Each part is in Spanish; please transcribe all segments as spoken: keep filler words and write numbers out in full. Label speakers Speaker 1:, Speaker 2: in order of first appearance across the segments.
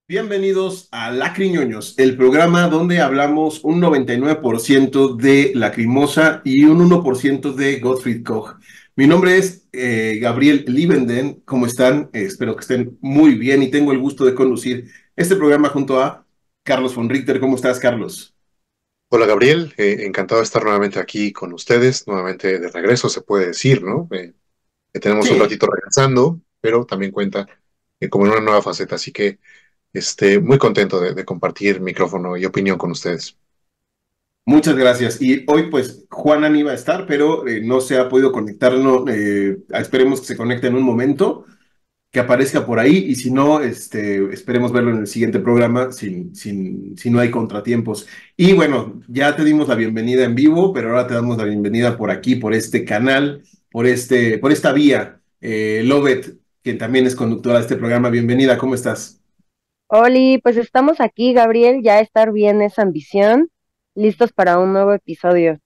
Speaker 1: Bienvenidos a Lacriñoños, el programa donde hablamos un noventa y nueve por ciento de Lacrimosa y un uno por ciento de Gottfried Koch. Mi nombre es eh, Gabriel Liebenden. ¿Cómo están? Eh, espero que estén muy bien y tengo el gusto de conducir este programa junto a Carlos von Richter. ¿Cómo estás, Carlos?
Speaker 2: Hola Gabriel, eh, encantado de estar nuevamente aquí con ustedes, nuevamente de regreso se puede decir, ¿no? Eh, que tenemos un
Speaker 1: Sí,
Speaker 2: ratito regresando, pero también cuenta eh, como en una nueva faceta, así que este, muy contento de, de compartir micrófono y opinión con ustedes.
Speaker 1: muchas gracias. Y hoy, pues, Juana ni iba a estar, pero eh, no se ha podido conectar. No, eh, esperemos que se conecte en un momento, que aparezca por ahí, y si no, este, esperemos verlo en el siguiente programa, sin, sin, si no hay contratiempos. Y bueno, ya te dimos la bienvenida en vivo, pero ahora te damos la bienvenida por aquí, por este canal, por, este, por esta vía. Eh, Lobet, que también es conductora de este programa, bienvenida, ¿cómo estás?
Speaker 3: Oli, pues estamos aquí, Gabriel, ya estar bien esa ambición, listos para un nuevo episodio.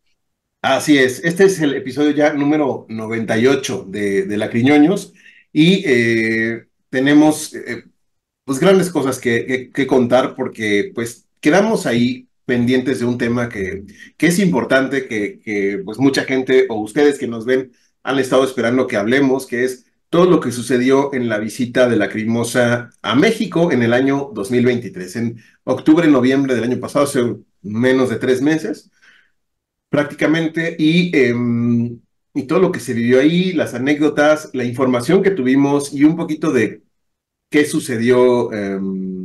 Speaker 1: Así es, este es el episodio ya número noventa y ocho de, de Lacriñoños, y eh, tenemos eh, pues grandes cosas que, que, que contar, porque pues quedamos ahí pendientes de un tema que, que es importante, que, que pues mucha gente o ustedes que nos ven han estado esperando que hablemos, que es todo lo que sucedió en la visita de Lacrimosa a México en el año dos mil veintitrés, en octubre, noviembre del año pasado, hace menos de tres meses prácticamente, y, eh, y todo lo que se vivió ahí, las anécdotas, la información que tuvimos y un poquito de qué sucedió. Eh,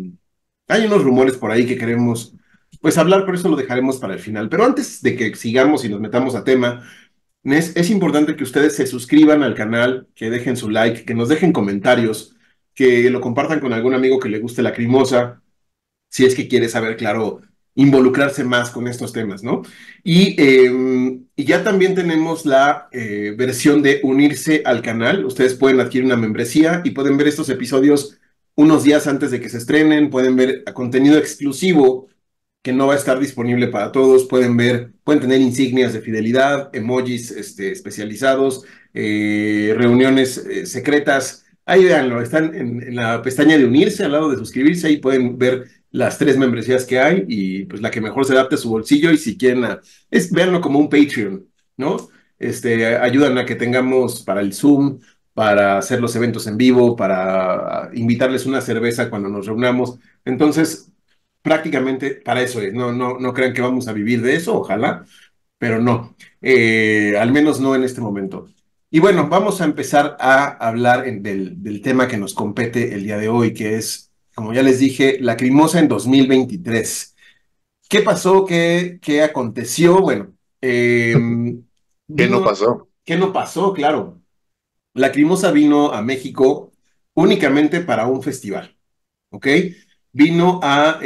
Speaker 1: hay unos rumores por ahí que queremos pues hablar, pero eso lo dejaremos para el final. Pero antes de que sigamos y nos metamos a tema, es, es importante que ustedes se suscriban al canal, que dejen su like, que nos dejen comentarios, que lo compartan con algún amigo que le guste la crimosa, si es que quiere saber, claro, involucrarse más con estos temas, ¿no? Y, eh, y ya también tenemos la eh, versión de unirse al canal. Ustedes pueden adquirir una membresía y pueden ver estos episodios unos días antes de que se estrenen, pueden ver contenido exclusivo que no va a estar disponible para todos, pueden ver, pueden tener insignias de fidelidad, emojis este, especializados, eh, reuniones eh, secretas. Ahí véanlo, están en, en la pestaña de unirse, al lado de suscribirse, ahí pueden ver las tres membresías que hay y pues la que mejor se adapte a su bolsillo, y si quieren, a, es verlo como un Patreon, ¿no? Este, ayudan a que tengamos para el Zoom, para hacer los eventos en vivo, para invitarles una cerveza cuando nos reunamos. Entonces, prácticamente para eso es. No, no, no crean que vamos a vivir de eso, ojalá, pero no. Eh, al menos no en este momento. Y bueno, vamos a empezar a hablar en- del, del tema que nos compete el día de hoy, que es, como ya les dije, Lacrimosa en dos mil veintitrés. ¿Qué pasó? ¿Qué, qué aconteció? Bueno, eh,
Speaker 2: ¿Qué no
Speaker 1: vino,
Speaker 2: pasó?
Speaker 1: ¿qué no pasó? Claro, Lacrimosa vino a México únicamente para un festival. ¿Ok? Vino a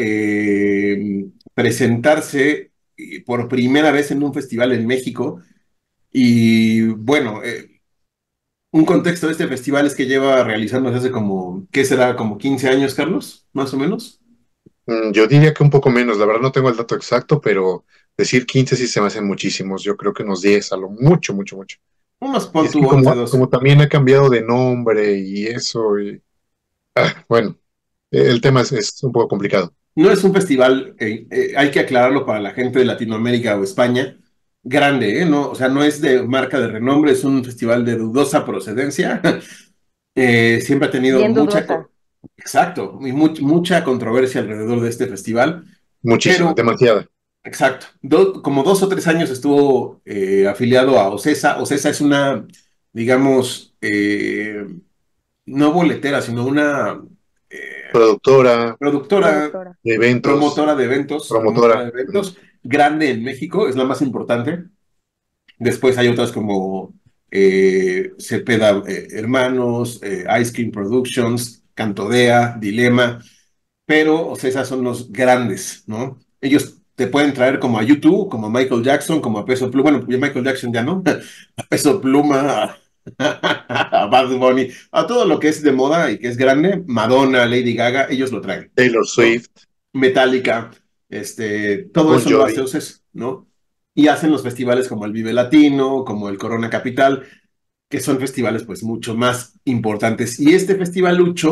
Speaker 1: eh, presentarse eh, por primera vez en un festival en México. Y bueno, eh, un contexto de este festival es que lleva realizándose hace como, ¿qué será? Como quince años, Carlos, más o menos.
Speaker 2: Mm, yo diría que un poco menos, la verdad no tengo el dato exacto, pero decir quince sí se me hacen muchísimos, yo creo que unos diez a lo mucho, mucho, mucho.
Speaker 1: Unos
Speaker 2: Y
Speaker 1: pon
Speaker 2: es
Speaker 1: tú
Speaker 2: que
Speaker 1: once,
Speaker 2: como,
Speaker 1: doce.
Speaker 2: como también ha cambiado de nombre y eso, y, ah, bueno, eh, el tema es, es un poco complicado.
Speaker 1: No es un festival, eh, eh, hay que aclararlo para la gente de Latinoamérica o España, grande, ¿eh? No, o sea, no es de marca de renombre, es un festival de dudosa procedencia. Eh, siempre ha tenido
Speaker 3: Bien
Speaker 1: mucha,
Speaker 3: dudosa.
Speaker 1: co- exacto, y much- mucha controversia alrededor de este festival,
Speaker 2: Muchísima,
Speaker 1: pero,
Speaker 2: demasiada.
Speaker 1: exacto, do- como dos o tres años estuvo eh, afiliado a OCESA. OCESA es una, digamos, eh, no boletera, sino una eh,
Speaker 2: Productora
Speaker 1: productora,
Speaker 3: Productora.
Speaker 2: de eventos,
Speaker 1: promotora de eventos, promotora de
Speaker 2: promotora. Ujú.
Speaker 1: eventos, grande en México, es la más importante. Después hay otras como eh, Cepeda eh, Hermanos, eh, Ice Cream Productions, Cantodea, Dilema, pero o sea, esas son los grandes, ¿no? Ellos te pueden traer como a YouTube, como a Michael Jackson, como a Peso Pluma, bueno, ya Michael Jackson ya no, a Peso Pluma, a, a Bad Bunny, a todo lo que es de moda y que es grande, Madonna, Lady Gaga, ellos lo traen,
Speaker 2: Taylor
Speaker 1: ¿no?
Speaker 2: Swift,
Speaker 1: Metallica, este, todo
Speaker 2: Bon
Speaker 1: eso lo hace
Speaker 2: Jovi.
Speaker 1: OCES, ¿no? Y hacen los festivales como el Vive Latino, como el Corona Capital, que son festivales pues mucho más importantes. Y este festival Lucho,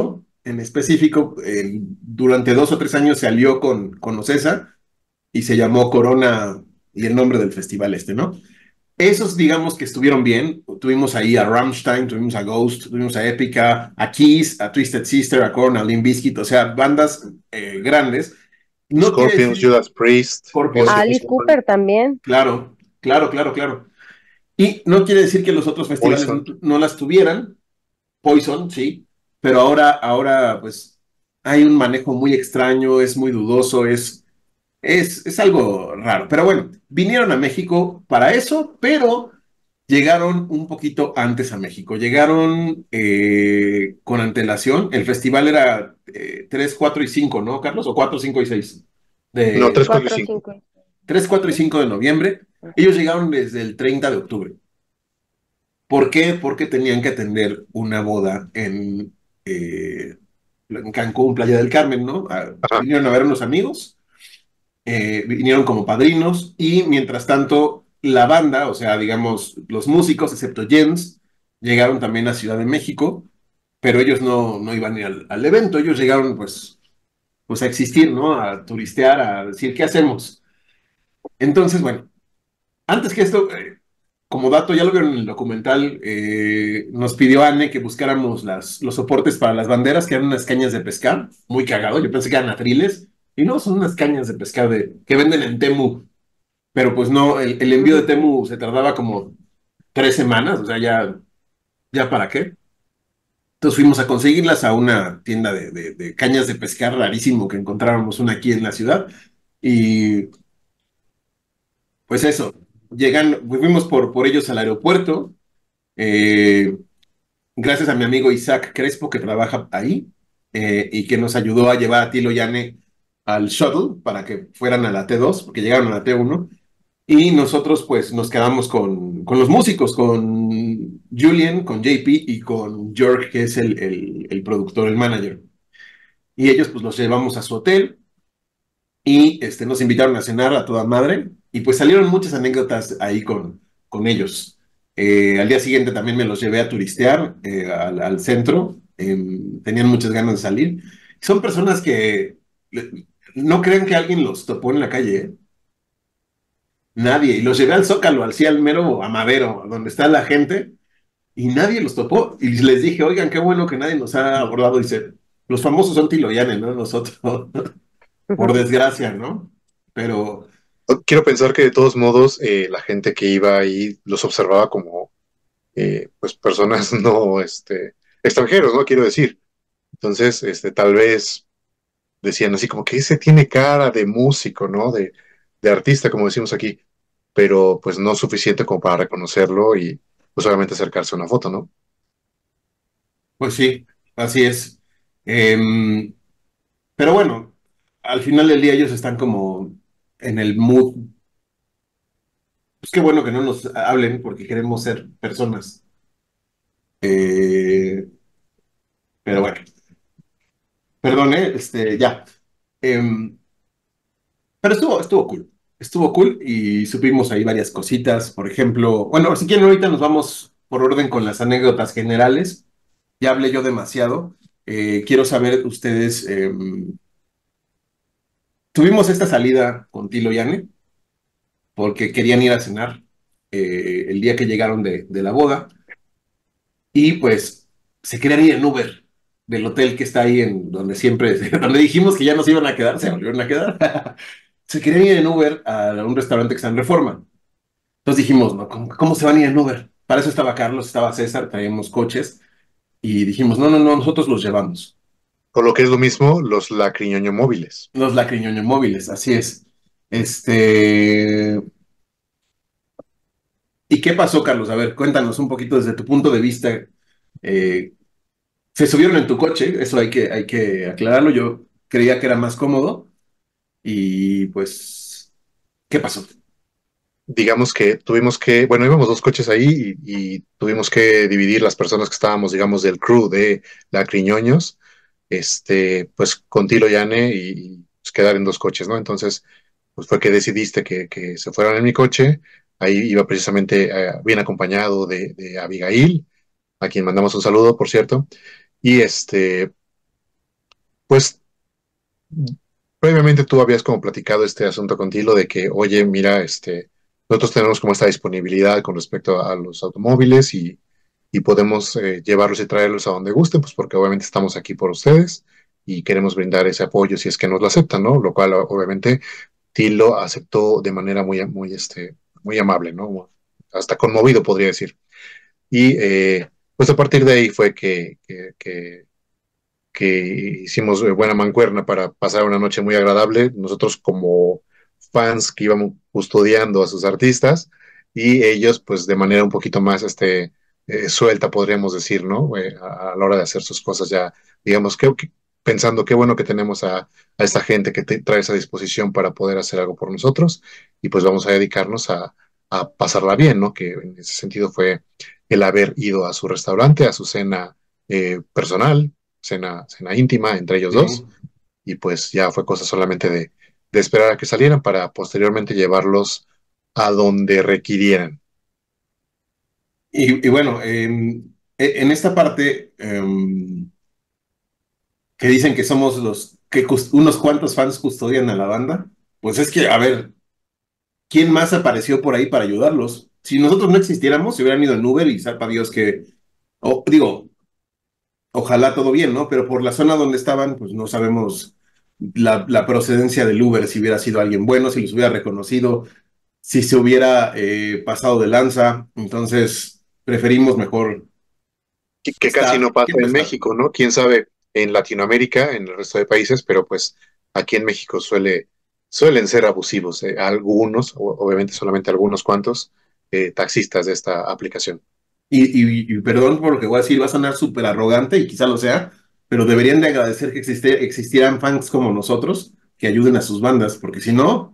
Speaker 1: en específico, eh, durante dos o tres años se alió con, con Ocesa y se llamó Corona y el nombre del festival este, ¿no? Esos, digamos que estuvieron bien. Tuvimos ahí a Rammstein, tuvimos a Ghost, tuvimos a Epica, a Kiss, a Twisted Sister, a Korn, a Limp Bizkit, o sea, bandas eh, grandes. No quiere
Speaker 2: Scorpions,
Speaker 1: decir
Speaker 2: Judas Priest,
Speaker 1: Scorpions,
Speaker 3: A
Speaker 2: Ozzy
Speaker 3: Alice
Speaker 2: Osbourne,
Speaker 3: Cooper también.
Speaker 1: claro, claro, claro, claro. Y no quiere decir que los otros festivales no,
Speaker 2: Poison.
Speaker 1: no las tuvieran, Poison, sí, pero ahora, ahora, pues, hay un manejo muy extraño, es muy dudoso, es, es, es algo raro. Pero bueno, vinieron a México para eso, pero llegaron un poquito antes a México. Llegaron eh, con antelación. El festival era eh, tres, cuatro y cinco, ¿no, Carlos? O cuatro, cinco y seis.
Speaker 2: No,
Speaker 1: De
Speaker 2: tres, cuatro y
Speaker 3: Cuatro,
Speaker 2: cinco.
Speaker 3: cinco.
Speaker 1: tres, cuatro y cinco de noviembre. Ellos llegaron desde el treinta de octubre. ¿Por qué? Porque tenían que atender una boda en, eh, en Cancún, Playa del Carmen, ¿no? Ah,
Speaker 2: Ajá.
Speaker 1: vinieron a ver a unos amigos, eh, vinieron como padrinos y mientras tanto la banda, o sea, digamos, los músicos, excepto Jens, llegaron también a Ciudad de México, pero ellos no, no iban a ir al, al evento, ellos llegaron pues, pues a existir, ¿no? A turistear, a decir, ¿qué hacemos? Entonces, bueno, antes que esto, eh, como dato, ya lo vieron en el documental, eh, nos pidió Anne que buscáramos las, los soportes para las banderas, que eran unas cañas de pescar, muy cagado, yo pensé que eran atriles, y no, son unas cañas de pescar de, que venden en Temu, pero pues no, el, el envío de Temu se tardaba como tres semanas, o sea, ya, ya para qué. Entonces fuimos a conseguirlas a una tienda de, de, de cañas de pescar rarísimo que encontrábamos una aquí en la ciudad, y pues eso, llegan, fuimos por, por ellos al aeropuerto, eh, gracias a mi amigo Isaac Crespo que trabaja ahí eh, y que nos ayudó a llevar a Tilo y Anne al shuttle para que fueran a la T dos, porque llegaron a la T uno. Y nosotros pues nos quedamos con, con los músicos, con Julian, con J P y con George, que es el, el, el productor, el manager. Y ellos pues los llevamos a su hotel y este, nos invitaron a cenar a toda madre y pues salieron muchas anécdotas ahí con, con ellos. Eh, al día siguiente también me los llevé a turistear eh, al, al centro, eh, tenían muchas ganas de salir. Son personas que le- no creen que alguien los topó en la calle, ¿eh? Nadie. Y los llevé al Zócalo, al, sí, al mero Amadero, donde está la gente, y nadie los topó. Y les dije, oigan, qué bueno que nadie nos ha abordado. Dice, los famosos son Tiloyanes, ¿no? Nosotros, por desgracia, ¿no? Pero
Speaker 2: Quiero pensar que de todos modos eh, la gente que iba ahí los observaba como eh, pues personas no este, extranjeros, ¿no? Quiero decir. Entonces, este, tal vez decían así como que ese tiene cara de músico, ¿no? De, de artista, como decimos aquí, pero pues no suficiente como para reconocerlo y pues solamente acercarse a una foto, ¿no?
Speaker 1: pues sí, así es. Em, pero bueno, al final del día ellos están como en el mood. Pues qué bueno que no nos hablen porque queremos ser personas. Eh, pero bueno, perdón, ¿eh? Este, ya. Em, pero estuvo, estuvo cool. Estuvo cool y supimos ahí varias cositas. Por ejemplo, bueno, si quieren ahorita nos vamos por orden con las anécdotas generales. Ya hablé yo demasiado. Eh, quiero saber ustedes, em, tuvimos esta salida con Tilo y Anne porque querían ir a cenar eh, el día que llegaron de, de la boda y pues se querían ir en Uber del hotel que está ahí en donde siempre, donde dijimos que ya nos iban a quedar, se volvieron a quedar. Se querían ir en Uber a un restaurante que está en Reforma. Entonces dijimos, ¿no? ¿Cómo, cómo se van a ir en Uber? Para eso estaba Carlos, estaba César, traíamos coches y dijimos, no, no, no, nosotros los llevamos.
Speaker 2: Por lo que es lo mismo los lacriñoño móviles.
Speaker 1: Los lacriñoño móviles, así es. Este, ¿y qué pasó, Carlos? A ver, cuéntanos un poquito desde tu punto de vista. Eh, Se subieron en tu coche, eso hay que, hay que aclararlo. Yo creía que era más cómodo y pues, ¿qué pasó?
Speaker 2: Digamos que tuvimos que, bueno, íbamos dos coches ahí y, y tuvimos que dividir las personas que estábamos, digamos, del crew de Lacriñoños, este, pues con Tilo y Anne y, y, pues, quedar en dos coches, ¿no? Entonces, pues fue que decidiste que, que se fueran en mi coche. Ahí iba precisamente eh, bien acompañado de, de Abigail, a quien mandamos un saludo, por cierto. Y este, pues previamente tú habías como platicado este asunto contigo de que, oye, mira, este, nosotros tenemos como esta disponibilidad con respecto a, a los automóviles y, y podemos eh, llevarlos y traerlos a donde gusten, pues porque obviamente estamos aquí por ustedes y queremos brindar ese apoyo si es que nos lo aceptan, ¿no? Lo cual obviamente Tilo aceptó de manera muy, muy, este, muy amable, ¿no? Hasta conmovido, podría decir. Y eh, pues a partir de ahí fue que, que, que que hicimos eh, buena mancuerna para pasar una noche muy agradable, nosotros como fans que íbamos custodiando a sus artistas y ellos pues de manera un poquito más este, eh, suelta, podríamos decir, ¿no? Eh, a, a, la hora de hacer sus cosas ya, digamos, que, que pensando qué bueno que tenemos a, a esta gente que te, trae esa disposición para poder hacer algo por nosotros y pues vamos a dedicarnos a, a pasarla bien, ¿no? Que en ese sentido fue el haber ido a su restaurante, a su cena eh, personal, cena, cena íntima entre ellos dos,
Speaker 1: Sí.
Speaker 2: y pues ya fue cosa solamente de, de esperar a que salieran para posteriormente llevarlos a donde requirieran.
Speaker 1: Y, y bueno, em, e- en esta parte em, que dicen que somos los que cus- unos cuantos fans custodian a la banda, pues es que, a ver, ¿quién más apareció por ahí para ayudarlos? Si nosotros no existiéramos, se hubieran ido en Uber y sepa Dios que, o, digo, ojalá todo bien, ¿no? Pero por la zona donde estaban, pues no sabemos la, la procedencia del Uber, si hubiera sido alguien bueno, si los hubiera reconocido, si se hubiera eh, pasado de lanza. Entonces, preferimos mejor
Speaker 2: Que, que casi
Speaker 1: estar,
Speaker 2: no pasa
Speaker 1: que no
Speaker 2: en
Speaker 1: estar.
Speaker 2: México, ¿no? Quién sabe en Latinoamérica, en el resto de países, pero pues aquí en México suele, suelen ser abusivos, eh, algunos, o- obviamente solamente algunos cuantos, eh, taxistas de esta aplicación.
Speaker 1: Y, y, y perdón por lo que voy a decir, va a sonar súper arrogante y quizá lo sea, pero deberían de agradecer que existe, existieran fans como nosotros que ayuden a sus bandas, porque si no,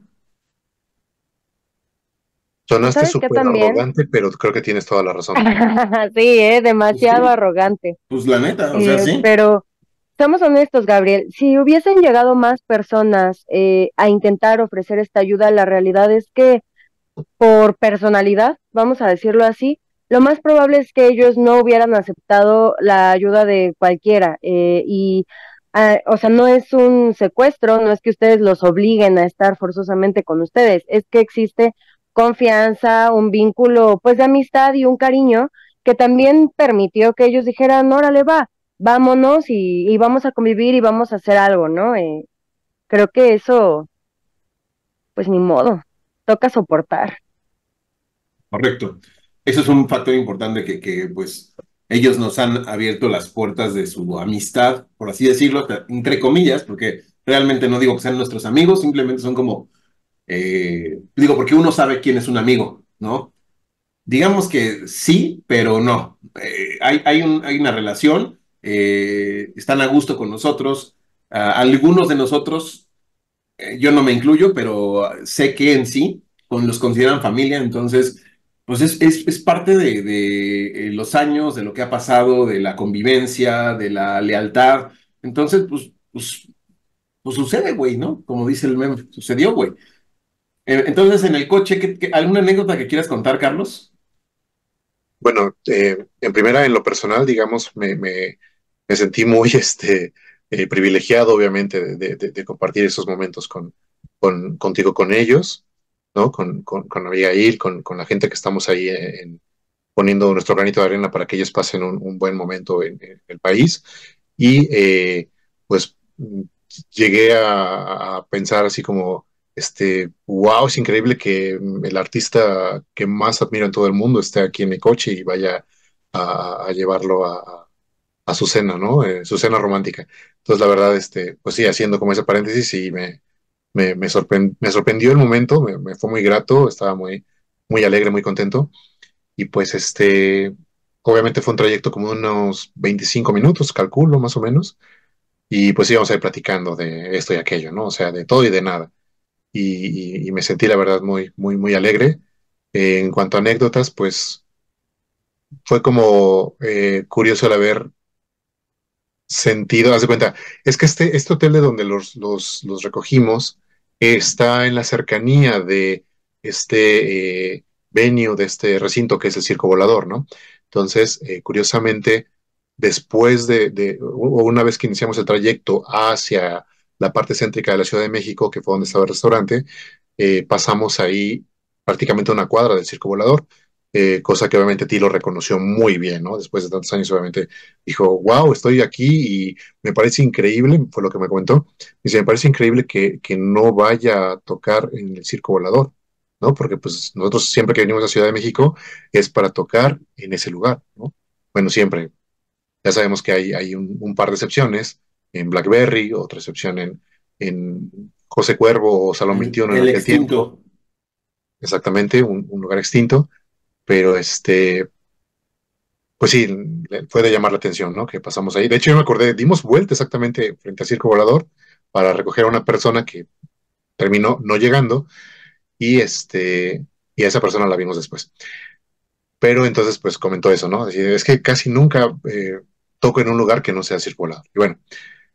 Speaker 3: ¿O
Speaker 2: Sonaste
Speaker 3: sabes qué
Speaker 2: súper
Speaker 3: también?
Speaker 2: arrogante, pero creo que tienes toda la razón.
Speaker 3: Sí, eh,
Speaker 1: pues
Speaker 3: demasiado
Speaker 1: sí,
Speaker 3: arrogante.
Speaker 1: pues la neta, o sea,
Speaker 3: Eh,
Speaker 1: sí.
Speaker 3: pero seamos honestos, Gabriel, si hubiesen llegado más personas eh, a intentar ofrecer esta ayuda, la realidad es que por personalidad, vamos a decirlo así, lo más probable es que ellos no hubieran aceptado la ayuda de cualquiera. Eh, y, ah, o sea, no es un secuestro, no es que ustedes los obliguen a estar forzosamente con ustedes, es que existe confianza, un vínculo, pues, de amistad y un cariño que también permitió que ellos dijeran, órale, va, vámonos y, y vamos a convivir y vamos a hacer algo, ¿no? Eh, creo que eso, pues, ni modo, toca soportar.
Speaker 1: Correcto. Eso es un factor importante que, que, pues, ellos nos han abierto las puertas de su amistad, por así decirlo, entre comillas, porque realmente no digo que sean nuestros amigos, simplemente son como, eh, digo, porque uno sabe quién es un amigo, ¿no? Digamos que sí, pero no. Eh, hay, hay, un- hay una relación, eh, están a gusto con nosotros. Ah, algunos de nosotros, eh, yo no me incluyo, pero sé que en sí con, los consideran familia, entonces, pues es, es, es parte de, de, eh, los años, de lo que ha pasado, de la convivencia, de la lealtad. Entonces, pues, pues, pues sucede, güey, ¿no? Como dice el meme, sucedió, güey. Eh, entonces, en el coche, ¿qué, qué- alguna anécdota que quieras contar, Carlos?
Speaker 2: Bueno, eh, en primera, en lo personal, digamos, me, me, me sentí muy este, eh, privilegiado, obviamente, de, de- de compartir esos momentos con, con, contigo, con ellos, ¿no? Con, con, con Abigail, con, con la gente que estamos ahí en, poniendo nuestro granito de arena para que ellos pasen un, un buen momento en, en el país. Y eh, pues mm, llegué a, a pensar así como, este, wow, es increíble que el artista que más admiro en todo el mundo esté aquí en mi coche y vaya a, a llevarlo a, a, su cena, ¿no? Eh, su cena romántica. Entonces, la verdad, este, pues sí, haciendo como ese paréntesis, sí, me, me, me, sorprend, me sorprendió el momento, me, me, fue muy grato, estaba muy, muy alegre, muy contento. Y pues este, obviamente fue un trayecto como de unos veinticinco minutos, calculo más o menos. Y pues íbamos a ir platicando de esto y aquello, ¿no? O sea, de todo y de nada. Y, y- y me sentí, la verdad, muy, muy, muy alegre. Eh, en cuanto a anécdotas, pues fue como eh, curioso el haber sentido, haz de cuenta, es que este, este hotel de donde los, los, los recogimos está en la cercanía de este eh, venue, de este recinto que es el Circo Volador, ¿no? Entonces, eh, curiosamente, después de, de, o una vez que iniciamos el trayecto hacia la parte céntrica de la Ciudad de México, que fue donde estaba el restaurante, eh, pasamos ahí prácticamente una cuadra del Circo Volador, eh, cosa que obviamente Tilo reconoció muy bien, ¿no? Después de tantos años, obviamente dijo, wow, estoy aquí y me parece increíble, fue lo que me comentó, dice, me parece increíble que, que no vaya a tocar en el Circo Volador, ¿no? Porque pues nosotros siempre que venimos a Ciudad de México es para tocar en ese lugar, ¿no? Bueno, siempre. Ya sabemos que hay, hay un, un par de excepciones en Blackberry, otra excepción en, en José Cuervo o Salón
Speaker 1: El,
Speaker 2: veintiuno en
Speaker 1: el
Speaker 2: aquel tiempo,
Speaker 1: extinto.
Speaker 2: exactamente, un, un lugar extinto, pero este, pues sí, le- fue de llamar la atención, ¿no? Que pasamos ahí. De hecho, yo me acordé, dimos vuelta exactamente frente al Circo Volador para recoger a una persona que terminó no llegando y este, y a esa persona la vimos después. Pero entonces, pues comentó eso, ¿no? Así, es que casi nunca eh, toco en un lugar que no sea Circo Volador. Y bueno,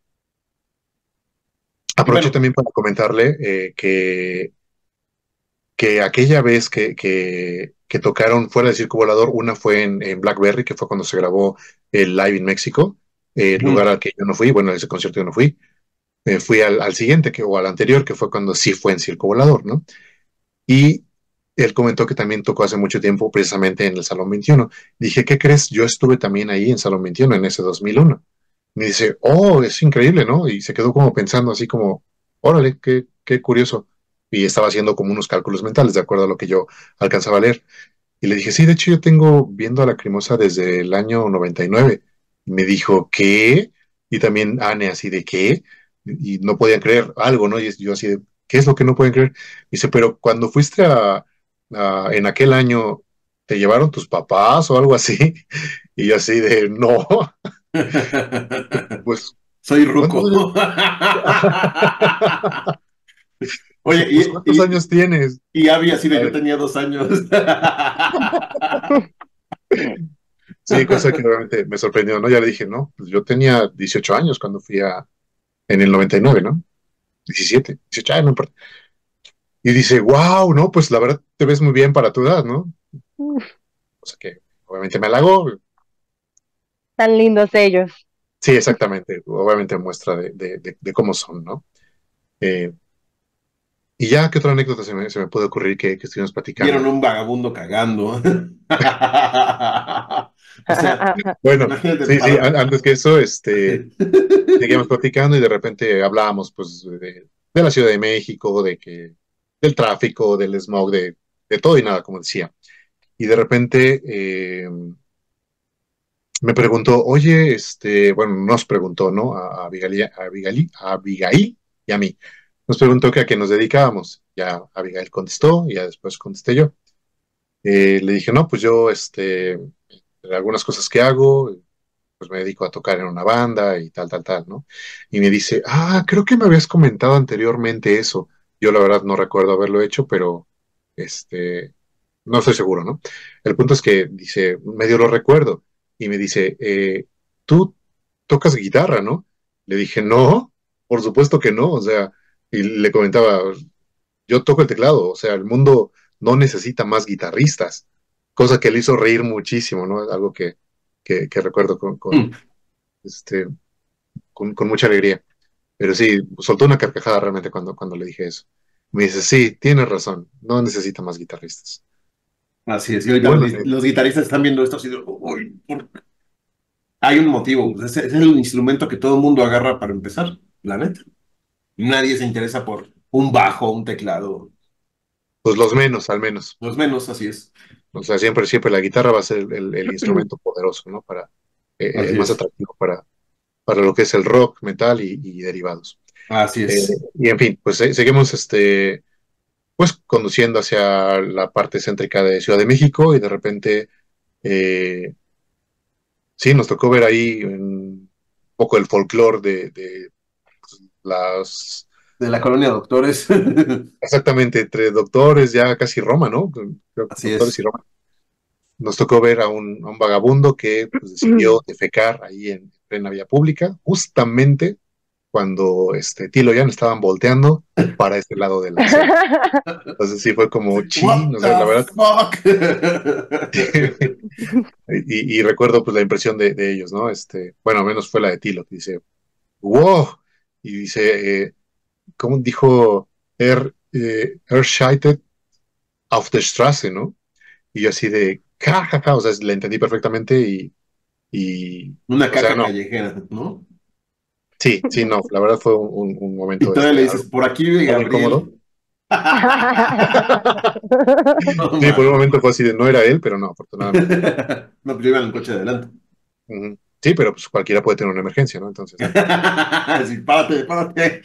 Speaker 1: Y
Speaker 2: aprovecho
Speaker 1: bueno,
Speaker 2: también para comentarle eh, que, que aquella vez que, que, que tocaron fuera del Circo Volador, una fue en, en Blackberry, que fue cuando se grabó el Live in México, eh, lugar
Speaker 1: ujú,
Speaker 2: al que yo no fui, bueno, a ese concierto yo no fui, eh, fui al, al siguiente que, o al anterior, que fue cuando sí fue en Circo Volador, ¿no? Y él comentó que también tocó hace mucho tiempo precisamente en el Salón veintiuno. Dije, ¿qué crees? Yo estuve también ahí en Salón veintiuno en ese dos mil uno. Me dice, oh, es increíble, ¿no? Y se quedó como pensando así como, órale, qué, qué curioso. Y estaba haciendo como unos cálculos mentales de acuerdo a lo que yo alcanzaba a leer. Y le dije, sí, de hecho yo tengo viendo a Lacrimosa desde el año noventa y nueve. Y me dijo, ¿qué? Y también Anne así de, ¿qué? Y no podían creer algo, ¿no? Y yo así de, ¿qué es lo que no pueden creer? Dice, pero cuando fuiste a, a- en aquel año, ¿te llevaron tus papás o algo así? Y yo así de, no, pues,
Speaker 1: soy
Speaker 2: ¿cuántos
Speaker 1: ruco.
Speaker 2: años?
Speaker 1: Oye,
Speaker 2: Pues,
Speaker 1: y,
Speaker 2: ¿cuántos
Speaker 1: y,
Speaker 2: años tienes?
Speaker 1: y Abby así
Speaker 2: A
Speaker 1: de yo
Speaker 2: ver,
Speaker 1: tenía dos años.
Speaker 2: sí, cosa que realmente me sorprendió, ¿no? Ya le dije, no, pues yo tenía dieciocho años cuando fui a, en el noventa y nueve, ¿no? diecisiete, dieciocho, ay, no importa. Y dice, wow, no, pues la verdad te ves muy bien para tu edad, ¿no? O sea que obviamente me halagó.
Speaker 3: Tan lindos ellos.
Speaker 2: Sí, exactamente. Obviamente muestra de, de, de, de cómo son, ¿no? Eh, y ya, ¿qué otra anécdota se me, se me puede ocurrir que, que estuvimos
Speaker 1: Vieron
Speaker 2: platicando?
Speaker 1: un vagabundo cagando. O sea,
Speaker 2: Bueno,
Speaker 1: imagínate
Speaker 2: sí, sí,
Speaker 1: para...
Speaker 2: an- antes que eso, este, seguíamos platicando y de repente hablábamos, pues, de, de la Ciudad de México, de que, del tráfico, del smog, de, de todo y nada, como decía. Y de repente, eh, me preguntó, oye, este, bueno, nos preguntó, ¿no? A, a Abigail, a Abigail, a Abigail y a mí. Nos preguntó que a qué nos dedicábamos. Ya Abigail contestó y ya después contesté yo. Eh, le dije, no, pues yo, este, algunas cosas que hago, pues me dedico a tocar en una banda y tal, tal, tal, ¿no? Y me dice, ah, creo que me habías comentado anteriormente eso. Yo la verdad no recuerdo haberlo hecho, pero, este, no estoy seguro, ¿no? El punto es que dice, medio lo recuerdo, y me dice, eh, tú tocas guitarra, ¿no? Le dije, no, por supuesto que no, o sea, y le comentaba, yo toco el teclado, o sea, el mundo no necesita más guitarristas, cosa que le hizo reír muchísimo, ¿no? Algo que, que, que recuerdo con, con, este, con, con mucha alegría. Pero sí, soltó una carcajada realmente cuando, cuando le dije eso. Me dice, sí, tienes razón, no necesita más guitarristas.
Speaker 1: Así es, y
Speaker 2: Y
Speaker 1: ahorita los,
Speaker 2: bueno,
Speaker 1: gui-
Speaker 2: eh,
Speaker 1: los guitarristas están viendo esto así de, "Uy, ¿por qué?". Hay un motivo, pues, ese, ese es el instrumento que todo el mundo agarra para empezar, la neta. Nadie se interesa por un bajo, un teclado,
Speaker 2: pues los menos, al menos.
Speaker 1: los menos, así es.
Speaker 2: O sea, siempre, siempre la guitarra va a ser el, el- el instrumento poderoso, ¿no? Para, eh, el
Speaker 1: Así
Speaker 2: más
Speaker 1: es,
Speaker 2: atractivo para, para lo que es el rock, metal y, y derivados.
Speaker 1: así
Speaker 2: Eh,
Speaker 1: es.
Speaker 2: y en fin, pues eh, seguimos este, pues conduciendo hacia la parte céntrica de Ciudad de México y de repente, eh, sí, nos tocó ver ahí un poco el folclore de, de las,
Speaker 1: De la colonia Doctores.
Speaker 2: exactamente, entre doctores, ya casi Roma, ¿no? Creo que
Speaker 1: Así
Speaker 2: doctores y
Speaker 1: es.
Speaker 2: Roma. Nos tocó ver a un, a un vagabundo que pues, decidió defecar ahí en plena vía pública, justamente cuando este, Tilo y Jan estaban volteando para este lado de la acera. Entonces sí fue como chin,
Speaker 1: What
Speaker 2: o sea, la
Speaker 1: the
Speaker 2: verdad.
Speaker 1: fuck?
Speaker 2: y, y recuerdo pues la impresión de, de ellos, ¿no? Este, bueno, al menos fue la de Tilo, que dice, wow, y dice, eh, ¿cómo dijo? Er, eh, Erscheitet auf der Straße, ¿no? Y yo así de, ja, ja, ja, o sea, la entendí perfectamente y, y,
Speaker 1: Una
Speaker 2: o sea,
Speaker 1: caca
Speaker 2: no,
Speaker 1: callejera, ¿no?
Speaker 2: sí, sí, no, la verdad fue un, un
Speaker 1: Y
Speaker 2: momento,
Speaker 1: todavía le
Speaker 2: este,
Speaker 1: dices,
Speaker 2: algo,
Speaker 1: por aquí vive
Speaker 2: algo incómodo.
Speaker 1: Gabriel. No
Speaker 2: Sí, por un
Speaker 1: mames.
Speaker 2: momento fue así de, no era él, pero no, afortunadamente no.
Speaker 1: No, pues yo iba en el coche de adelante.
Speaker 2: Ujú. Sí, pero pues cualquiera puede tener una emergencia, ¿no? Entonces,
Speaker 1: Sí, párate, párate.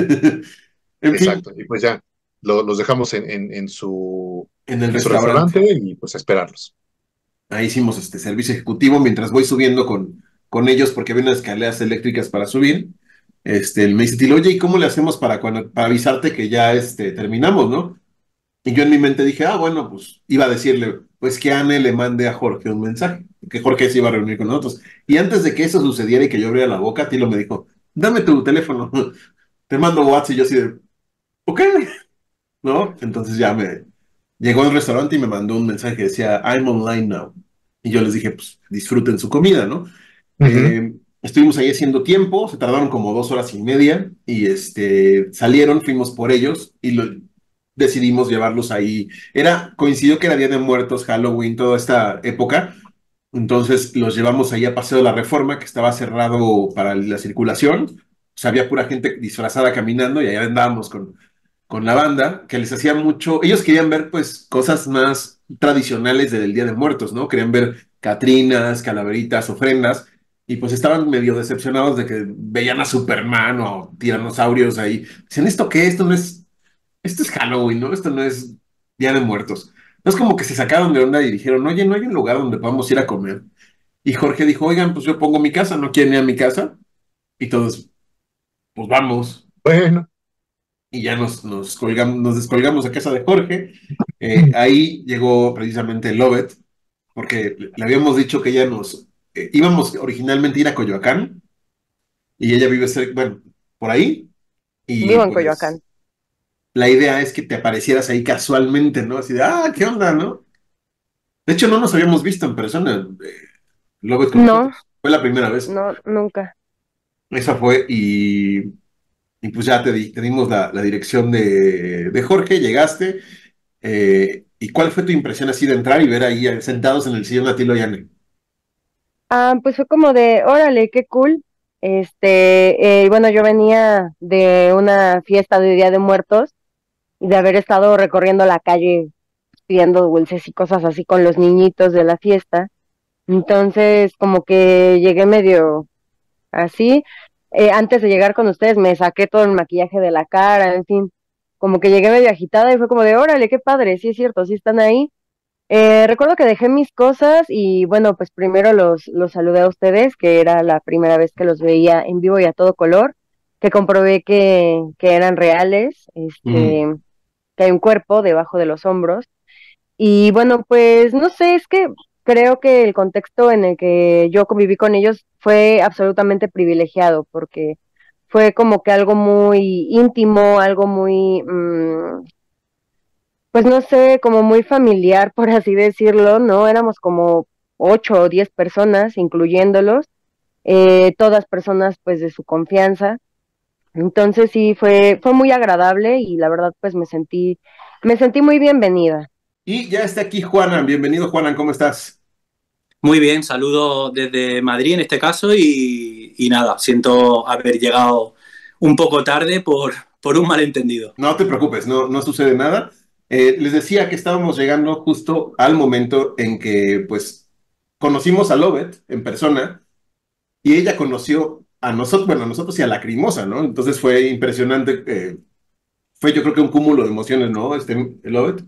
Speaker 1: En fin,
Speaker 2: exacto, y pues ya, lo- los dejamos en, en, en su,
Speaker 1: en el
Speaker 2: en su
Speaker 1: restaurante.
Speaker 2: restaurante y pues a esperarlos.
Speaker 1: Ahí hicimos este servicio ejecutivo mientras voy subiendo con, con ellos porque había unas escaleras eléctricas para subir. Este, él me dice, Tilo, oye, ¿y cómo le hacemos para, cuando, para avisarte que ya este, terminamos, ¿no? Y yo en mi mente dije, ah, bueno, pues iba a decirle, pues que Anne le mande a Jorge un mensaje, que Jorge se iba a reunir con nosotros. Y antes de que eso sucediera y que yo abriera la boca, Tilo me dijo, dame tu teléfono, te mando WhatsApp y yo así de, ok, ¿no? Entonces ya me llegó al restaurante y me mandó un mensaje que decía, I'm online now. Y yo les dije, pues disfruten su comida, ¿no?
Speaker 2: Ujú.
Speaker 1: Eh, estuvimos ahí haciendo tiempo, se tardaron como dos horas y media y este, salieron, fuimos por ellos y lo, decidimos llevarlos ahí. Era, coincidió que era Día de Muertos, Halloween, toda esta época. Entonces los llevamos ahí a Paseo de la Reforma, que estaba cerrado para la circulación. O sea, había pura gente disfrazada caminando y allá andábamos con, con la banda, que les hacía mucho. Ellos querían ver, pues, cosas más tradicionales del Día de Muertos, ¿no? Querían ver catrinas, calaveritas, ofrendas. Y pues estaban medio decepcionados de que veían a Superman o tiranosaurios ahí. Dicen, ¿esto qué? Esto no es esto es Halloween, ¿no? Esto no es Día de Muertos. No es como que se sacaron de onda y dijeron, oye, ¿no hay un lugar donde podamos ir a comer? Y Jorge dijo, oigan, pues yo pongo mi casa, ¿no quieren ir a mi casa? Y todos, pues vamos.
Speaker 2: Bueno,
Speaker 1: Y ya nos, nos, colgamos, nos descolgamos a casa de Jorge. Eh, ahí llegó precisamente Lovett, porque le le habíamos dicho que ella nos... eh, íbamos originalmente a ir a Coyoacán, y ella vive cerca, bueno, por ahí, y
Speaker 3: Vivo en
Speaker 1: pues
Speaker 3: Coyoacán.
Speaker 1: la idea es que te aparecieras ahí casualmente, ¿no? Así de, ah, ¿qué onda, no? De hecho, no nos habíamos visto en persona, eh, Lovett con
Speaker 3: No,
Speaker 1: nosotros. Fue la primera vez.
Speaker 3: no, nunca.
Speaker 1: Esa fue y, y pues ya te, di- te dimos la, la dirección de, de Jorge, llegaste. eh, ¿y cuál fue tu impresión así de entrar y ver ahí eh, sentados en el sillón a Tilo y Anne?
Speaker 3: Ah, pues fue como de, órale, qué cool. Este, eh, bueno, yo venía de una fiesta de Día de Muertos y de haber estado recorriendo la calle pidiendo dulces y cosas así con los niñitos de la fiesta. Entonces, como que llegué medio así. Eh, antes de llegar con ustedes me saqué todo el maquillaje de la cara, en fin, como que llegué medio agitada y fue como de, órale, qué padre, sí es cierto, sí están ahí. Eh, recuerdo que dejé mis cosas y bueno, pues primero los, los saludé a ustedes, que era la primera vez que los veía en vivo y a todo color, que comprobé que, que eran reales,
Speaker 1: Mm.
Speaker 3: este, que hay un cuerpo debajo de los hombros. Y bueno, pues no sé, es que creo que el contexto en el que yo conviví con ellos fue absolutamente privilegiado, porque fue como que algo muy íntimo, algo muy, mmm, pues no sé, como muy familiar, por así decirlo, ¿no? Éramos como ocho o diez personas, incluyéndolos, eh, todas personas pues de su confianza. Entonces sí, fue, fue muy agradable y la verdad pues me sentí, me sentí muy bienvenida.
Speaker 1: Y ya está aquí Juanan. Bienvenido, Juanan, ¿cómo estás?
Speaker 4: Muy bien, saludo desde Madrid en este caso y, y nada, siento haber llegado un poco tarde por, por un malentendido.
Speaker 1: No te preocupes, no, no sucede nada. Eh, les decía que estábamos llegando justo al momento en que, pues, conocimos a Lovett en persona y ella conoció a nosotros, bueno, a nosotros y a Lacrimosa, ¿no? Entonces fue impresionante. eh, fue yo creo que un cúmulo de emociones, ¿no? Este, Lovett.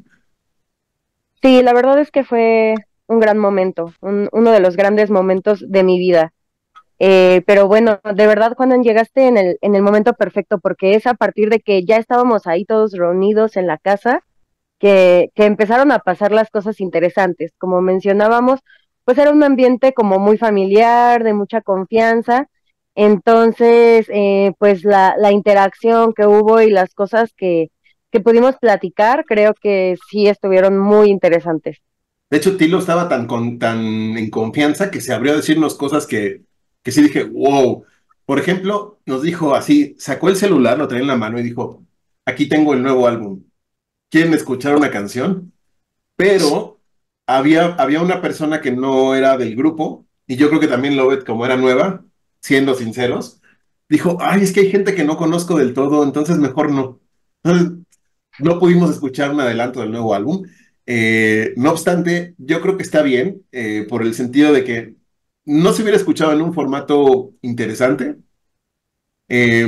Speaker 3: Sí, la verdad es que fue un gran momento, un, uno de los grandes momentos de mi vida. Eh, pero bueno, de verdad, Juanan, llegaste en el, en el momento perfecto, porque es a partir de que ya estábamos ahí todos reunidos en la casa que, que empezaron a pasar las cosas interesantes. Como mencionábamos, pues era un ambiente como muy familiar, de mucha confianza, Entonces, eh, pues la, la interacción que hubo y las cosas que, que pudimos platicar, creo que sí estuvieron muy interesantes.
Speaker 1: De hecho, Tilo estaba tan, con, tan en confianza que se abrió a decirnos cosas que, que sí dije, wow. Por ejemplo, nos dijo así, sacó el celular, lo traía en la mano y dijo, aquí tengo el nuevo álbum. ¿Quieren escuchar una canción? Pero había, había una persona que no era del grupo, y yo creo que también Lovett, como era nueva, siendo sinceros, dijo, ay, es que hay gente que no conozco del todo, entonces mejor no. Entonces, no pudimos escuchar un adelanto del nuevo álbum. Eh, no obstante, yo creo que está bien, eh, por el sentido de que no se hubiera escuchado en un formato interesante. Eh,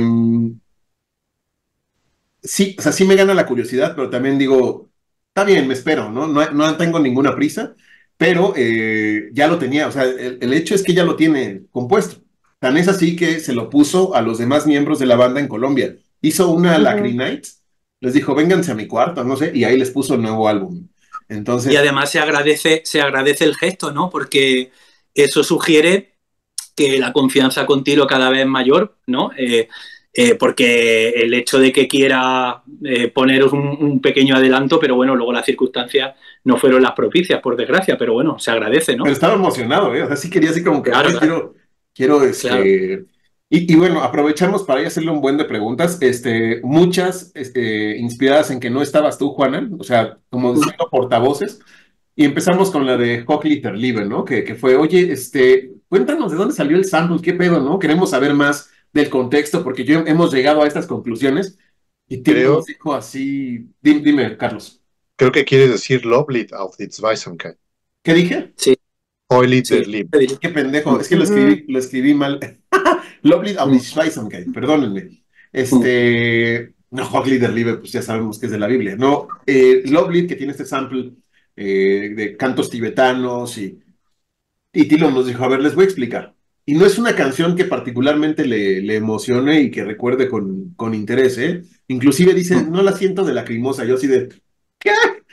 Speaker 1: sí, o sea, sí me gana la curiosidad, pero también digo, está bien, me espero, ¿no? No, no tengo ninguna prisa, pero eh, ya lo tenía, o sea, el, el hecho es que ya lo tiene compuesto. Tan es así que se lo puso a los demás miembros de la banda en Colombia. Hizo una Lacry
Speaker 3: Ujú.
Speaker 1: Night, les dijo, vénganse a mi cuarto, no sé, y ahí les puso el nuevo álbum.
Speaker 4: Y
Speaker 1: Entonces,
Speaker 4: además se agradece, se agradece el gesto, ¿no? Porque eso sugiere que la confianza con Tilo cada vez es mayor, ¿no? Eh, eh, porque el hecho de que quiera eh, poneros un, un, pequeño adelanto, pero bueno, luego las circunstancias no fueron las propicias, por desgracia, pero bueno, se agradece,
Speaker 1: pero
Speaker 4: ¿no?
Speaker 1: estaba emocionado, ¿eh? O sea, sí quería así como que,
Speaker 4: Claro,
Speaker 1: ay,
Speaker 4: claro,
Speaker 1: quiero, quiero,
Speaker 4: claro.
Speaker 1: este... Y, y bueno, aprovechamos para ir a hacerle un buen de preguntas, este, muchas este, inspiradas en que no estabas tú, Juana, o sea, como siendo portavoces, y empezamos con la de Hochli Terliebe, ¿no? Que, que fue, oye, este, cuéntanos de dónde salió el sample, qué pedo, ¿no? Queremos saber más del contexto, porque yo hemos llegado a estas conclusiones, y Tilo nos
Speaker 2: Creo,
Speaker 1: dijo así, dime, dime, Carlos,
Speaker 2: creo que quieres decir Lovelied auf die Zweisamkeit.
Speaker 1: ¿qué dije?
Speaker 4: Sí,
Speaker 2: Hoylit der
Speaker 4: sí.
Speaker 2: Lieb.
Speaker 1: Qué pendejo,
Speaker 4: Mm,
Speaker 1: es que lo
Speaker 3: Ujú.
Speaker 1: escribí, lo escribí mal. Lovely of the
Speaker 4: mm,
Speaker 1: Schweizenkeit, perdónenme.
Speaker 4: mm.
Speaker 1: Este, no, Hochlied der Liebe, pues ya sabemos que es de la Biblia, ¿no? Eh, Lovely, que tiene este sample eh, de cantos tibetanos y, y Tilo nos dijo, a ver, les voy a explicar. Y no es una canción que particularmente le, le emocione y que recuerde con, con interés, ¿eh? Inclusive dice,
Speaker 4: Mm.
Speaker 1: no la siento de lacrimosa, yo así de, ¿qué?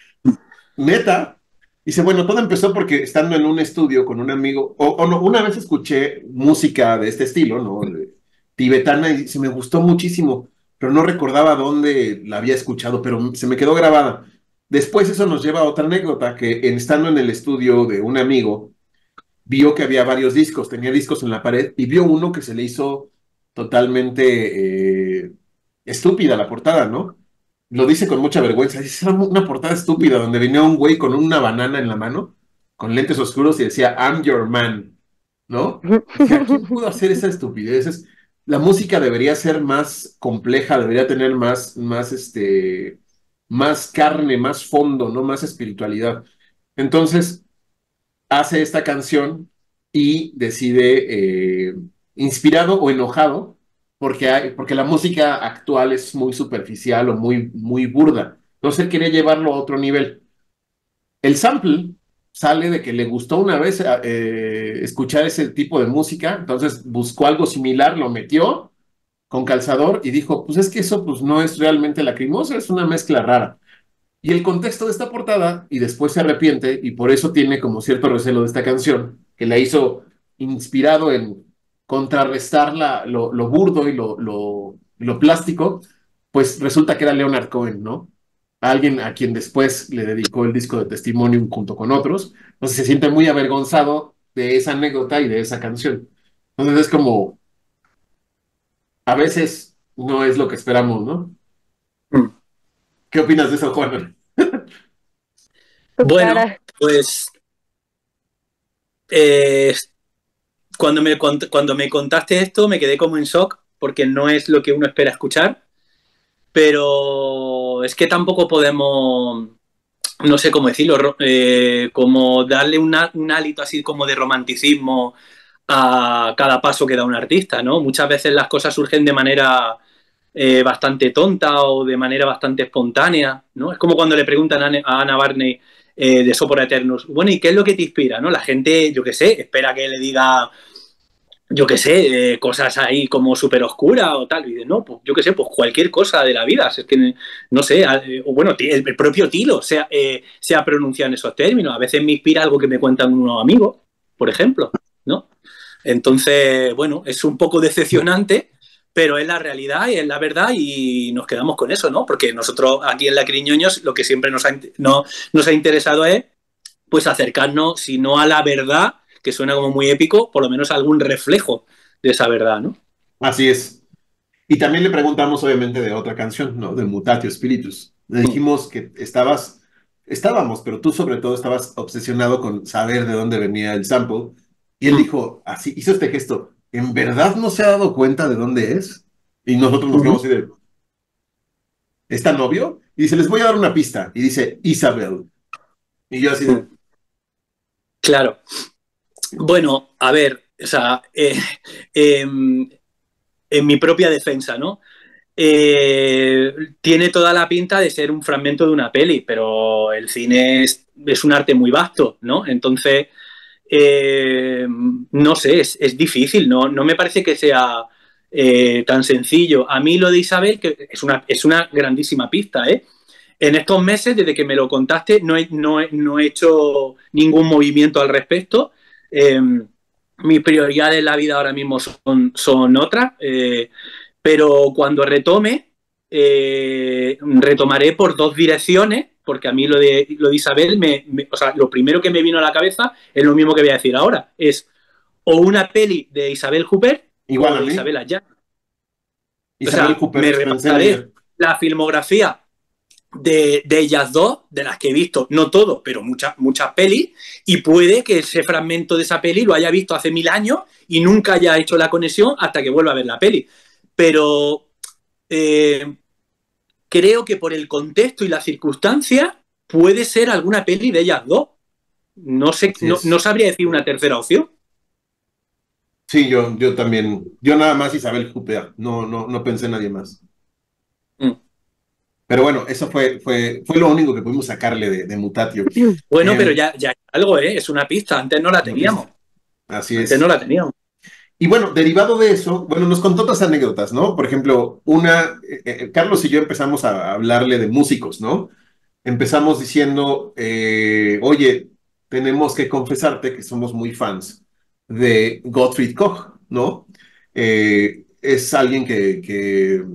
Speaker 1: Neta. Dice, bueno, todo empezó porque estando en un estudio con un amigo, o, o no, una vez escuché música de este estilo, ¿no? De- tibetana, y se me gustó muchísimo, pero no recordaba dónde la había escuchado, pero se me quedó grabada. Después eso nos lleva a otra anécdota, que en, estando en el estudio de un amigo, vio que había varios discos, tenía discos en la pared, y vio uno que se le hizo totalmente eh, estúpida la portada, ¿no? Lo dice con mucha vergüenza, dice, era una portada estúpida donde venía un güey con una banana en la mano, con lentes oscuros y decía, I'm your man, ¿no? Dije, ¿a quién pudo hacer esa estupidez? Es- la música debería ser más compleja, debería tener más, más, este, más carne, más fondo, ¿no? Más espiritualidad. Entonces, hace esta canción y decide, eh, inspirado o enojado, porque, hay, porque la música actual es muy superficial o muy, muy burda. Entonces él quería llevarlo a otro nivel. El sample sale de que le gustó una vez eh, escuchar ese tipo de música, entonces buscó algo similar, lo metió con calzador y dijo, pues es que eso pues no es realmente lacrimosa, es una mezcla rara. Y el contexto de esta portada, y después se arrepiente, y por eso tiene como cierto recelo de esta canción, que la hizo inspirado en contrarrestar la, lo, lo burdo y lo, lo, lo plástico, pues resulta que era Leonard Cohen, ¿no? Alguien a quien después le dedicó el disco de Testimonium junto con otros. Entonces se siente muy avergonzado de esa anécdota y de esa canción. Entonces es como, a veces no es lo que esperamos, ¿no?
Speaker 4: Mm.
Speaker 1: ¿Qué opinas de eso, Juan?
Speaker 3: Tu
Speaker 4: Bueno,
Speaker 3: cara.
Speaker 4: pues eh, cuando, me, cont- cuando me contaste esto me quedé como en shock porque no es lo que uno espera escuchar, pero es que tampoco podemos, no sé cómo decirlo, ro- eh, como darle una- un hálito así como de romanticismo a cada paso que da un artista, ¿no? Muchas veces las cosas surgen de manera eh, bastante tonta o de manera bastante espontánea, ¿no? Es como cuando le preguntan a, a Ana Barney eh, de Sopor Eternus, bueno, ¿y qué es lo que te inspira, no? La gente, yo qué sé, espera que le diga, yo qué sé, eh, cosas ahí como súper oscuras o tal, y dice, no, pues yo qué sé, pues cualquier cosa de la vida, es que, no sé, eh, o bueno, el, el propio Tilo se ha, eh, se ha pronunciado en esos términos, a veces me inspira algo que me cuentan unos amigos, por ejemplo, ¿no? Entonces, bueno, es un poco decepcionante, pero es la realidad y es la verdad y nos quedamos con eso, ¿no? Porque nosotros aquí en La Criñoños lo que siempre nos ha, no, nos ha interesado es pues acercarnos, si no a la verdad, que suena como muy épico, por lo menos a algún reflejo de esa verdad, ¿no?
Speaker 1: Así es. Y también le preguntamos, obviamente, de otra canción, ¿no? De Mutatio Spiritus. Le dijimos que estabas, estábamos, pero tú sobre todo estabas obsesionado con saber de dónde venía el sample. Y él dijo, así, hizo este gesto, ¿en verdad no se ha dado cuenta de dónde es? Y nosotros nos quedamos así de, ¿está novio? Y dice, les voy a dar una pista. Y dice, Isabel. Y yo así de,
Speaker 4: claro. Bueno, a ver, o sea, eh, eh, en mi propia defensa, ¿no? Eh, tiene toda la pinta de ser un fragmento de una peli, pero el cine es, es un arte muy vasto, ¿no? Entonces, eh, no sé, es, es, difícil, ¿no? No me parece que sea eh, tan sencillo. A mí lo de Isabel, que es una, es una grandísima pista, ¿eh? En estos meses, desde que me lo contaste, no he, no he, no he hecho ningún movimiento al respecto. Eh, mis prioridades en la vida ahora mismo son, son otras, eh, pero cuando retome, eh, retomaré por dos direcciones, porque a mí lo de, lo de Isabel, me, me, o sea, lo primero que me vino a la cabeza es lo mismo que voy a decir ahora, es o una peli de Isabel Huppert
Speaker 1: igual
Speaker 4: o
Speaker 1: a
Speaker 4: de
Speaker 1: mí,
Speaker 4: Isabel Allá.
Speaker 1: Isabel
Speaker 4: O sea, me
Speaker 1: Huppert, pensé en ella.
Speaker 4: repasaré la filmografía de, de ellas dos, de las que he visto, no todo, pero muchas muchas pelis, y puede que ese fragmento de esa peli lo haya visto hace mil años y nunca haya hecho la conexión hasta que vuelva a ver la peli. Pero eh, creo que por el contexto y las circunstancias puede ser alguna peli de ellas dos. No sé, no, no sabría decir una tercera opción.
Speaker 1: Sí, yo, yo también. Yo nada más Isabel Huppert, no, no, no pensé en nadie más.
Speaker 4: Mm.
Speaker 1: Pero bueno, eso fue, fue, fue lo único que pudimos sacarle de, de Mutatio.
Speaker 4: Bueno,
Speaker 1: eh,
Speaker 4: pero ya, ya algo, ¿eh? Es una pista. Antes no la teníamos.
Speaker 1: Así
Speaker 4: Antes
Speaker 1: es.
Speaker 4: no la teníamos.
Speaker 1: Y bueno, derivado de eso, bueno, nos contó otras anécdotas, ¿no? Por ejemplo, una, eh, eh, Carlos y yo empezamos a hablarle de músicos, ¿no? Empezamos diciendo, eh, oye, tenemos que confesarte que somos muy fans de Gottfried Koch, ¿no? Eh, es alguien que, que,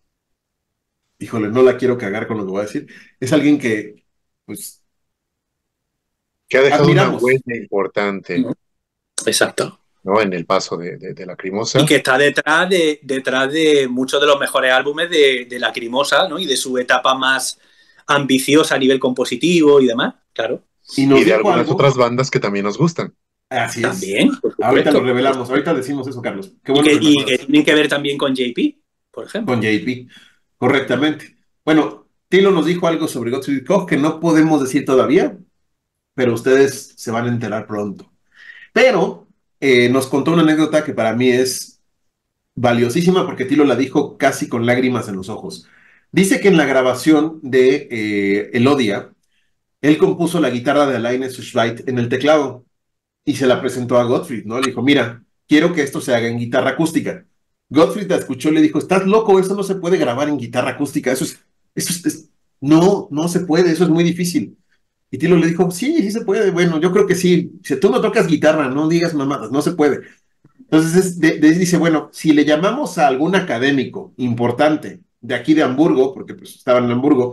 Speaker 1: híjole, no la quiero cagar con lo que voy a decir, es alguien que, pues,
Speaker 2: que ha dejado una
Speaker 1: admiramos.
Speaker 2: huella importante,
Speaker 4: Exacto.
Speaker 2: ¿no? En el paso de, de, de Lacrimosa.
Speaker 4: Y que está detrás de, detrás de muchos de los mejores álbumes de, de Lacrimosa, ¿no? Y de su etapa más ambiciosa a nivel compositivo y demás, claro.
Speaker 1: Y, nos
Speaker 2: Y de
Speaker 1: dijo
Speaker 2: algunas
Speaker 1: algo,
Speaker 2: otras bandas que también nos gustan.
Speaker 1: así es.
Speaker 4: También, por
Speaker 1: Ahorita lo
Speaker 4: supuesto.
Speaker 1: revelamos, ahorita decimos eso, Carlos. Qué
Speaker 4: Y
Speaker 1: bueno
Speaker 4: que,
Speaker 1: que me
Speaker 4: y que
Speaker 1: acuerdas.
Speaker 4: tienen que ver también con J P, por ejemplo.
Speaker 1: Con J P, correctamente. Bueno, Tilo nos dijo algo sobre Gottfried Koch que no podemos decir todavía, pero ustedes se van a enterar pronto. Pero eh, nos contó una anécdota que para mí es valiosísima porque Tilo la dijo casi con lágrimas en los ojos. Dice que en la grabación de eh, Elodia, él compuso la guitarra de Alain Sushvait en el teclado y se la presentó a Gottfried, ¿no? Le dijo, mira, quiero que esto se haga en guitarra acústica. Gottfried la escuchó y le dijo, estás loco, eso no se puede grabar en guitarra acústica, eso es, eso es, es- no, no se puede, eso es muy difícil. Y Tilo le dijo, sí, sí se puede, bueno, yo creo que sí, si tú no tocas guitarra, no digas mamadas, no se puede. Entonces es- de- de- dice, bueno, si le llamamos a algún académico importante de aquí de Hamburgo, porque pues estaban en Hamburgo,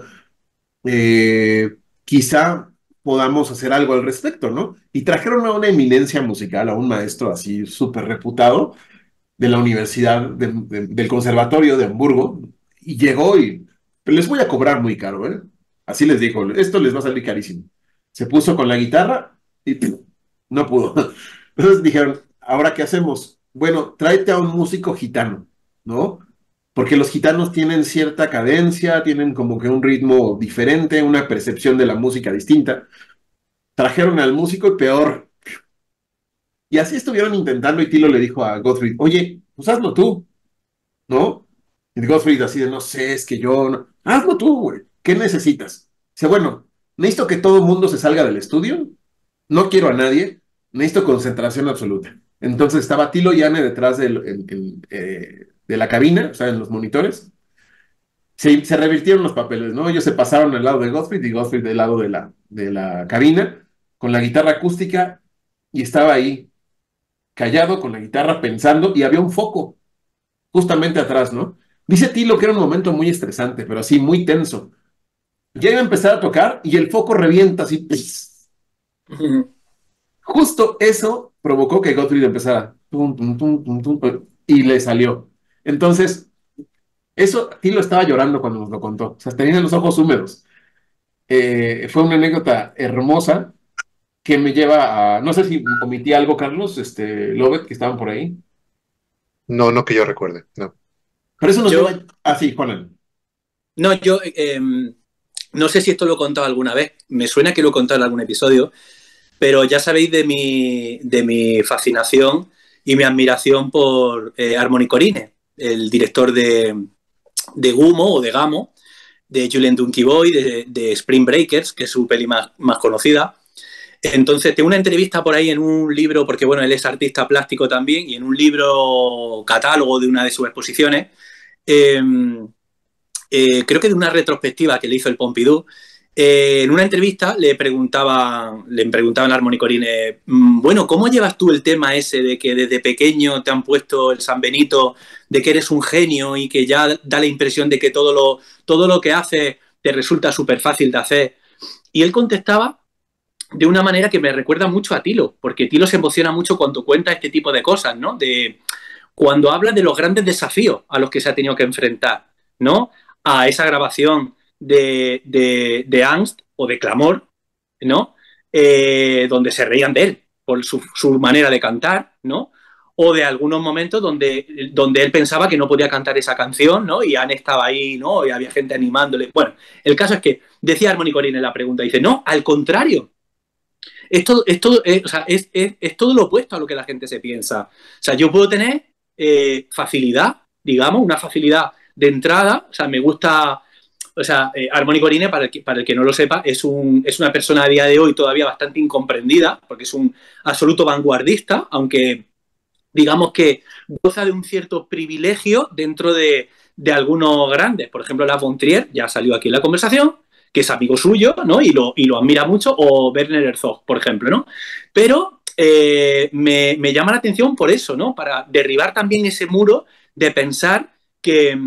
Speaker 1: eh, quizá podamos hacer algo al respecto, ¿no? Y trajeron a una eminencia musical, a un maestro así súper reputado de la Universidad de- de- del Conservatorio de Hamburgo, y llegó y les voy a cobrar muy caro, ¿eh? Así les dijo, esto les va a salir carísimo. Se puso con la guitarra y ¡pum! No pudo. Entonces dijeron, ¿ahora qué hacemos? Bueno, tráete a un músico gitano, ¿no? Porque los gitanos tienen cierta cadencia, tienen como que un ritmo diferente, una percepción de la música distinta. Trajeron al músico y peor. Y así estuvieron intentando y Tilo le dijo a Gottfried, oye, pues hazlo tú, ¿no? Y Gottfried así de, no sé, es que yo... no". Hazlo tú, güey. ¿Qué necesitas? Dice, bueno, necesito que todo el mundo se salga del estudio, no quiero a nadie, necesito concentración absoluta. Entonces estaba Tilo y Anne detrás del, el- el, eh, de la cabina, o sea, en los monitores. Se, se revirtieron los papeles, ¿no? Ellos se pasaron al lado de Gottfried y Gottfried del lado de la, de la cabina, con la guitarra acústica, y estaba ahí. callado con la guitarra pensando y había un foco justamente atrás, ¿no? Dice Tilo que era un momento muy estresante, pero así muy tenso. Ya iba a empezar a tocar y el foco revienta así. ¡Pss! Justo eso provocó que Gottfried empezara tum, tum, tum, tum, tum, y le salió. Entonces, eso Tilo estaba llorando cuando nos lo contó. O sea, tenía los ojos húmedos. Eh, fue una anécdota hermosa que me lleva a, no sé si omití algo, Carlos, este, Lobet, que estaban por ahí.
Speaker 2: No, no que yo recuerde, no.
Speaker 1: Pero eso nos
Speaker 4: Yo,
Speaker 1: lleva, ah, sí, Juanan.
Speaker 4: no, yo eh, no sé si esto lo he contado alguna vez, me suena que lo he contado en algún episodio, pero ya sabéis de mi, de mi fascinación y mi admiración por eh, Harmony Korine, el director de, de Gumo o de Gamo, de Julien Donkey de, de Spring Breakers, que es su peli más, más conocida. Entonces, tengo una entrevista por ahí en un libro, porque bueno, él es artista plástico también, y en un libro catálogo de una de sus exposiciones, eh, eh, creo que de una retrospectiva que le hizo el Pompidou, eh, en una entrevista le preguntaba, le preguntaban a Harmony Korine, bueno, ¿cómo llevas tú el tema ese de que desde pequeño te han puesto el San Benito, de que eres un genio y que ya da la impresión de que todo lo, todo lo que haces te resulta súper fácil de hacer? Y él contestaba de una manera que me recuerda mucho a Tilo, porque Tilo se emociona mucho cuando cuenta este tipo de cosas, ¿no? De cuando habla de los grandes desafíos a los que se ha tenido que enfrentar, ¿no? A esa grabación de, de, de Angst o de Clamor, ¿no? Eh, donde se reían de él por su, su, manera de cantar, ¿no? O de algunos momentos donde, donde él pensaba que no podía cantar esa canción, ¿no? Y Anne estaba ahí, ¿no? Y había gente animándole. Bueno, el caso es que decía Harmony Korine en la pregunta, dice, no, al contrario, es todo, es, todo, es, o sea, es, es, es todo lo opuesto a lo que la gente se piensa. O sea, yo puedo tener eh, facilidad, digamos, una facilidad de entrada, o sea, me gusta, o sea, eh, Harmony Korine, para el, que, para el que no lo sepa, es, un, es una persona a día de hoy todavía bastante incomprendida, porque es un absoluto vanguardista, aunque digamos que goza de un cierto privilegio dentro de, de algunos grandes. Por ejemplo, Lars von Trier, ya salió aquí en la conversación, que es amigo suyo, ¿no? Y lo, y lo admira mucho, o Werner Herzog, por ejemplo, ¿no? Pero eh, me, me llama la atención por eso, ¿no? Para derribar también ese muro de pensar que,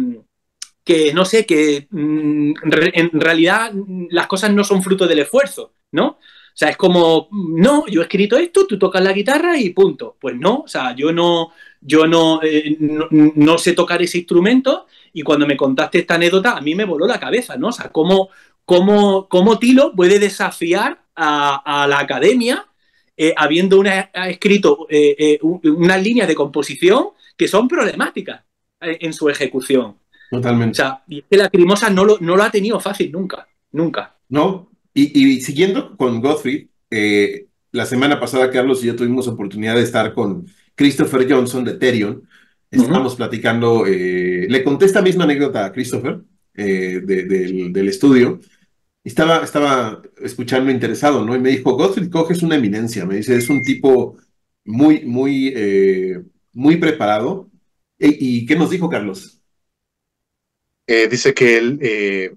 Speaker 4: que no sé, que mm, en realidad las cosas no son fruto del esfuerzo, ¿no? O sea, es como, no, yo he escrito esto, tú tocas la guitarra y punto. Pues no, o sea, yo no, yo no, eh, no, no sé tocar ese instrumento, y cuando me contaste esta anécdota a mí me voló la cabeza, ¿no? O sea, cómo, cómo, cómo Tilo puede desafiar a, a la academia eh, habiendo una, ha escrito eh, eh, unas líneas de composición que son problemáticas eh, en su ejecución.
Speaker 1: Totalmente.
Speaker 4: O sea, y es que Lacrimosa no lo, no lo ha tenido fácil nunca, nunca.
Speaker 1: ¿No? Y, y siguiendo con Gottfried, eh, la semana pasada Carlos y yo tuvimos oportunidad de estar con Christopher Johnson de Therion. Estábamos uh-huh. platicando, eh, le conté esta misma anécdota a Christopher eh, de, de, del estudio. Estaba, estaba escuchando interesado, ¿no? Y me dijo, Gottfried Koch es una eminencia, me dice, es un tipo muy, muy, eh, muy preparado. ¿Y, y qué nos dijo Carlos?
Speaker 2: Eh, dice que él, eh,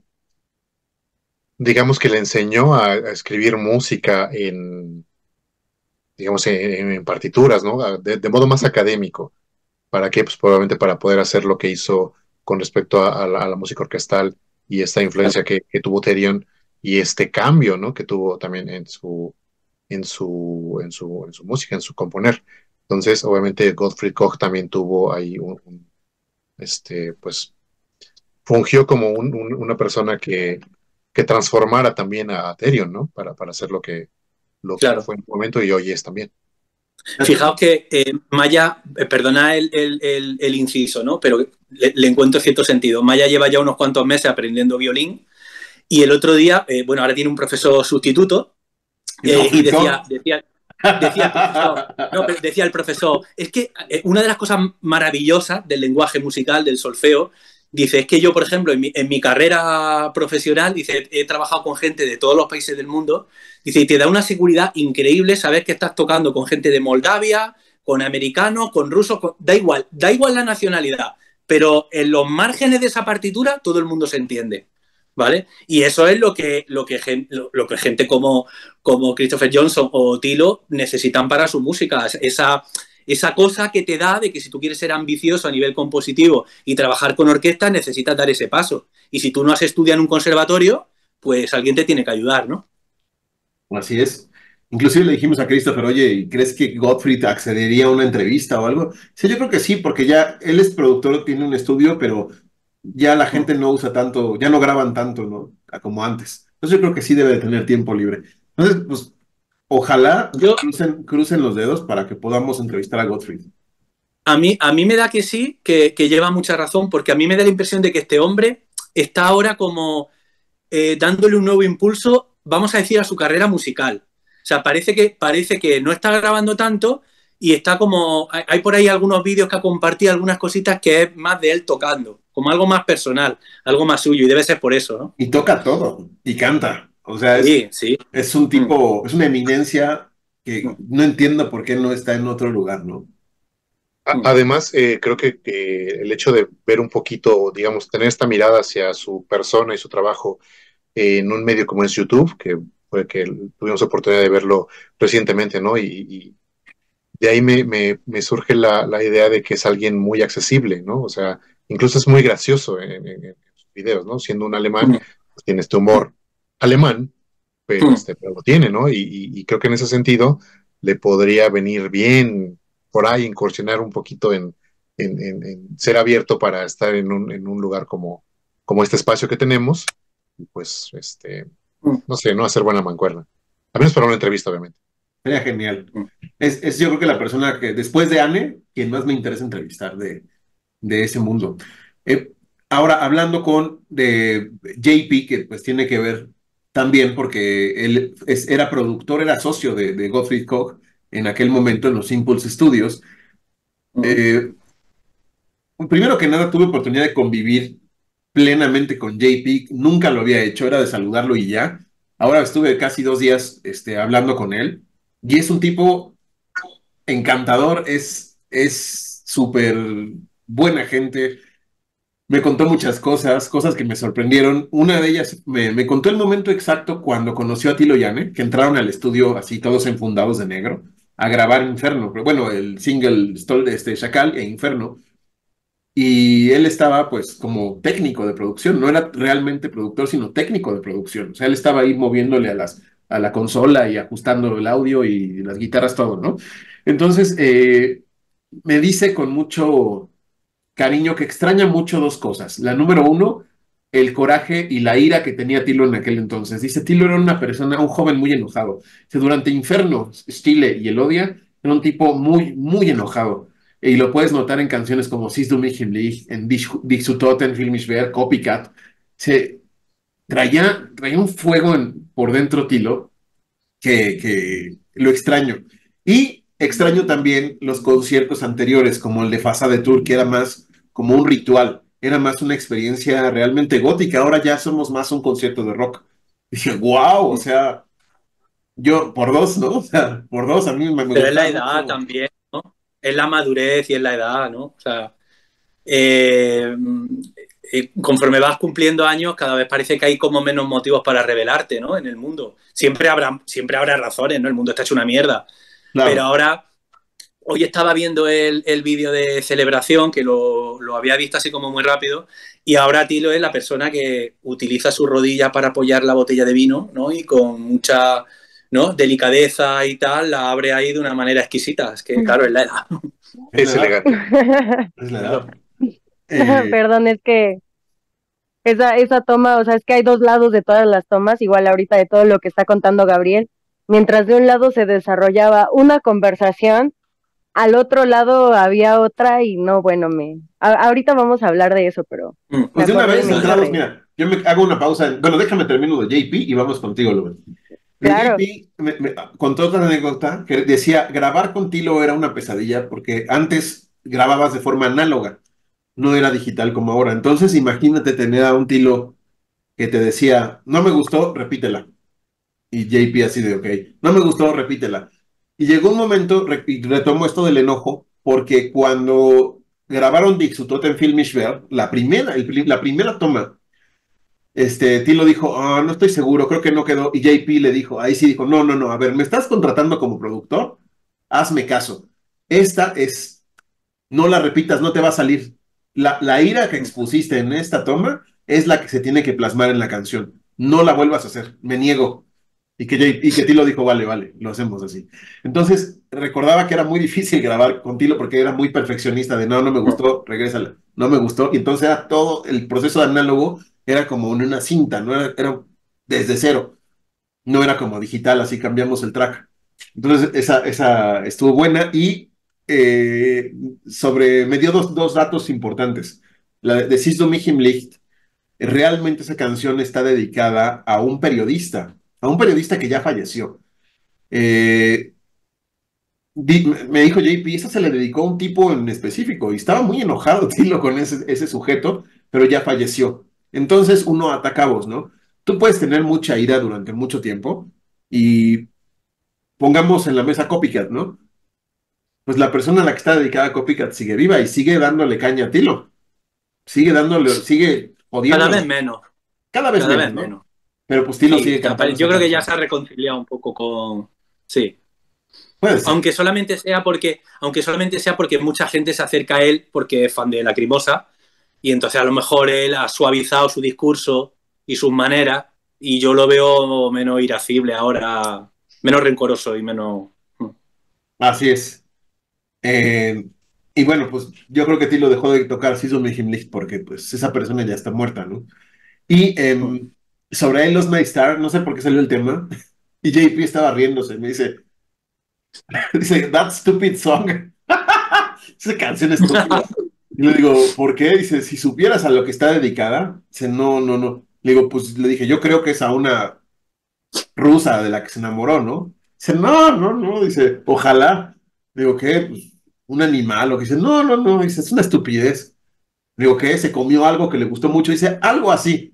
Speaker 2: digamos que le enseñó a, a escribir música en, digamos, en, en partituras, ¿no? De, de modo más académico. ¿Para qué? Pues probablemente para poder hacer lo que hizo con respecto a, a, la, a la música orquestal y esta influencia que, que tuvo Therion y este cambio, ¿no? Que tuvo también en su, en su, en su, en su música, en su componer. Entonces, obviamente, Gottfried Koch también tuvo ahí un, un este, pues, fungió como un, un, una persona que, que transformara también a Therion, ¿no? Para, para hacer lo que, lo
Speaker 4: claro.
Speaker 2: que fue en un momento y hoy es también.
Speaker 4: Fijaos que eh, Maya, eh, perdona el, el, el, el inciso, ¿no? Pero le, le encuentro cierto sentido. Maya lleva ya unos cuantos meses aprendiendo violín, y el otro día, eh, bueno, ahora tiene un profesor sustituto, eh, y decía, decía, decía, el profesor, no, decía el profesor, es que eh, una de las cosas maravillosas del lenguaje musical, del solfeo, dice, es que yo, por ejemplo, en mi, en mi carrera profesional, dice, he trabajado con gente de todos los países del mundo, dice, y te da una seguridad increíble saber que estás tocando con gente de Moldavia, con americanos, con rusos, con... da igual, da igual la nacionalidad, pero en los márgenes de esa partitura todo el mundo se entiende, ¿vale? Y eso es lo que, lo que, lo, lo que gente como, como Christopher Johnson o Tilo necesitan para su música, esa, esa cosa que te da de que si tú quieres ser ambicioso a nivel compositivo y trabajar con orquestas, necesitas dar ese paso. Y si tú no has estudiado en un conservatorio, pues alguien te tiene que ayudar, ¿no?
Speaker 1: Así es. Inclusive le dijimos a Christopher, oye, ¿crees que Gottfried accedería a una entrevista o algo? Sí, yo creo que sí, porque ya él es productor, tiene un estudio, pero ya la gente no usa tanto, ya no graban tanto, ¿no? Como antes. Entonces yo creo que sí debe de tener tiempo libre. Entonces, pues, ojalá
Speaker 4: Yo,
Speaker 1: crucen, crucen los dedos para que podamos entrevistar a Gottfried.
Speaker 4: a mí, a mí me da que sí, que, que lleva mucha razón, porque a mí me da la impresión de que este hombre está ahora como eh, dándole un nuevo impulso, vamos a decir, a su carrera musical. O sea, parece que, parece que no está grabando tanto y está como... Hay, hay por ahí algunos vídeos que ha compartido, algunas cositas que es más de él tocando, como algo más personal, algo más suyo, y debe ser por eso, ¿no?
Speaker 1: Y toca todo, y canta. O sea, es,
Speaker 4: Sí, sí.
Speaker 1: es un
Speaker 4: Mm,
Speaker 1: tipo, es una eminencia que
Speaker 4: mm,
Speaker 1: no entiendo por qué no está en otro lugar, ¿no?
Speaker 2: A-
Speaker 4: mm,
Speaker 2: Además, eh, creo que, que el hecho de ver un poquito, digamos, tener esta mirada hacia su persona y su trabajo eh, en un medio como es YouTube, que fue que tuvimos oportunidad de verlo recientemente, ¿no? Y, y de ahí me, me, me surge la, la, idea de que es alguien muy accesible, ¿no? O sea, incluso es muy gracioso en, en, en sus videos, ¿no? Siendo un alemán,
Speaker 4: mm,
Speaker 2: pues tiene este humor alemán, pero,
Speaker 4: mm.
Speaker 2: este, pero lo tiene, ¿no? Y, y, y creo que en ese sentido le podría venir bien por ahí incursionar un poquito en, en, en, en ser abierto para estar en un, en un lugar como, como este espacio que tenemos, y pues, este,
Speaker 4: Mm,
Speaker 2: no sé, no hacer buena mancuerna. A menos para una entrevista, obviamente.
Speaker 1: Sería genial.
Speaker 4: mm.
Speaker 1: Es, es yo creo que la persona que, después de Anne, quien más me interesa entrevistar de, de ese mundo. Eh, ahora, hablando con de J P, que pues tiene que ver también porque él es, era productor, era socio de, de Gottfried Koch en aquel momento en los Impulse Studios.
Speaker 4: Mm.
Speaker 1: Eh, Primero que nada, tuve oportunidad de convivir plenamente con J P, nunca lo había hecho, era de saludarlo y ya. Ahora estuve casi dos días este, hablando con él y es un tipo encantador, es es súper buena gente. Me contó muchas cosas, cosas que me sorprendieron. Una de ellas me, me contó el momento exacto cuando conoció a Tilo Yane, que entraron al estudio así todos enfundados de negro a grabar Inferno, pero bueno, el single Stol- este, Chacal e Inferno. Y él estaba pues como técnico de producción, no era realmente productor, sino técnico de producción. O sea, él estaba ahí moviéndole a las, a la consola y ajustando el audio y las guitarras, todo, ¿no? Entonces, eh, me dice con mucho cariño que extraña mucho dos cosas. La número uno, el coraje y la ira que tenía Tilo en aquel entonces. Dice, Tilo era una persona, un joven muy enojado. Dice, durante Inferno, Stille y Elodia, era un tipo muy, muy enojado. Y lo puedes notar en canciones como Sis du mich im Licht, en Dich Dich zu Toten, Film ich wer, Copycat. Se traía, traía un fuego en- por dentro Tilo que, que lo extraño. Y extraño también los conciertos anteriores, como el de Fasa de Tour, que era más como un ritual, era más una experiencia realmente gótica. Ahora ya somos más un concierto de rock. Y dije, wow, o sea, yo por dos, ¿no? O sea, por dos, a mí me, me
Speaker 4: Pero es la
Speaker 1: gustaba
Speaker 4: edad
Speaker 1: mucho.
Speaker 4: también, ¿no? Es la madurez y es la edad, ¿no? O sea, eh, eh, conforme vas cumpliendo años, cada vez parece que hay como menos motivos para rebelarte, ¿no? En el mundo. Siempre habrá, siempre habrá razones, ¿no? El mundo está hecho una mierda. Pero
Speaker 1: Claro,
Speaker 4: ahora, hoy estaba viendo el, el vídeo de celebración, que lo, lo había visto así como muy rápido, y ahora Tilo es la persona que utiliza su rodilla para apoyar la botella de vino, ¿no? Y con mucha, ¿no? delicadeza y tal, la abre ahí de una manera exquisita. Es que, claro, es la edad.
Speaker 1: es la
Speaker 2: Es
Speaker 1: edad,
Speaker 2: elegante.
Speaker 1: es la
Speaker 4: Claro.
Speaker 1: edad. Eh,
Speaker 3: Perdón, es que esa, esa toma, o sea, es que hay dos lados de todas las tomas, igual ahorita de todo lo que está contando Gabriel. Mientras de un lado se desarrollaba una conversación, al otro lado había otra y no, bueno, me... a- ahorita vamos a hablar de eso, pero
Speaker 4: Mm.
Speaker 3: me
Speaker 1: pues de una
Speaker 3: acordé y
Speaker 1: vez
Speaker 3: me hizo
Speaker 1: entrados,
Speaker 3: reír.
Speaker 1: mira, yo me hago una pausa. Bueno, déjame termino de J P y vamos contigo, Luen. De
Speaker 3: Claro.
Speaker 1: J P me, me contó otra anécdota que decía, grabar con Tilo era una pesadilla porque antes grababas de forma análoga, no era digital como ahora. Entonces imagínate tener a un Tilo que te decía, no me gustó, repítela. Y J P así de, ok, no me gustó, repítela. Y llegó un momento, re- y retomo esto del enojo, porque cuando grabaron Dixutot en Filmishver, la primera, el pri- la primera toma, este, Tilo dijo, ah, no estoy seguro, creo que no quedó. Y J P le dijo, ahí sí dijo, no, no, no, a ver, ¿me estás contratando como productor? Hazme caso. esta es, no la repitas, no te va a salir. La, la ira que expusiste en esta toma es la que se tiene que plasmar en la canción. No la vuelvas a hacer, me niego. Y que, Jay- y que Tilo dijo, vale, vale, lo hacemos así. Entonces, recordaba que era muy difícil grabar con Tilo porque era muy perfeccionista de, no, no me gustó, regrésala, no me gustó. Y entonces era todo, el proceso de análogo era como en una cinta, no era, era desde cero, no era como digital, así cambiamos el track. Entonces, esa, esa estuvo buena y eh, sobre, me dio dos, dos datos importantes. La de Siehst du mich im Licht, realmente esa canción está dedicada a un periodista, a un periodista que ya falleció. Eh, di- me dijo J P, esa se le dedicó a un tipo en específico y estaba muy enojado, Tilo, con ese, ese sujeto, pero ya falleció. Entonces uno ataca a vos, ¿no? Tú puedes tener mucha ira durante mucho tiempo y pongamos en la mesa Copycat, ¿no? Pues la persona a la que está dedicada a Copycat sigue viva y sigue dándole caña a Tilo, sigue dándole, sigue
Speaker 4: Cada vez
Speaker 1: jodiéndolo,
Speaker 4: menos,
Speaker 1: cada vez
Speaker 4: cada
Speaker 1: menos,
Speaker 4: vez
Speaker 1: ¿no?
Speaker 4: menos.
Speaker 1: Pero pues Tilo
Speaker 4: Sí,
Speaker 1: sigue
Speaker 4: ya
Speaker 1: cantando
Speaker 4: pare- yo
Speaker 1: esa
Speaker 4: creo que ya se
Speaker 1: canción.
Speaker 4: ha reconciliado un poco con... Sí.
Speaker 1: Puede ser.
Speaker 4: Aunque solamente sea porque, aunque solamente sea porque mucha gente se acerca a él porque es fan de Lacrimosa y entonces a lo mejor él ha suavizado su discurso y sus maneras y yo lo veo menos irascible ahora, menos rencoroso y menos...
Speaker 1: Así es. Eh, y bueno, pues yo creo que Tilo dejó de tocar Season of Licht porque pues esa persona ya está muerta, ¿no? Y em, sobre I Lost My Star, no sé por qué salió el tema, y J P estaba riéndose, me dice, dice, that stupid song, esa canción estúpida. Y le digo, ¿por qué? Dice, si supieras a lo que está dedicada, dice, no, no, no. Le digo, pues le dije, yo creo que es a una rusa de la que se enamoró, ¿no? Dice, no, no, no, dice, ojalá. Digo, ¿qué? Pues un animal, o que dice, no, no, no, dice, es una estupidez. Digo, ¿qué? Se comió algo que le gustó mucho, dice, algo así.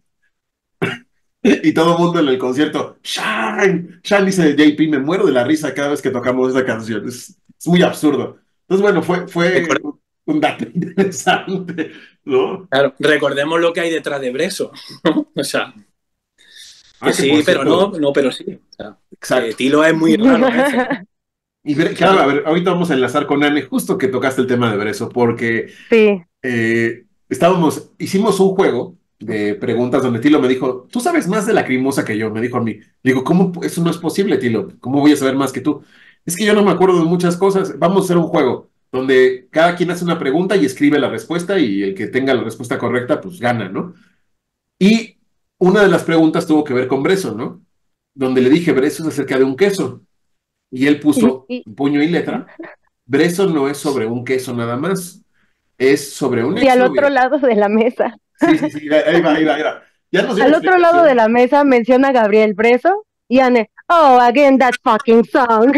Speaker 1: Y todo el mundo en el concierto, Shine, Shine, dice J P, me muero de la risa cada vez que tocamos esa canción. Es, es muy absurdo. Entonces, bueno, fue, fue un dato interesante, ¿no?
Speaker 4: Claro, recordemos lo que hay detrás de Breso, ¿no? O sea, que
Speaker 1: Ah, que por
Speaker 4: sí, pero no,
Speaker 1: cierto,
Speaker 4: no, pero sí. O sea, que
Speaker 1: exacto.
Speaker 4: Tilo es muy raro a veces.
Speaker 1: Y ver- claro, a ver, ahorita vamos a enlazar con Anne, justo que tocaste el tema de Breso, porque
Speaker 3: Sí,
Speaker 1: eh, estábamos, hicimos un juego de preguntas donde Tilo me dijo, tú sabes más de Lacrimosa que yo, me dijo a mí. Le digo, ¿cómo? Eso no es posible, Tilo. ¿Cómo voy a saber más que tú? Es que yo no me acuerdo de muchas cosas. Vamos a hacer un juego donde cada quien hace una pregunta y escribe la respuesta y el que tenga la respuesta correcta, pues gana, ¿no? Y una de las preguntas tuvo que ver con Breso, ¿no? Donde le dije, Breso es acerca de un queso. Y él
Speaker 3: y,
Speaker 1: puso
Speaker 3: y,
Speaker 1: puño y letra. Breso no es sobre un queso nada más, es sobre una
Speaker 3: y al otro
Speaker 1: exnovia.
Speaker 3: lado de la mesa,
Speaker 1: Sí, sí, sí, ahí va, ahí va, ahí va. Ya nos dio la
Speaker 3: al otro lado de
Speaker 1: explicación.
Speaker 3: la mesa menciona a Gabriel Breso y Anne, oh, again that fucking song.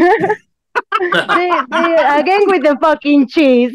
Speaker 3: the, the, again with the fucking cheese.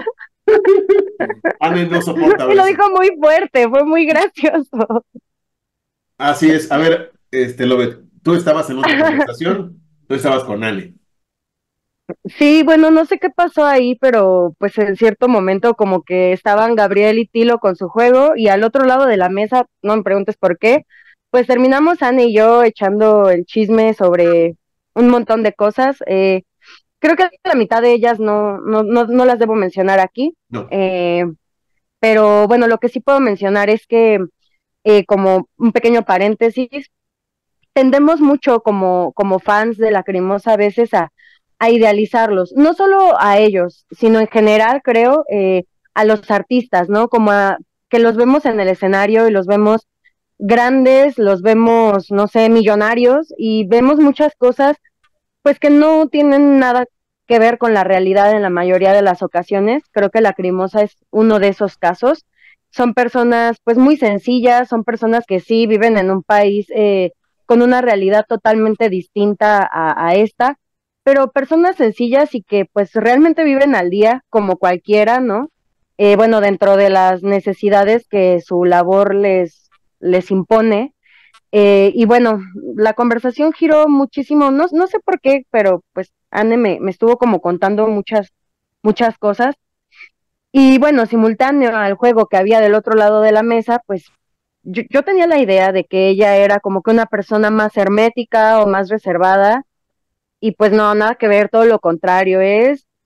Speaker 1: Anne no soporta
Speaker 3: Y lo
Speaker 1: Breso.
Speaker 3: dijo muy fuerte, fue muy gracioso.
Speaker 1: Así es. A ver, este, Lobet, tú estabas en otra conversación, tú estabas con Anne.
Speaker 3: Sí, bueno, no sé qué pasó ahí, pero pues en cierto momento como que estaban Gabriel y Tilo con su juego y al otro lado de la mesa, no me preguntes por qué, pues terminamos Anne y yo echando el chisme sobre un montón de cosas. Eh, creo que la mitad de ellas no, no, no, no las debo mencionar aquí,
Speaker 1: No.
Speaker 3: eh, pero bueno, lo que sí puedo mencionar es que eh, como un pequeño paréntesis, tendemos mucho como, como fans de Lacrimosa a veces a, a idealizarlos, no solo a ellos, sino en general, creo, eh, a los artistas, ¿no? Como a, que los vemos en el escenario y los vemos grandes, los vemos, no sé, millonarios y vemos muchas cosas, pues que no tienen nada que ver con la realidad en la mayoría de las ocasiones. Creo que Lacrimosa es uno de esos casos. Son personas, pues, muy sencillas, son personas que sí viven en un país eh, con una realidad totalmente distinta a, a esta, pero personas sencillas y que pues realmente viven al día como cualquiera, ¿no? Eh, bueno, dentro de las necesidades que su labor les, les impone. Eh, y bueno, la conversación giró muchísimo, no, no sé por qué, pero pues Anne me, me estuvo como contando muchas, muchas cosas. Y bueno, simultáneo al juego que había del otro lado de la mesa, pues yo, yo tenía la idea de que ella era como que una persona más hermética o más reservada, y pues no, nada que ver, todo lo contrario, es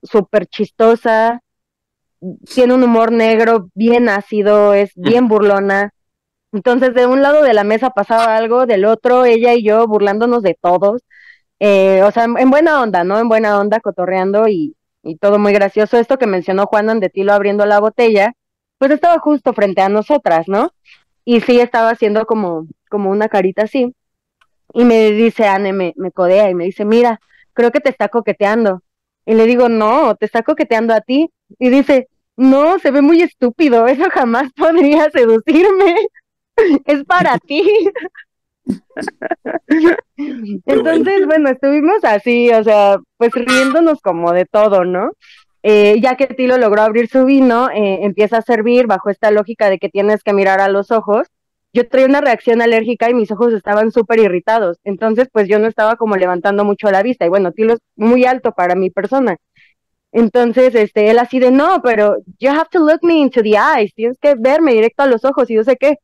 Speaker 3: súper chistosa, tiene un humor negro bien ácido, es bien burlona. Entonces, de un lado de la mesa pasaba algo, del otro ella y yo burlándonos de todos. Eh, o sea, en, en buena onda, ¿no? En buena onda, cotorreando y, y todo muy gracioso. Esto que mencionó Juan de Tilo abriendo la botella, pues estaba justo frente a nosotras, ¿no? Y sí estaba haciendo como, como una carita así. Y me dice Anne, me, me codea y me dice, mira, creo que te está coqueteando. Y le digo, no, te está coqueteando a ti. Y dice, no, se ve muy estúpido, eso jamás podría seducirme, es para ti. Entonces, bueno, estuvimos así, o sea, pues riéndonos como de todo, ¿no? Eh, ya que Tilo logró abrir su vino, eh, empieza a servir bajo esta lógica de que tienes que mirar a los ojos. Yo traía una reacción alérgica y mis ojos estaban súper irritados, entonces pues yo no estaba como levantando mucho la vista, y bueno, Tilo es muy alto para mi persona. Entonces, este, él así de, no, pero you have to look me into the eyes, tienes que verme directo a los ojos, y yo sé qué.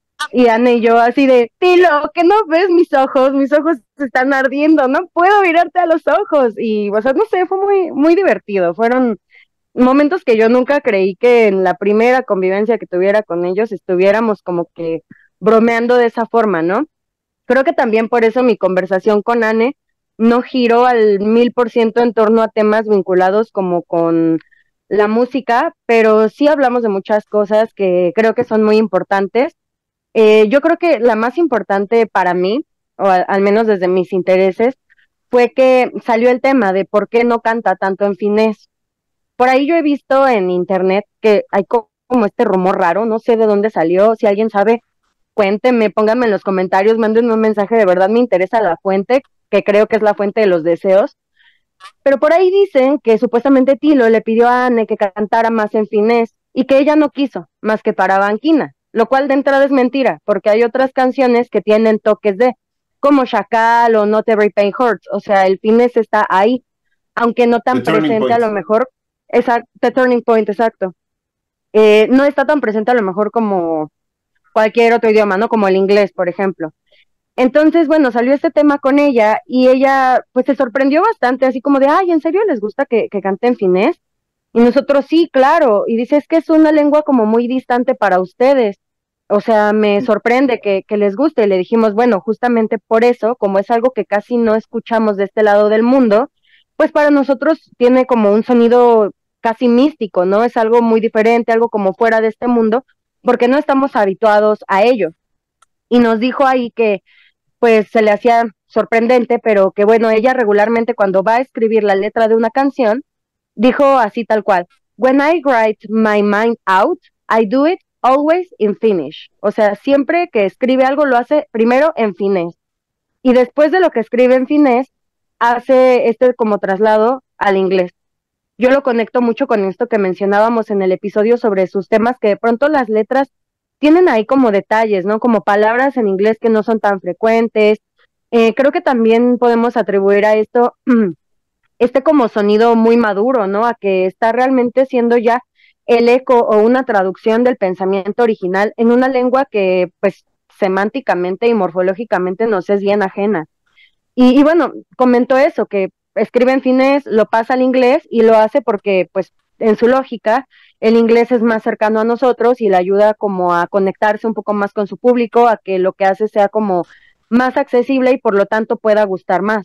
Speaker 3: Y Ana y yo así de, Tilo, que no ves mis ojos, mis ojos se están ardiendo, no puedo mirarte a los ojos. Y, o sea, no sé, fue muy, muy divertido. Fueron momentos que yo nunca creí que en la primera convivencia que tuviera con ellos estuviéramos como que bromeando de esa forma, ¿no? Creo que también por eso mi conversación con Anne no giró al mil por ciento en torno a temas vinculados como con la música, pero sí hablamos de muchas cosas que creo que son muy importantes. Eh, yo creo que la más importante para mí, o al, al menos desde mis intereses, fue que salió el tema de por qué no canta tanto en finés. Por ahí yo he visto en internet que hay co- como este rumor raro, no sé de dónde salió, si alguien sabe, cuéntenme, pónganme en los comentarios, mándenme un mensaje, de verdad me interesa la fuente, que creo que es la fuente de los deseos. Pero por ahí dicen que supuestamente Tilo le pidió a Anne que cantara más en finés y que ella no quiso, más que para Banquina, lo cual de entrada es mentira, porque hay otras canciones que tienen toques de, como Chacal o Not Every Pain Hurts, o sea, el finés está ahí, aunque no
Speaker 1: The
Speaker 3: tan
Speaker 1: Turning
Speaker 3: presente a
Speaker 1: Point.
Speaker 3: lo mejor, esa, The Turning Point, exacto, eh, no está tan presente a lo mejor como cualquier otro idioma, ¿no? Como el inglés, por ejemplo. Entonces, bueno, salió este tema con ella y ella pues se sorprendió bastante, así como de, ay, ¿en serio les gusta que, que cante en finés? Y nosotros sí, claro, y dice, es que es una lengua como muy distante para ustedes, o sea, me sorprende que, que les guste, y le dijimos, bueno, justamente por eso, como es algo que casi no escuchamos de este lado del mundo, pues para nosotros tiene como un sonido casi místico, ¿no? Es algo muy diferente, algo como fuera de este mundo, porque no estamos habituados a ello. Y nos dijo ahí que pues se le hacía sorprendente, pero que bueno, ella regularmente cuando va a escribir la letra de una canción, dijo así tal cual, when I write my mind out, I do it always in Finnish. O sea, siempre que escribe algo lo hace primero en finés. Y después de lo que escribe en finés, hace este como traslado al inglés. Yo lo conecto mucho con esto que mencionábamos en el episodio sobre sus temas, que de pronto las letras tienen ahí como detalles, ¿no? Como palabras en inglés que no son tan frecuentes. Eh, creo que también podemos atribuir a esto este como sonido muy maduro, ¿no? A que está realmente siendo ya el eco o una traducción del pensamiento original en una lengua que pues semánticamente y morfológicamente nos es bien ajena. Y, y bueno, comentó eso, que escribe en finés, lo pasa al inglés y lo hace porque, pues, en su lógica, el inglés es más cercano a nosotros y le ayuda como a conectarse un poco más con su público, a que lo que hace sea como más accesible y por lo tanto pueda gustar más.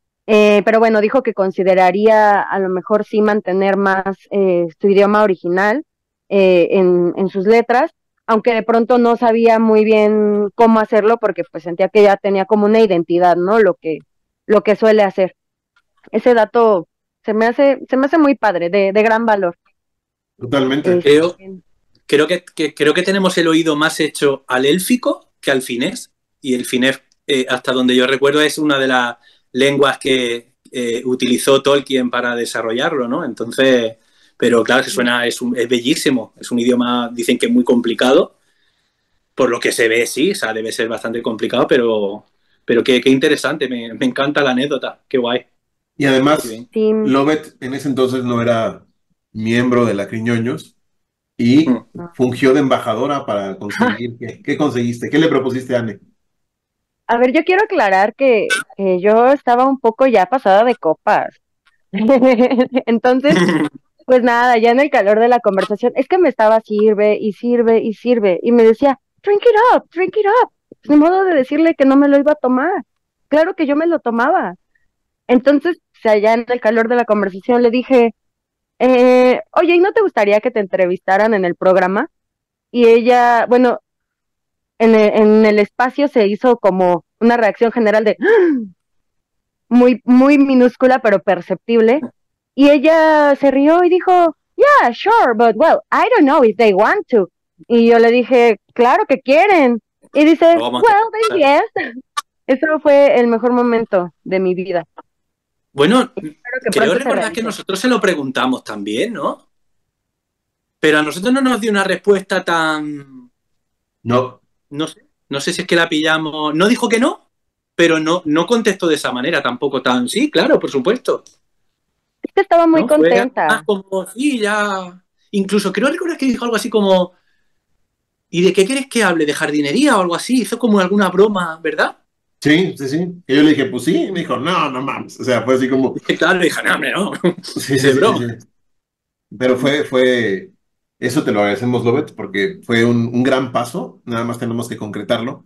Speaker 3: Eh, pero bueno, dijo que consideraría a lo mejor sí mantener más eh, su idioma original eh, en, en sus letras, aunque de pronto no sabía muy bien cómo hacerlo porque pues sentía que ya tenía como una identidad, ¿no? Lo que, lo que suele hacer. Ese dato se me hace, se me hace muy padre, de, de gran valor.
Speaker 1: Totalmente.
Speaker 4: Creo,
Speaker 3: Este,
Speaker 4: creo, que, que- creo que tenemos el oído más hecho al élfico que al finés. Y el finés, eh, hasta donde yo recuerdo, es una de las lenguas que eh, utilizó Tolkien para desarrollarlo, ¿no? Entonces, pero claro, se suena, es, un- es bellísimo. Es un idioma, dicen que es muy complicado. Por lo que se ve, sí, o sea, debe ser bastante complicado, pero, pero qué, qué interesante, me, me encanta la anécdota, qué guay.
Speaker 1: Y
Speaker 4: Qué
Speaker 1: además,
Speaker 4: bien.
Speaker 3: sí,
Speaker 1: Lovett en ese entonces no era miembro de la Criñoños y
Speaker 4: Mm.
Speaker 1: fungió de embajadora para conseguir. ¿Qué, qué conseguiste? ¿Qué le propusiste a Anne?
Speaker 3: a ver, yo quiero aclarar que, que yo estaba un poco ya pasada de copas. Entonces, pues nada, ya en el calor de la conversación, es que me estaba sirve y sirve y sirve, y me decía, drink it up, drink it up. Pues, ni modo de decirle que no me lo iba a tomar. Claro que yo me lo tomaba. Entonces, o sea, ya en el calor de la conversación le dije, eh, oye, ¿y no te gustaría que te entrevistaran en el programa? Y ella, bueno, en el, en el espacio se hizo como una reacción general de muy, muy minúscula, pero perceptible. Y ella se rió y dijo, yeah, sure, but well, I don't know if they want to. Y yo le dije, claro que quieren. Y dice,
Speaker 4: Lo vamos a
Speaker 3: well, then yes. Eso fue el mejor momento de mi vida.
Speaker 4: Bueno,
Speaker 3: Espero que
Speaker 4: creo
Speaker 3: pronto se
Speaker 4: recordar que
Speaker 3: realice.
Speaker 4: nosotros se lo preguntamos también, ¿no? Pero a nosotros no nos dio una respuesta tan...
Speaker 1: No,
Speaker 4: No sé, no sé si es que la pillamos... No dijo que no, pero no, no contestó de esa manera tampoco tan... Sí, claro, por supuesto.
Speaker 3: Es que estaba muy
Speaker 4: ¿No? Fue más
Speaker 3: contenta.
Speaker 4: como, sí, ya... Incluso creo recordar que dijo algo así como... ¿Y de qué quieres que hable? ¿De jardinería o algo así? Hizo como alguna broma, ¿verdad?
Speaker 1: sí, sí, sí. Y yo le dije, pues sí, y me dijo, no, no mames. O sea, fue así como,
Speaker 4: Y claro, dije, no, hombre, no.
Speaker 1: sí, sí,
Speaker 4: De
Speaker 1: sí, sí,
Speaker 4: broma.
Speaker 1: sí. Pero fue, fue, eso te lo agradecemos, Lobet, porque fue un, un gran paso, nada más tenemos que concretarlo.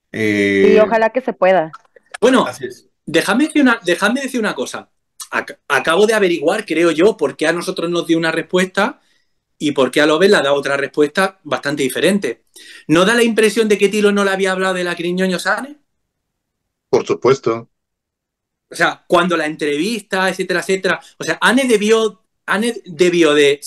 Speaker 3: Sí,
Speaker 1: Eh,
Speaker 3: ojalá que se pueda.
Speaker 4: Bueno,
Speaker 1: así es.
Speaker 4: déjame decir una, déjame decir una cosa. Ac- acabo de averiguar, creo yo, por qué a nosotros nos dio una respuesta y por qué a Lobel le ha dado otra respuesta bastante diferente. ¿No da la impresión de que Tilo no le había hablado de la Criñoño Sane?
Speaker 2: Por supuesto.
Speaker 4: O sea, cuando la entrevista, etcétera, etcétera. O sea, Anne debió, Anne debió de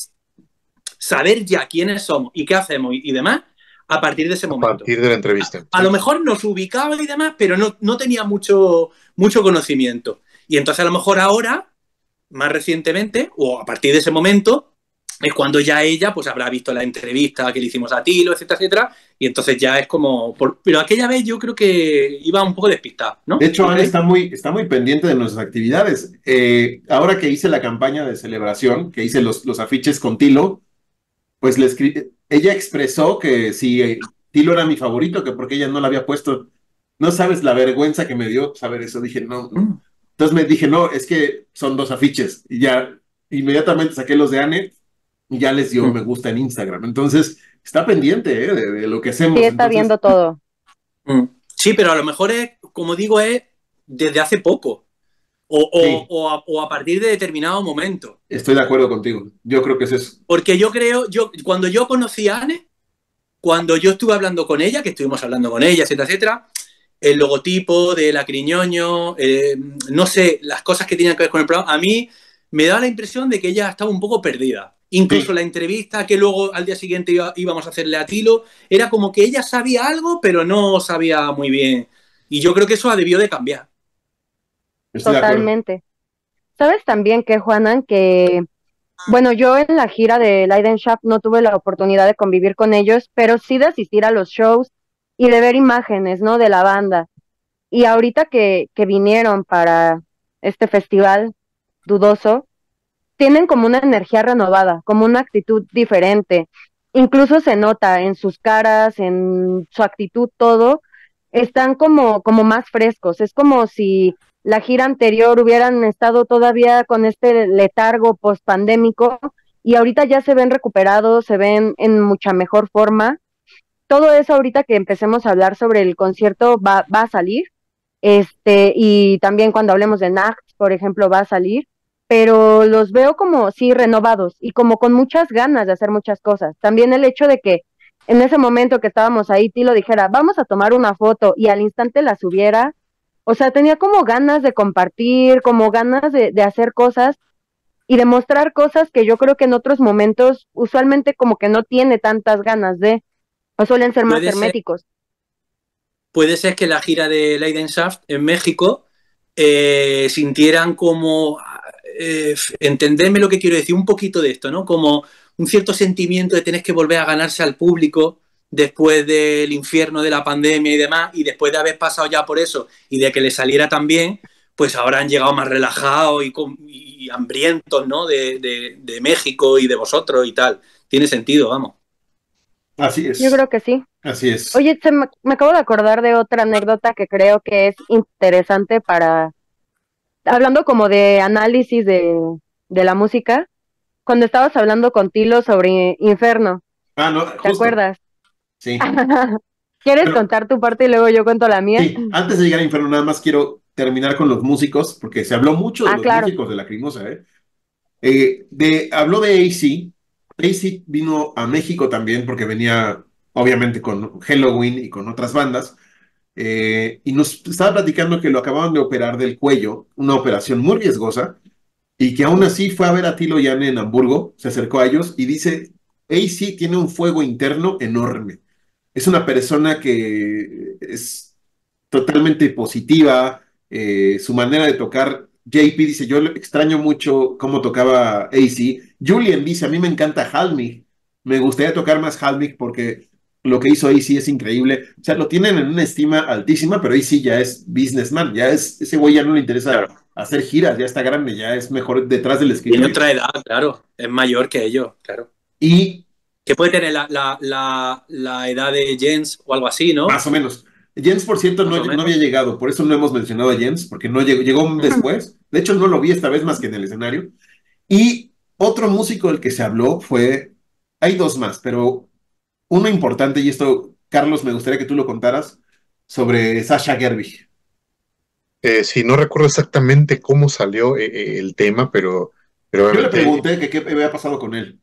Speaker 4: saber ya quiénes somos y qué hacemos y, y demás a partir de ese
Speaker 2: A
Speaker 4: momento.
Speaker 2: partir de la entrevista.
Speaker 4: A
Speaker 2: Sí.
Speaker 4: lo mejor nos ubicaba y demás, pero no, no tenía mucho, mucho conocimiento. Y entonces a lo mejor ahora, más recientemente, o a partir de ese momento, es cuando ya ella pues habrá visto la entrevista que le hicimos a Tilo, etcétera, etcétera, y entonces ya es como... Por, pero aquella vez yo creo que iba un poco despistada,
Speaker 1: De
Speaker 4: ¿no?
Speaker 1: hecho,
Speaker 4: ¿No
Speaker 1: Anne
Speaker 4: creéis?
Speaker 1: está muy, está muy pendiente de nuestras actividades. Eh, ahora que hice la campaña de celebración, que hice los, los afiches con Tilo, pues le escri- ella expresó que si eh, Tilo era mi favorito, que porque ella no la había puesto. No sabes la vergüenza que me dio saber eso. Dije, no, no.
Speaker 4: Mm.
Speaker 1: Entonces me dije, no, es que son dos afiches. Y ya inmediatamente saqué los de Anne y ya les dio me gusta en Instagram. Entonces, está pendiente, ¿eh? de, de lo que
Speaker 3: Sí,
Speaker 1: hacemos.
Speaker 3: está
Speaker 1: Entonces,
Speaker 3: viendo todo.
Speaker 4: Mm. Sí, pero a lo mejor es, como digo, es desde hace poco o, o,
Speaker 1: sí,
Speaker 4: o, a, o a partir de determinado momento.
Speaker 1: estoy de acuerdo contigo. Yo creo que es eso.
Speaker 4: Porque yo creo, yo cuando yo conocí a Anne, cuando yo estuve hablando con ella, que estuvimos hablando con ella, etcétera, etcétera, el logotipo de la Criñoño, eh, no sé, las cosas que tenían que ver con el programa, a mí me da la impresión de que ella estaba un poco perdida. Incluso
Speaker 1: Sí,
Speaker 4: la entrevista que luego al día siguiente iba, íbamos a hacerle a Tilo, era como que ella sabía algo, pero no sabía muy bien. Y yo creo que eso ha debió de cambiar.
Speaker 1: estoy de acuerdo.
Speaker 3: Totalmente. ¿Sabes también que, Juanan, que, bueno, yo en la gira de Leidenschaft no tuve la oportunidad de convivir con ellos, pero sí de asistir a los shows y de ver imágenes, ¿no? De la banda. Y ahorita que, que vinieron para este festival dudoso, tienen como una energía renovada, como una actitud diferente. Incluso se nota en sus caras, en su actitud, todo, están como, como más frescos. Es como si la gira anterior hubieran estado todavía con este letargo post-pandémico y ahorita ya se ven recuperados, se ven en mucha mejor forma. Todo eso ahorita que empecemos a hablar sobre el concierto va, va a salir, este, y también cuando hablemos de Nachts, por ejemplo, va a salir, pero los veo como, sí, renovados y como con muchas ganas de hacer muchas cosas. También el hecho de que en ese momento que estábamos ahí, Tilo dijera, vamos a tomar una foto y al instante la subiera, o sea, tenía como ganas de compartir, como ganas de, de hacer cosas y de mostrar cosas que yo creo que en otros momentos usualmente como que no tiene tantas ganas de, o suelen ser más
Speaker 4: Puede ser,
Speaker 3: herméticos.
Speaker 4: puede ser que la gira de Leidenschaft en México eh, sintieran como, eh, entenderme lo que quiero decir, un poquito de esto, ¿no? Como un cierto sentimiento de tener que volver a ganarse al público después del infierno de la pandemia y demás, y después de haber pasado ya por eso y de que le saliera tan bien, pues ahora han llegado más relajados y, con, y hambrientos, ¿no? De, de, de México y de vosotros y tal. Tiene sentido, vamos.
Speaker 1: Así
Speaker 3: Yo
Speaker 1: es,
Speaker 3: creo que sí.
Speaker 1: así es.
Speaker 3: Oye, se me, me acabo de acordar de otra anécdota que creo que es interesante para, hablando como de análisis de, de la música, cuando estabas hablando con Tilo sobre Inferno,
Speaker 1: Ah, no,
Speaker 3: ¿te
Speaker 1: justo,
Speaker 3: acuerdas?
Speaker 1: sí.
Speaker 3: ¿Quieres
Speaker 1: Pero
Speaker 3: contar tu parte y luego yo cuento la mía?
Speaker 1: sí, antes de llegar a Inferno, nada más quiero terminar con los músicos, porque se habló mucho de
Speaker 3: Ah,
Speaker 1: los
Speaker 3: claro.
Speaker 1: músicos de Lacrimosa, ¿eh? Eh, de, habló de A C. A C vino a México también porque venía, obviamente, con Halloween y con otras bandas. Eh, y nos estaba platicando que lo acababan de operar del cuello, una operación muy riesgosa, y que aún así fue a ver a Tilo Yane en Hamburgo, se acercó a ellos y dice, A C tiene un fuego interno enorme. Es una persona que es totalmente positiva, eh, su manera de tocar. J P dice, yo extraño mucho cómo tocaba A C. Julian dice, a mí me encanta Halmich, me gustaría tocar más Halmich porque lo que hizo A C es increíble. O sea, lo tienen en una estima altísima, pero A C ya es businessman, ya es, ese güey ya no le interesa
Speaker 4: Claro.
Speaker 1: hacer giras, ya está grande, ya es mejor detrás del
Speaker 4: Tiene
Speaker 1: escritorio.
Speaker 4: otra edad, claro. Es mayor que ellos, claro.
Speaker 1: Y
Speaker 4: Que puede tener la, la, la, la edad de Jens o algo así, ¿no?
Speaker 1: más o menos. Jens, por cierto,
Speaker 4: Más
Speaker 1: no,
Speaker 4: o
Speaker 1: no
Speaker 4: menos.
Speaker 1: había llegado, por eso no hemos mencionado a Jens, porque no llegó, llegó después. De hecho, no lo vi esta vez más que en el escenario. Y otro músico del que se habló fue, hay dos más, pero uno importante, y esto, Carlos, me gustaría que tú lo contaras, sobre Sasha Gerwig.
Speaker 2: Eh, sí, no recuerdo exactamente cómo salió eh, eh, el tema, pero, pero
Speaker 1: Yo le
Speaker 2: obviamente,
Speaker 1: pregunté que qué había pasado con él.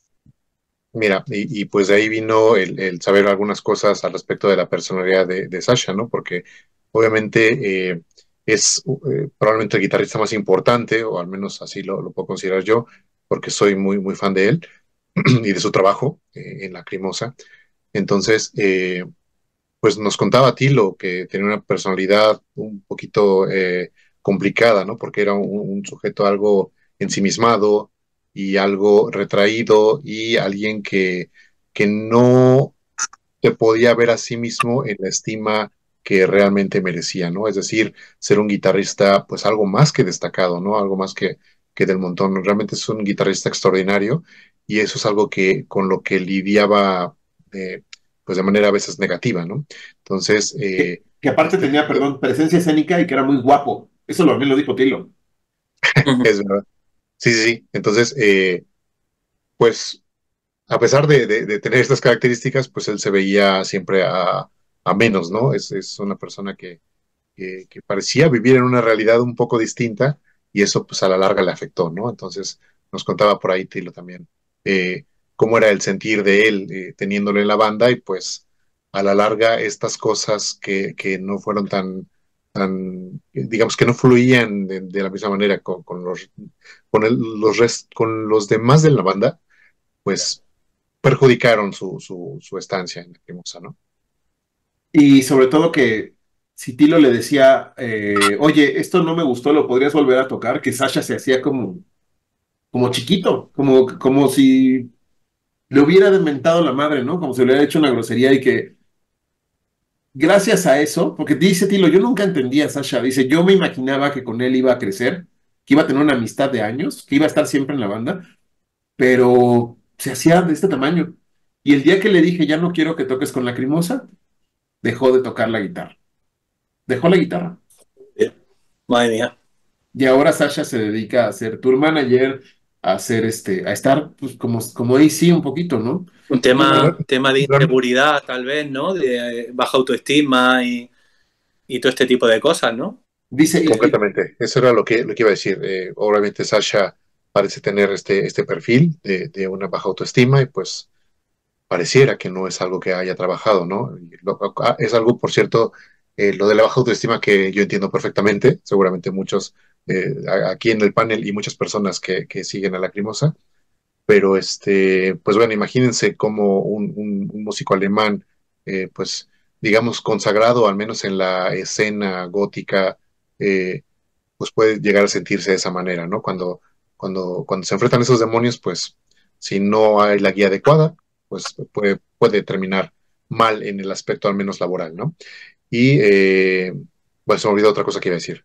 Speaker 2: mira, y, y pues de ahí vino el, el saber algunas cosas al respecto de la personalidad de, de Sasha, ¿no? Porque obviamente eh, es eh, probablemente el guitarrista más importante, o al menos así lo, lo puedo considerar yo, porque soy muy, muy fan de él y de su trabajo eh, en Lacrimosa. Entonces, eh, pues nos contaba Tilo que tenía una personalidad un poquito eh, complicada, ¿no? Porque era un, un, sujeto algo ensimismado y algo retraído y alguien que, que no se podía ver a sí mismo en la estima que realmente merecía, ¿no? Es decir, ser un guitarrista, pues algo más que destacado, ¿no? Algo más que, que del montón. Realmente es un guitarrista extraordinario y eso es algo que con lo que lidiaba, eh, pues de manera a veces negativa, ¿no? Entonces,
Speaker 1: Que,
Speaker 2: eh,
Speaker 1: que aparte
Speaker 2: este
Speaker 1: tenía,
Speaker 2: tipo,
Speaker 1: perdón, presencia escénica y que era muy guapo. Eso también lo dijo Tilo.
Speaker 4: Ujú.
Speaker 2: es verdad. Sí, sí, sí. Entonces, eh, pues a pesar de, de, de, tener estas características, pues él se veía siempre a, a menos, ¿no? Es, es una persona que que, que, parecía vivir en una realidad un poco distinta y eso pues a la larga le afectó, ¿no? Entonces nos contaba por ahí Tilo también eh, cómo era el sentir de él eh, teniéndolo en la banda y pues a la larga estas cosas que, que no fueron tan, tan, digamos que no fluían de, de la misma manera con, con los, con, el, los rest, con los demás de la banda, pues perjudicaron su, su, su estancia en la Cremosa, ¿no?
Speaker 1: Y sobre todo que si Tilo le decía, eh, oye, esto no me gustó, lo podrías volver a tocar, que Sasha se hacía como, como chiquito, como, como si le hubiera dementado la madre, ¿no? Como si le hubiera hecho una grosería y que gracias a eso, porque dice Tilo, yo nunca entendía a Sasha, dice, yo me imaginaba que con él iba a crecer, que iba a tener una amistad de años, que iba a estar siempre en la banda, pero se hacía de este tamaño. Y el día que le dije, ya no quiero que toques con Lacrimosa, dejó de tocar la guitarra. Dejó la guitarra.
Speaker 4: Madre mía.
Speaker 1: Y ahora Sasha se dedica a ser tour manager, a hacer este, a estar pues como, como A C un poquito, ¿no?
Speaker 4: Un
Speaker 1: Y
Speaker 4: tema, tema de inseguridad, tal vez, ¿no? De eh, baja autoestima y, y todo este tipo de cosas, ¿no?
Speaker 1: dice, y- y
Speaker 2: Completamente. Eso era lo que, lo que iba a decir. Eh, obviamente Sasha parece tener este, este perfil de, de una baja autoestima y pues pareciera que no es algo que haya trabajado, ¿no? Y lo- ah, es algo, por cierto, eh, lo de la baja autoestima que yo entiendo perfectamente, seguramente muchos eh, a- aquí en el panel y muchas personas que, que siguen a Lacrimosa, pero este, pues bueno, imagínense cómo un, un- un músico alemán, eh, pues digamos consagrado al menos en la escena gótica, eh, pues puede llegar a sentirse de esa manera, ¿no? Cuando, cuando, cuando se enfrentan esos demonios, pues si no hay la guía adecuada, pues puede, puede terminar mal en el aspecto al menos laboral, ¿no? Y, eh, pues se me olvidó otra cosa que iba a decir.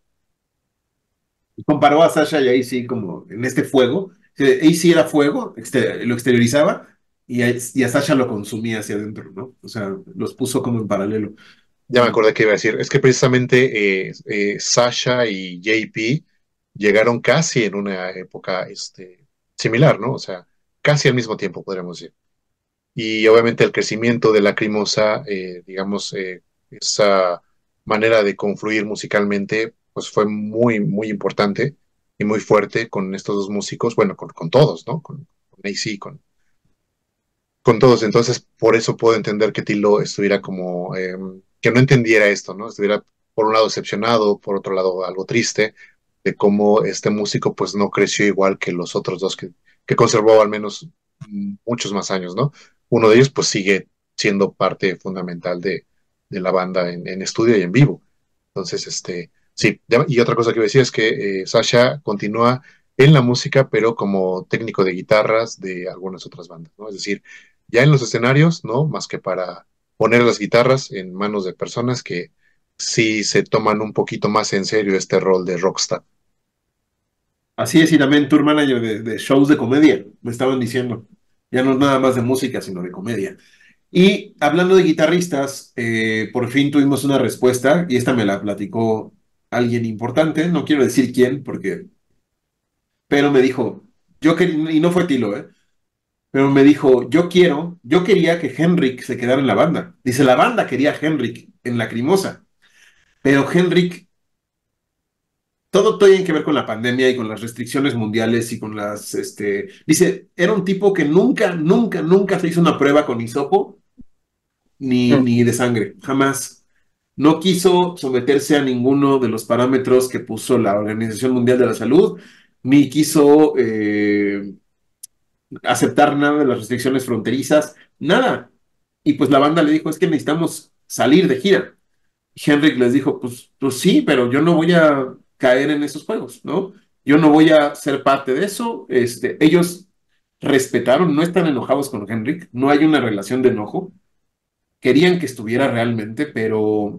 Speaker 1: comparó a Sasha y A C como en este fuego. A C era fuego, exter- lo exteriorizaba, y a, y a Sasha lo consumía hacia adentro, ¿no? O sea, los puso como en paralelo.
Speaker 2: Ya me acordé que iba a decir, es que precisamente eh, eh, Sasha y J P llegaron casi en una época este, similar, ¿no? O sea, casi al mismo tiempo, podríamos decir. Y obviamente el crecimiento de Lacrimosa, eh, digamos, eh, esa manera de confluir musicalmente, pues fue muy, muy importante y muy fuerte con estos dos músicos, bueno, con, con todos, ¿no? Con, con A C, con, con todos. Entonces, por eso puedo entender que Tilo estuviera como, eh, que no entendiera esto, ¿no? Estuviera, por un lado, decepcionado, por otro lado, algo triste, de cómo este músico, pues, no creció igual que los otros dos, que, que conservó al menos muchos más años, ¿no? Uno de ellos, pues, sigue siendo parte fundamental de, de la banda en, en, estudio y en vivo. Entonces, este, sí. Y otra cosa que decía es que eh, Sasha continúa en la música, pero como técnico de guitarras de algunas otras bandas, ¿no? Es decir, ya en los escenarios, ¿no? Más que para poner las guitarras en manos de personas que sí se toman un poquito más en serio este rol de rockstar.
Speaker 1: Así es, y también tour manager de, de shows de comedia, me estaban diciendo. Ya no es nada más de música, sino de comedia. Y hablando de guitarristas, eh, por fin tuvimos una respuesta, y esta me la platicó alguien importante, no quiero decir quién, porque, pero me dijo, yo que, y no fue Tilo, ¿eh? Pero me dijo, yo quiero, yo quería que Henrik se quedara en la banda. Dice, la banda quería a Henrik en Lacrimosa, pero Henrik, todo tiene que ver con la pandemia y con las restricciones mundiales y con las, este, dice, era un tipo que nunca, nunca, nunca se hizo una prueba con hisopo ni,
Speaker 4: Mm.
Speaker 1: ni de sangre, jamás. No quiso someterse a ninguno de los parámetros que puso la Organización Mundial de la Salud, ni quiso eh, aceptar nada de las restricciones fronterizas, nada. Y pues la banda le dijo, es que necesitamos salir de gira. Y Henrik les dijo, pues, pues sí, pero yo no voy a caer en esos juegos, ¿no? Yo no voy a ser parte de eso. Este, ellos respetaron, no están enojados con Henrik, no hay una relación de enojo. Querían que estuviera realmente, pero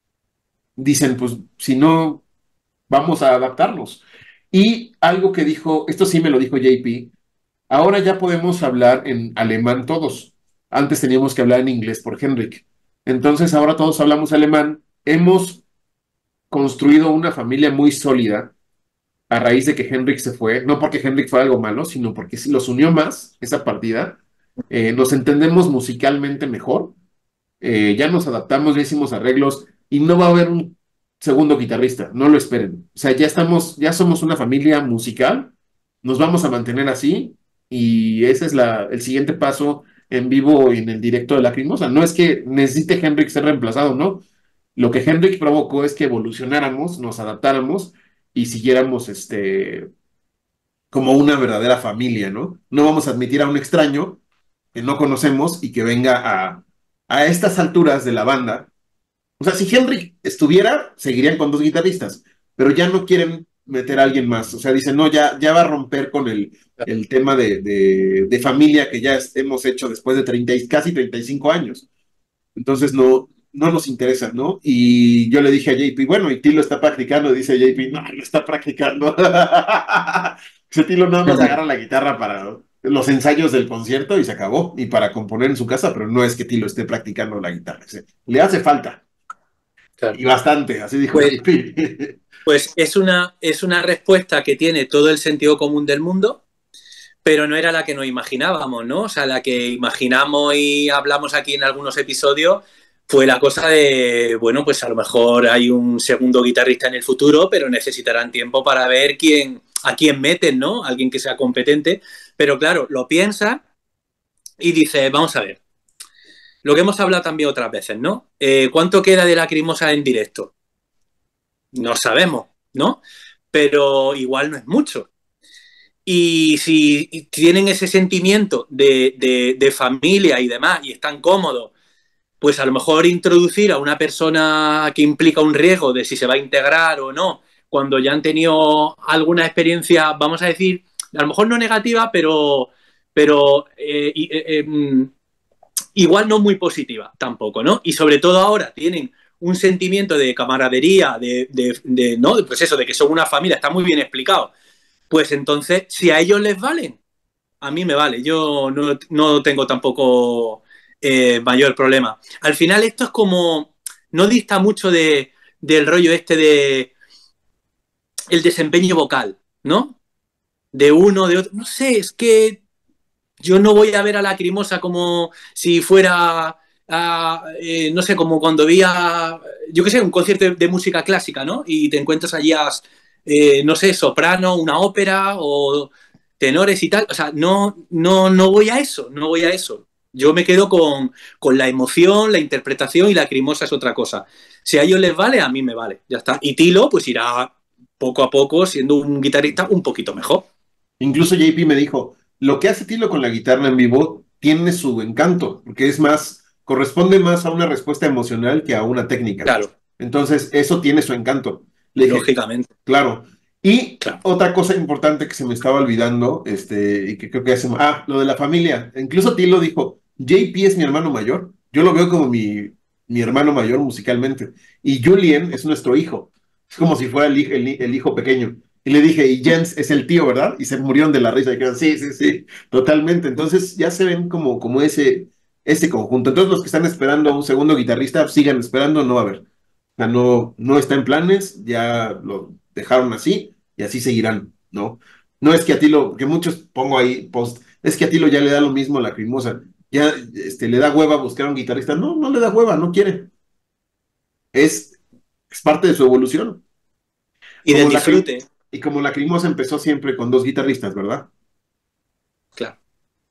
Speaker 1: dicen, pues si no, vamos a adaptarnos. Y algo que dijo, esto sí me lo dijo J P, ahora ya podemos hablar en alemán todos. Antes teníamos que hablar en inglés por Henrik. Entonces ahora todos hablamos alemán. Hemos construido una familia muy sólida a raíz de que Henrik se fue. No porque Henrik fue algo malo, sino porque sí los unió más esa partida. Eh, nos entendemos musicalmente mejor. Eh, ya nos adaptamos, ya hicimos arreglos y no va a haber un segundo guitarrista, no lo esperen. O sea, ya estamos, ya somos una familia musical, nos vamos a mantener así y ese es la, el siguiente paso en vivo y en el directo de Lacrimosa. No es que necesite Henrik ser reemplazado, ¿no? Lo que Henrik provocó es que evolucionáramos, nos adaptáramos y siguiéramos este, como una verdadera familia, ¿no? No vamos a admitir a un extraño que no conocemos y que venga a, a estas alturas de la banda. O sea, si Henrik estuviera, seguirían con dos guitarristas, pero ya no quieren meter a alguien más. O sea, dicen, no, ya, ya va a romper con el, el tema de, de, de familia que ya es- hemos hecho después de treinta y- casi treinta y cinco años. Entonces no, no nos interesa, ¿no? Y yo le dije a J P, bueno, y Tilo está practicando, dice J P, no, no está practicando. Ese Tilo nada más agarra la guitarra para los ensayos del concierto y se acabó, y para componer en su casa, pero no es que Tilo esté practicando la guitarra. Le hace falta,
Speaker 4: Claro.
Speaker 1: y bastante, así dijo
Speaker 4: Pues,
Speaker 1: J P.
Speaker 4: pues es una, es una respuesta que tiene todo el sentido común del mundo, pero no era la que nos imaginábamos, ¿no? O sea, la que imaginamos y hablamos aquí en algunos episodios fue la cosa de, bueno, pues a lo mejor hay un segundo guitarrista en el futuro, pero necesitarán tiempo para ver quién, a quién meten, ¿no? Alguien que sea competente. Pero claro, lo piensa y dice, vamos a ver, lo que hemos hablado también otras veces, ¿no? Eh, ¿Cuánto queda de Lacrimosa en directo? No sabemos, ¿no? Pero igual no es mucho. Y si tienen ese sentimiento de, de, de familia y demás y están cómodos, pues a lo mejor introducir a una persona que implica un riesgo de si se va a integrar o no, cuando ya han tenido alguna experiencia, vamos a decir, a lo mejor no negativa, pero, pero eh, eh, eh, igual no muy positiva tampoco, ¿no? Y sobre todo ahora tienen un sentimiento de camaradería, de, de, de ¿no? Pues eso, de que son una familia, está muy bien explicado. Pues entonces, si a ellos les valen, a mí me vale. Yo no, no tengo tampoco eh, mayor problema. Al final esto es como, no dista mucho de, del rollo este de, el desempeño vocal, ¿no? De uno, de otro. No sé, es que yo no voy a ver a Lacrimosa como si fuera, a, eh, no sé, como cuando veía, yo qué sé, un concierto de, de música clásica, ¿no? Y te encuentras allí a, eh, no sé, soprano, una ópera o tenores y tal. O sea, no, no, no voy a eso, no voy a eso. Yo me quedo con, con la emoción, la interpretación y Lacrimosa es otra cosa. Si a ellos les vale, a mí me vale, ya está. Y Tilo, pues irá poco a poco siendo un guitarrista un poquito mejor.
Speaker 1: Incluso J P me dijo, lo que hace Tilo con la guitarra en vivo tiene su encanto, porque es más, corresponde más a una respuesta emocional que a una técnica.
Speaker 4: Claro.
Speaker 1: Entonces, eso tiene su encanto. Le dije,
Speaker 4: lógicamente.
Speaker 1: Claro. Y
Speaker 4: claro.
Speaker 1: otra cosa importante que se me estaba olvidando, este, y que creo que hace, ah, lo de la familia. Incluso Tilo dijo, J P es mi hermano mayor. Yo lo veo como mi, mi hermano mayor musicalmente. Y Julien es nuestro hijo. Es como si fuera el, hij- el, el hijo pequeño. Y le dije, y Jens es el tío, ¿verdad? Y se murieron de la risa. Y dijeron, sí, sí, sí, totalmente. Entonces ya se ven como, como ese, ese conjunto. Entonces los que están esperando a un segundo guitarrista, sigan esperando, no va a haber. O sea, no, no está en planes, ya lo dejaron así y así seguirán, ¿no? No es que a Tilo, que muchos pongo ahí post, es que a Tilo ya le da lo mismo la Lacrimosa, ya este, le da hueva buscar a un guitarrista. No, no le da hueva, no quiere. Es, es parte de su evolución.
Speaker 4: Y del
Speaker 1: Como la,
Speaker 4: disfrute.
Speaker 1: y como la Lacrimosa empezó siempre con dos guitarristas, ¿verdad?
Speaker 4: Claro.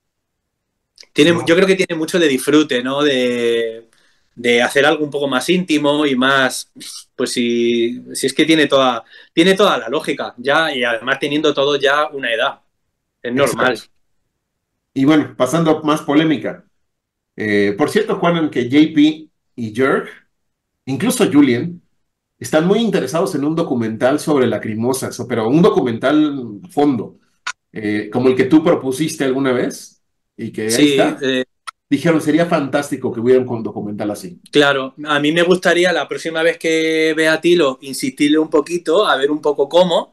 Speaker 4: Tiene,
Speaker 1: No.
Speaker 4: yo creo que tiene mucho de disfrute, ¿no? De, de hacer algo un poco más íntimo y más, pues si, si es que tiene toda, tiene toda la lógica, ya, y además teniendo todo ya una edad. Es normal.
Speaker 1: Exacto. Y bueno, pasando a más polémica. Eh, por cierto, Juanan, que J P y Jerk, incluso Julian, están muy interesados en un documental sobre Lacrimosa, so- pero un documental fondo, eh, como el que tú propusiste alguna vez, y que ahí
Speaker 4: Sí,
Speaker 1: está.
Speaker 4: eh,
Speaker 1: Dijeron, sería fantástico que hubiera un documental así.
Speaker 4: claro. A mí me gustaría la próxima vez que vea a Tilo insistirle un poquito, a ver un poco cómo.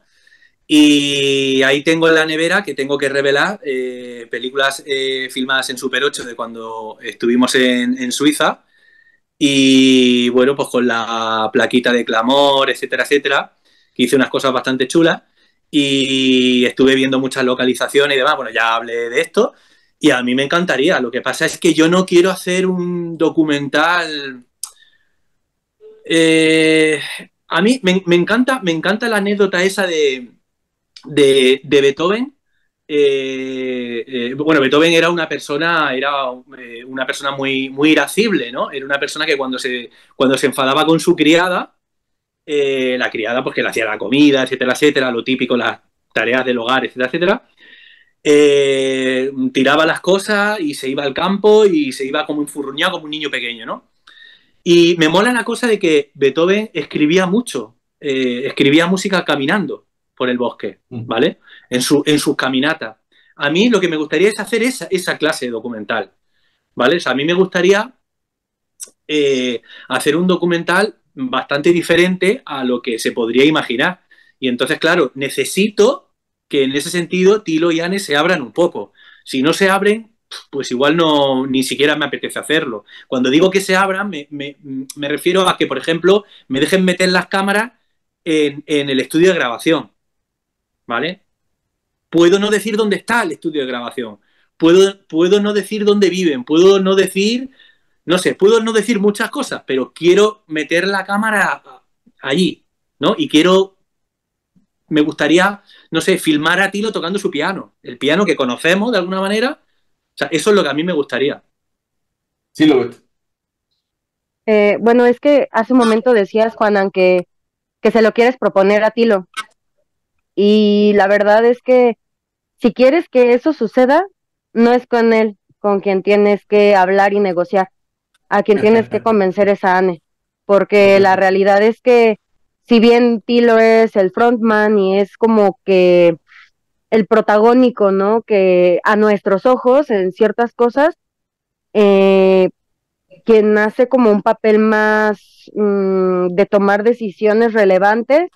Speaker 4: Y ahí tengo en la nevera que tengo que revelar eh, películas eh, filmadas en Super ocho de cuando estuvimos en, en Suiza. Y bueno, pues con la plaquita de clamor, etcétera, etcétera, que hice unas cosas bastante chulas. Y estuve viendo muchas localizaciones y demás. Bueno, ya hablé de esto. Y a mí me encantaría. Lo que pasa es que yo no quiero hacer un documental. Eh, a mí me, me, encanta, me encanta la anécdota esa de, de, de Beethoven. Eh, eh, bueno, Beethoven era una persona, era eh, una persona muy, muy irascible, ¿no? Era una persona que cuando se, cuando se enfadaba con su criada, eh, la criada, pues que le hacía la comida, etcétera, etcétera, lo típico, las tareas del hogar, etcétera, etcétera, eh, tiraba las cosas y se iba al campo y se iba como enfurruñado, como un niño pequeño, ¿no? Y me mola la cosa de que Beethoven escribía mucho, eh, escribía música caminando por el bosque, ¿vale? En, su, en sus caminatas. A mí lo que me gustaría es hacer esa, esa clase de documental, ¿vale? O sea, a mí me gustaría eh, hacer un documental bastante diferente a lo que se podría imaginar. Y entonces, claro, necesito que en ese sentido Tilo y Anne se abran un poco. Si no se abren, pues igual no ni siquiera me apetece hacerlo. Cuando digo que se abran, me, me, me refiero a que, por ejemplo, me dejen meter las cámaras en, en el estudio de grabación, ¿vale? Puedo no decir dónde está el estudio de grabación, puedo, puedo no decir dónde viven, puedo no decir, no sé, puedo no decir muchas cosas, pero quiero meter la cámara allí, ¿no? Y quiero, me gustaría, no sé, filmar a Tilo tocando su piano, el piano que conocemos de alguna manera. O sea, eso es lo que a mí me gustaría.
Speaker 1: Sí, lo veo.
Speaker 3: Eh, bueno, es que hace un momento decías, Juanan, que, que se lo quieres proponer a Tilo. Y la verdad es que si quieres que eso suceda, no es con él con quien tienes que hablar y negociar. A quien tienes que convencer es a Anne. Porque la realidad es que si bien Tilo es el frontman y es como que el protagónico, ¿no? Que a nuestros ojos en ciertas cosas, eh, quien hace como un papel más mmm, de tomar decisiones relevantes,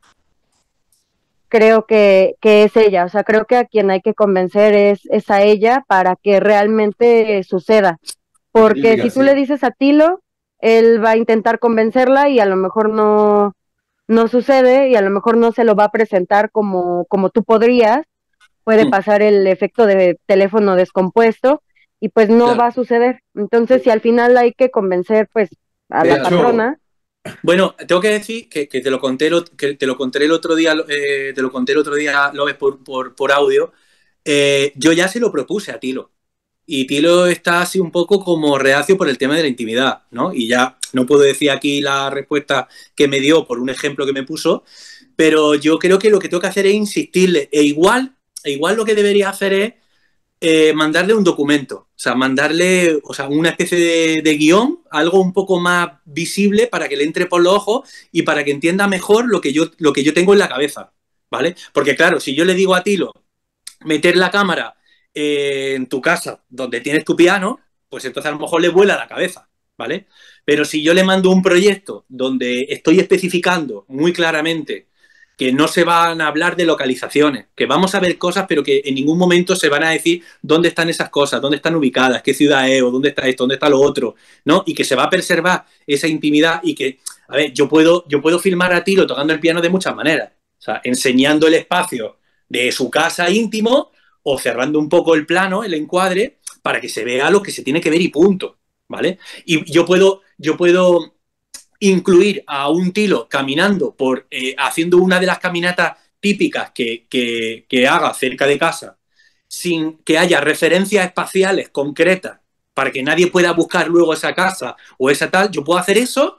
Speaker 3: creo que, que es ella. O sea, creo que a quien hay que convencer es, es a ella para que realmente suceda. Porque si tú le dices a Tilo, él va a intentar convencerla y a lo mejor no, no sucede y a lo mejor no se lo va a presentar como, como tú podrías, puede
Speaker 4: Mm.
Speaker 3: pasar el efecto de teléfono descompuesto y pues no
Speaker 4: Claro.
Speaker 3: va a suceder. Entonces, si al final hay que convencer pues a
Speaker 1: De
Speaker 3: la
Speaker 1: hecho,
Speaker 3: patrona,
Speaker 4: Bueno, tengo que decir que, que te lo conté el, ot- que te lo conté el otro día, eh, te lo conté el otro día, lo ves por, por, por audio. Eh, yo ya se lo propuse a Tilo. Y Tilo está así un poco como reacio por el tema de la intimidad, ¿no? Y ya no puedo decir aquí la respuesta que me dio por un ejemplo que me puso, pero yo creo que lo que tengo que hacer es insistirle. E igual, e igual lo que debería hacer es eh, mandarle un documento, o sea, mandarle, o sea, una especie de, de guión, algo un poco más visible para que le entre por los ojos y para que entienda mejor lo que yo, lo que yo tengo en la cabeza, ¿vale? Porque claro, si yo le digo a Tilo meter la cámara eh, en tu casa donde tienes tu piano, pues entonces a lo mejor le vuela la cabeza, ¿vale? Pero si yo le mando un proyecto donde estoy especificando muy claramente que no se van a hablar de localizaciones, que vamos a ver cosas, pero que en ningún momento se van a decir dónde están esas cosas, dónde están ubicadas, qué ciudad es, o dónde está esto, dónde está lo otro, ¿no? Y que se va a preservar esa intimidad y que, a ver, yo puedo, yo puedo filmar a Tilo tocando el piano de muchas maneras, o sea, enseñando el espacio de su casa íntimo o cerrando un poco el plano, el encuadre, para que se vea lo que se tiene que ver y punto, ¿vale? Y yo puedo, yo puedo incluir a un Tilo caminando por, eh, haciendo una de las caminatas típicas que, que, que haga cerca de casa, sin que haya referencias espaciales concretas para que nadie pueda buscar luego esa casa o esa tal, yo puedo hacer eso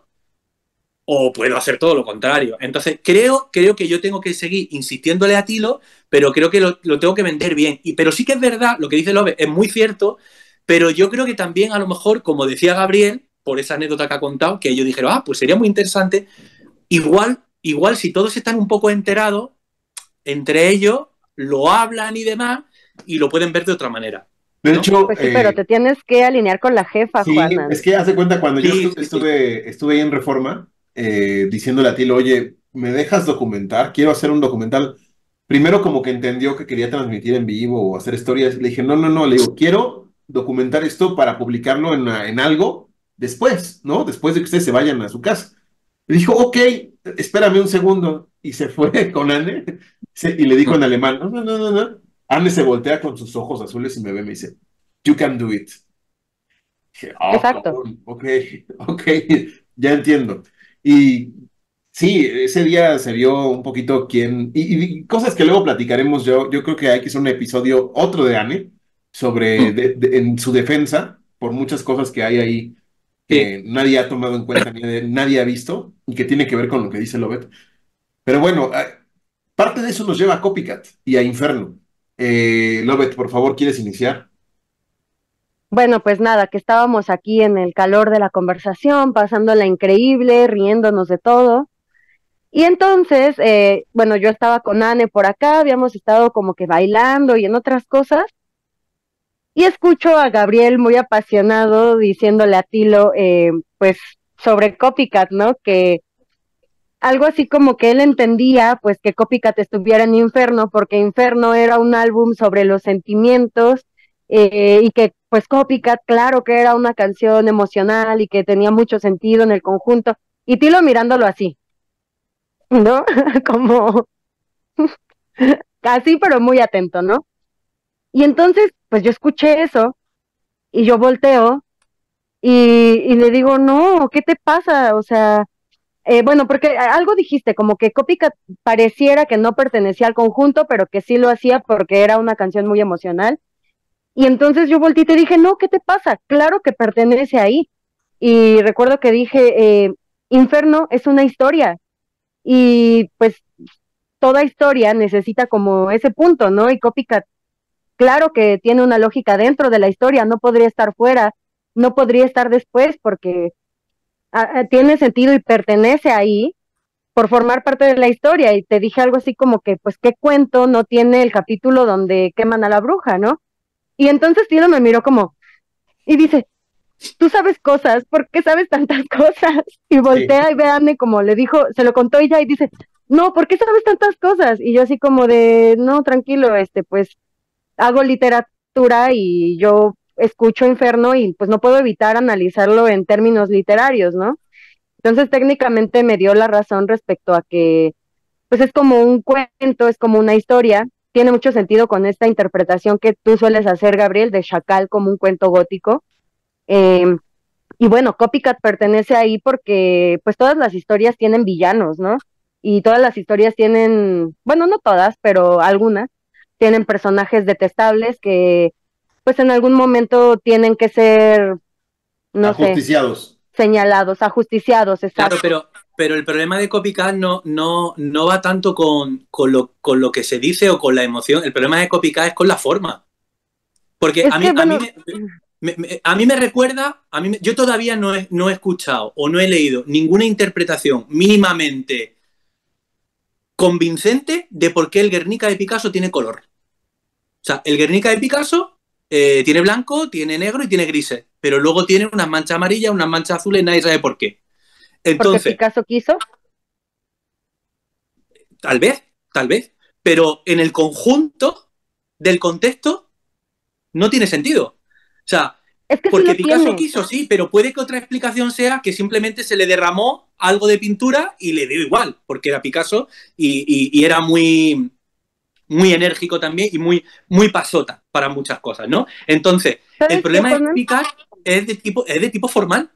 Speaker 4: o puedo hacer todo lo contrario. Entonces, creo, creo que yo tengo que seguir insistiéndole a Tilo, pero creo que lo, lo tengo que vender bien. Y, pero sí que es verdad, lo que dice Lobe es muy cierto, pero yo creo que también a lo mejor, como decía Gabriel, por esa anécdota que ha contado, que ellos dijeron, ah, pues sería muy interesante, igual, igual si todos están un poco enterados, entre ellos lo hablan y demás, y lo pueden ver de otra manera,
Speaker 1: de
Speaker 4: ¿no?
Speaker 1: hecho,
Speaker 3: pues sí, pero
Speaker 1: eh,
Speaker 3: te tienes que alinear con la jefa,
Speaker 1: sí,
Speaker 3: Juana.
Speaker 1: es que hace cuenta cuando yo
Speaker 4: Sí,
Speaker 1: estu-
Speaker 4: sí, sí.
Speaker 1: estuve, estuve ahí en Reforma, eh, diciéndole a Tilo, oye, ¿me dejas documentar? Quiero hacer un documental. Primero como que entendió que quería transmitir en vivo o hacer historias. Le dije, no, no, no, le digo, quiero documentar esto para publicarlo en, una- en algo después, ¿no? Después de que ustedes se vayan a su casa. Le dijo, ok, espérame un segundo. Y se fue con Anne se- y le dijo en alemán, no, no, no, no, no. Anne se voltea con sus ojos azules y me ve y me dice, you can do it. Dije, oh,
Speaker 3: Exacto.
Speaker 1: cabrón, ok, ok, ya entiendo. Y sí, ese día se vio un poquito quién, y, y cosas que luego platicaremos. Yo, yo creo que hay que hacer un episodio, otro de Anne, sobre de- de- en su defensa, por muchas cosas que hay ahí
Speaker 4: Sí.
Speaker 1: que nadie ha tomado en cuenta, ni de- nadie ha visto, y que tiene que ver con lo que dice Lobet. Pero bueno, eh, parte de eso nos lleva a Copycat y a Inferno. Eh, Lobet, por favor, ¿quieres iniciar?
Speaker 3: Bueno, pues nada, que estábamos aquí en el calor de la conversación, pasándola increíble, riéndonos de todo. Y entonces, eh, bueno, yo estaba con Anne por acá, habíamos estado como que bailando y en otras cosas, y escucho a Gabriel muy apasionado diciéndole a Tilo, eh, pues, sobre Copycat, ¿no? Que algo así como que él entendía, pues, que Copycat estuviera en Inferno, porque Inferno era un álbum sobre los sentimientos, eh, y que, pues, Copycat, claro que era una canción emocional y que tenía mucho sentido en el conjunto, y Tilo mirándolo así, ¿no? Como así, pero muy atento, ¿no? Y entonces, pues yo escuché eso y yo volteo y, y le digo, no, ¿qué te pasa? O sea, eh, bueno, porque algo dijiste, como que Copycat pareciera que no pertenecía al conjunto, pero que sí lo hacía porque era una canción muy emocional. Y entonces yo volteé y te dije, no, ¿qué te pasa? Claro que pertenece ahí. Y recuerdo que dije, eh, Inferno es una historia y pues toda historia necesita como ese punto, ¿no? Y Copycat, claro que tiene una lógica dentro de la historia, no podría estar fuera, no podría estar después porque a, a, tiene sentido y pertenece ahí por formar parte de la historia. Y te dije algo así como que, pues, ¿qué cuento no tiene el capítulo donde queman a la bruja, no? Y entonces Tilo me miró como, y dice, tú sabes cosas, ¿por qué sabes tantas cosas? Y
Speaker 1: Sí.
Speaker 3: voltea y ve a Anne como le dijo, se lo contó ella y dice, no, ¿por qué sabes tantas cosas? Y yo así como de, no, tranquilo, este, pues, hago literatura y yo escucho Inferno y pues no puedo evitar analizarlo en términos literarios, ¿no? Entonces técnicamente me dio la razón respecto a que pues es como un cuento, es como una historia. Tiene mucho sentido con esta interpretación que tú sueles hacer, Gabriel, de Chacal como un cuento gótico. Eh, y bueno, Copycat pertenece ahí porque pues todas las historias tienen villanos, ¿no? Y todas las historias tienen, bueno, no todas, pero algunas, tienen personajes detestables que pues en algún momento tienen que ser, no sé,
Speaker 1: Ajusticiados.
Speaker 3: señalados, ajusticiados, exacto.
Speaker 4: Claro, pero, pero el problema de Copycat no, no, no va tanto con, con, lo, con lo que se dice o con la emoción. El problema de Copycat es con la forma. Porque
Speaker 3: Es
Speaker 4: a mí,
Speaker 3: que,
Speaker 4: a mí,
Speaker 3: bueno,
Speaker 4: me, me, me- a mí me recuerda, a mí me- yo todavía no he, no he escuchado o no he leído ninguna interpretación mínimamente convincente de por qué el Guernica de Picasso tiene color. O sea, el Guernica de Picasso eh, tiene blanco, tiene negro y tiene grises, pero luego tiene unas manchas amarillas, unas manchas azules, nadie sabe por qué.
Speaker 3: porque
Speaker 4: Entonces,
Speaker 3: Picasso quiso.
Speaker 4: tal vez, tal vez, pero en el conjunto del contexto no tiene sentido. O sea,
Speaker 3: Es que sí
Speaker 4: porque
Speaker 3: lo
Speaker 4: Picasso
Speaker 3: tiene.
Speaker 4: quiso, sí, pero puede que otra explicación sea que simplemente se le derramó algo de pintura y le dio igual, porque era Picasso y, y- y era muy, muy enérgico también y muy, muy pasota para muchas cosas, ¿no? Entonces, el
Speaker 3: ¿Sabes qué,
Speaker 4: problema de
Speaker 3: Conan?
Speaker 4: Picasso es de tipo, es de tipo formal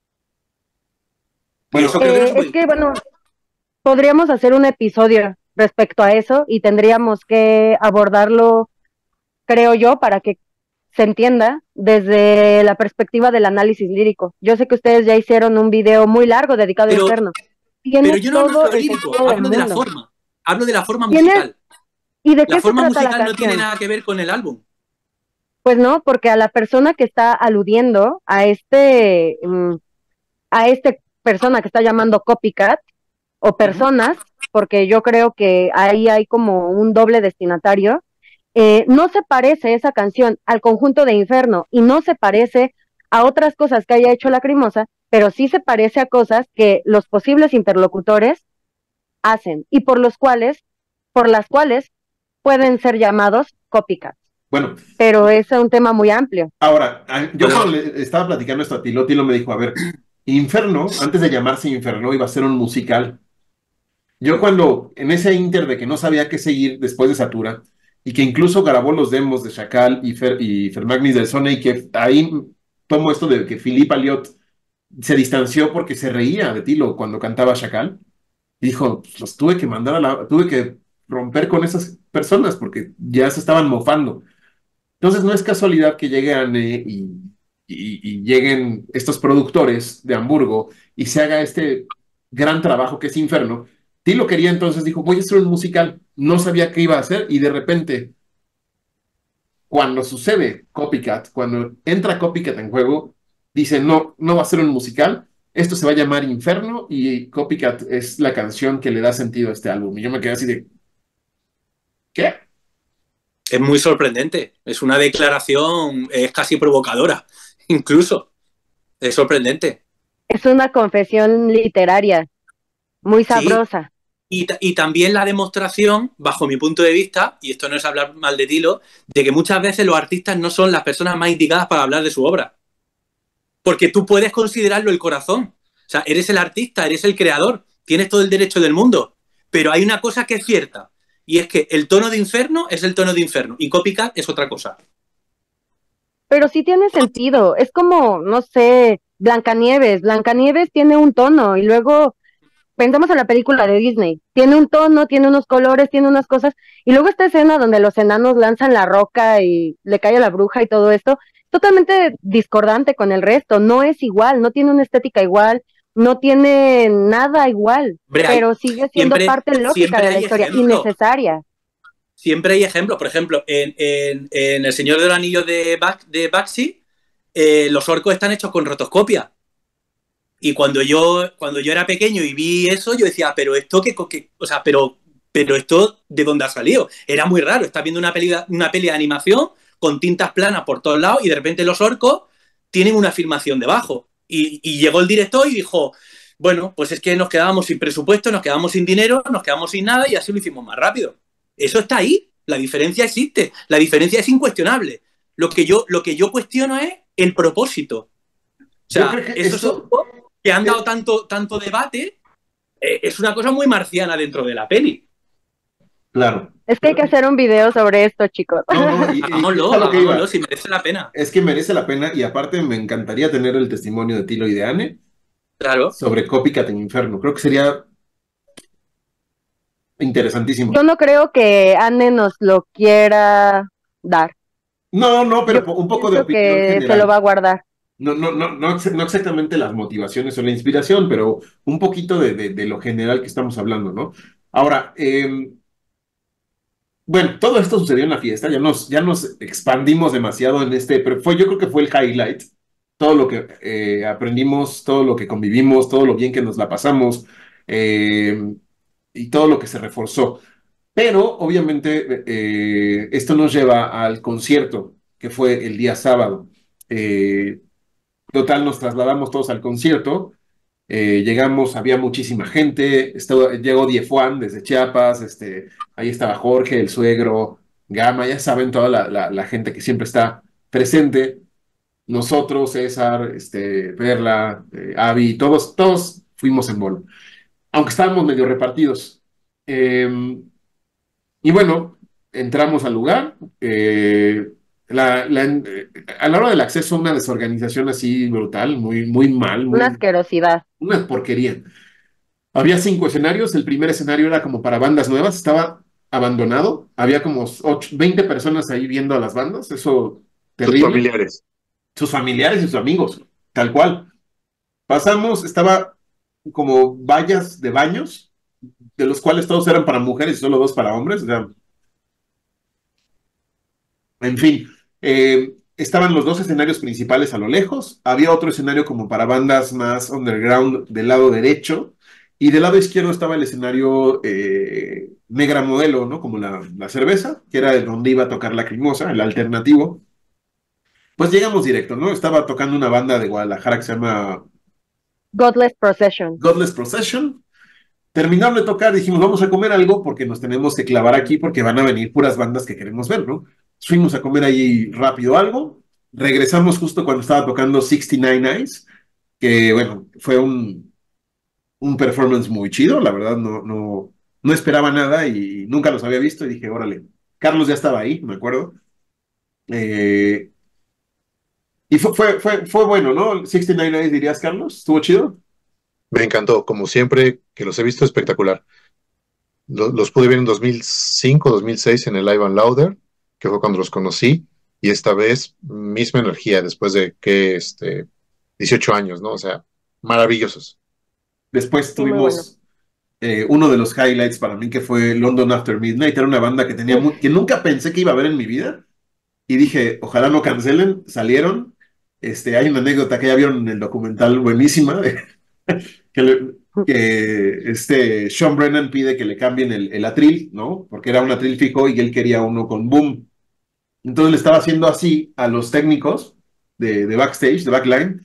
Speaker 4: y
Speaker 1: Bueno,
Speaker 4: eso creo que no
Speaker 3: Eh,
Speaker 4: se
Speaker 3: es
Speaker 4: puede
Speaker 3: que,
Speaker 4: discutir.
Speaker 3: bueno, podríamos hacer un episodio respecto a eso y tendríamos que abordarlo, creo yo, para que se entienda desde la perspectiva del análisis lírico. Yo sé que ustedes ya hicieron un video muy largo dedicado a
Speaker 4: Pero,
Speaker 3: Inferno.
Speaker 4: pero
Speaker 3: Tiene
Speaker 4: yo no hablo de
Speaker 3: todo
Speaker 4: lo
Speaker 3: el
Speaker 4: lírico,
Speaker 3: sentido del
Speaker 4: hablo de la
Speaker 3: mundo.
Speaker 4: forma, hablo de la forma
Speaker 3: Tiene,
Speaker 4: musical.
Speaker 3: ¿y de
Speaker 4: La
Speaker 3: qué se
Speaker 4: forma
Speaker 3: trata la
Speaker 4: musical no tiene
Speaker 3: canción?
Speaker 4: nada que ver con el álbum.
Speaker 3: Pues no, porque a la persona que está aludiendo, a este, mm, a este persona que está llamando copycat, o
Speaker 4: Ujú.
Speaker 3: personas, porque yo creo que ahí hay como un doble destinatario, eh, no se parece esa canción al conjunto de Inferno y no se parece a otras cosas que haya hecho Lacrimosa, pero sí se parece a cosas que los posibles interlocutores hacen y por los cuales, por las cuales pueden ser llamados copycats.
Speaker 1: bueno,
Speaker 3: Pero es un tema muy amplio.
Speaker 1: ahora, a- yo
Speaker 4: Bueno,
Speaker 1: cuando le estaba platicando esto a Tilo, Tilo me dijo, a ver, Inferno, antes de llamarse Inferno, iba a ser un musical. Yo cuando, en ese inter de que no sabía qué seguir después de Satura, y que incluso grabó los demos de Chacal y, Fer, y Fermagnis del Sone, y que ahí tomo esto de que Philippe Aliot se distanció porque se reía de Tilo cuando cantaba Chacal, y dijo, pues los tuve que mandar a la, tuve que romper con esas personas porque ya se estaban mofando. Entonces no es casualidad que lleguen eh, y, y- y lleguen estos productores de Hamburgo y se haga este gran trabajo que es Inferno. Tilo quería entonces, dijo, voy a hacer un musical. No sabía qué iba a hacer y de repente, cuando sucede Copycat, cuando entra Copycat en juego, dice, no, no va a ser un musical. Esto se va a llamar Inferno y Copycat es la canción que le da sentido a este álbum. Y yo me quedé así de, ¿qué?
Speaker 4: es muy sorprendente. Es una declaración, es casi provocadora, incluso. Es sorprendente.
Speaker 3: Es una confesión literaria muy
Speaker 4: Sí,
Speaker 3: sabrosa.
Speaker 4: y, y también la demostración, bajo mi punto de vista, y esto no es hablar mal de Tilo, de que muchas veces los artistas no son las personas más indicadas para hablar de su obra. Porque tú puedes considerarlo el corazón. O sea, eres el artista, eres el creador, tienes todo el derecho del mundo. Pero hay una cosa que es cierta, y es que el tono de Inferno es el tono de Inferno, y Copycat es otra cosa.
Speaker 3: Pero sí tiene sentido. Es como, no sé, Blancanieves. Blancanieves tiene un tono y luego pensamos en la película de Disney. Tiene un tono, tiene unos colores, tiene unas cosas. Y luego esta escena donde los enanos lanzan la roca y le cae a la bruja y todo esto, totalmente discordante con el resto. No es igual, no tiene una estética igual, no tiene nada igual,
Speaker 4: Hombre, hay,
Speaker 3: pero sigue siendo
Speaker 4: siempre,
Speaker 3: parte lógica
Speaker 4: siempre
Speaker 3: de la
Speaker 4: hay
Speaker 3: historia y
Speaker 4: ejemplos.
Speaker 3: necesaria.
Speaker 4: Siempre hay ejemplos. Por ejemplo, en, en, en El Señor de los Anillos de, Bak, de Baxi, eh, los orcos están hechos con rotoscopia. Y cuando yo, cuando yo era pequeño y vi eso, yo decía, pero esto qué, qué o sea, pero, pero esto ¿de dónde ha salido? Era muy raro. Estás viendo una peli, una peli de animación con tintas planas por todos lados y de repente los orcos tienen una filmación debajo. Y, y llegó el director y dijo, bueno, pues es que nos quedábamos sin presupuesto, nos quedamos sin dinero, nos quedamos sin nada y así lo hicimos más rápido. Eso está ahí. La diferencia existe. La diferencia es incuestionable. Lo que yo, lo que yo cuestiono es el propósito. O
Speaker 1: Yo
Speaker 4: sea,
Speaker 1: creo que
Speaker 4: esos
Speaker 1: esto,
Speaker 4: orcos que han dado tanto, tanto debate, eh, es una cosa muy marciana dentro de la peli.
Speaker 1: Claro.
Speaker 3: Es que hay que hacer un video sobre esto, chicos.
Speaker 1: No, no, y, y es
Speaker 4: Hagámoslo,
Speaker 1: a lo que iba.
Speaker 4: hagámoslo, si merece la pena.
Speaker 1: Es que merece la pena y aparte me encantaría tener el testimonio de Tilo y de Anne
Speaker 4: Claro.
Speaker 1: sobre Copycat en Inferno. Creo que sería interesantísimo.
Speaker 3: Yo no creo que Anne nos lo quiera dar.
Speaker 1: No, no, pero
Speaker 3: Yo
Speaker 1: po- un poco de
Speaker 3: pienso
Speaker 1: opinión
Speaker 3: que se lo
Speaker 1: general.
Speaker 3: va a guardar.
Speaker 1: No, no, no, no, ex- no exactamente las motivaciones o la inspiración, pero un poquito de, de- de lo general que estamos hablando, ¿no? Ahora, em, bueno, todo esto sucedió en la fiesta, ya nos, ya nos expandimos demasiado en este, pero fue, yo creo que fue el highlight, todo lo que eh, aprendimos, todo lo que convivimos, todo lo bien que nos la pasamos, eh, y todo lo que se reforzó. Pero obviamente eh, esto nos lleva al concierto, que fue el día sábado. Eh, Total, nos trasladamos todos al concierto. Eh, llegamos, había muchísima gente. Estaba, llegó Diefuan desde Chiapas. Este, ahí estaba Jorge, el suegro, Gama, ya saben, toda la, la- la gente que siempre está presente. Nosotros, César, este, Perla, eh, Avi, todos, todos fuimos en bolo, aunque estábamos medio repartidos. Em, y bueno, entramos al lugar. eh, la- la- eh, a la hora del acceso, una desorganización así brutal, muy, muy mal,
Speaker 3: Una
Speaker 1: muy,
Speaker 3: asquerosidad.
Speaker 1: una porquería. Había cinco escenarios. El primer escenario era como para bandas nuevas, estaba abandonado. Había como ocho, veinte personas ahí viendo a las bandas. Eso
Speaker 2: Sus
Speaker 1: terrible.
Speaker 2: familiares.
Speaker 1: Sus familiares y sus amigos, tal cual. Pasamos, estaba como vallas de baños, de los cuales todos eran para mujeres y solo dos para hombres. O sea, en fin, eh, estaban los dos escenarios principales a lo lejos. Había otro escenario como para bandas más underground del lado derecho. Y del lado izquierdo estaba el escenario eh, Negra Modelo, ¿no? Como la, la cerveza, que era el donde iba a tocar Lacrimosa, el alternativo. Pues llegamos directo, ¿no? Estaba tocando una banda de Guadalajara que se llama
Speaker 3: Godless Procession.
Speaker 1: Godless Procession. Terminaron de tocar, dijimos, vamos a comer algo porque nos tenemos que clavar aquí porque van a venir puras bandas que queremos ver, ¿no? Fuimos a comer ahí rápido algo. Regresamos justo cuando estaba tocando sesenta y nueve Eyes, que bueno, fue un, un performance muy chido, la verdad no, no, no esperaba nada y nunca los había visto y dije, órale, Carlos ya estaba ahí, me acuerdo. Eh, y fue, fue, fue, fue bueno, ¿no? sesenta y nueve Eyes, dirías, Carlos, ¿estuvo chido?
Speaker 2: Me encantó, como siempre que los he visto, espectacular. Los, los pude ver en dos mil cinco, dos mil seis en el Live and Louder, que fue cuando los conocí, y esta vez misma energía, después de que este, dieciocho años, ¿no? O sea, maravillosos.
Speaker 1: Después
Speaker 3: Sí, muy bueno.
Speaker 1: tuvimos eh, uno de los highlights para mí que fue London After Midnight. Era una banda que tenía
Speaker 3: Uf.
Speaker 1: mu- que nunca pensé que iba a ver en mi vida y dije, ojalá no cancelen. Salieron. Este, hay una anécdota que ya vieron en el documental buenísima de- que, le- que este Sean Brennan pide que le cambien el, el atril, ¿no? Porque era un atril fijo y él quería uno con boom. Entonces le estaba haciendo así a los técnicos de, de backstage, de backline,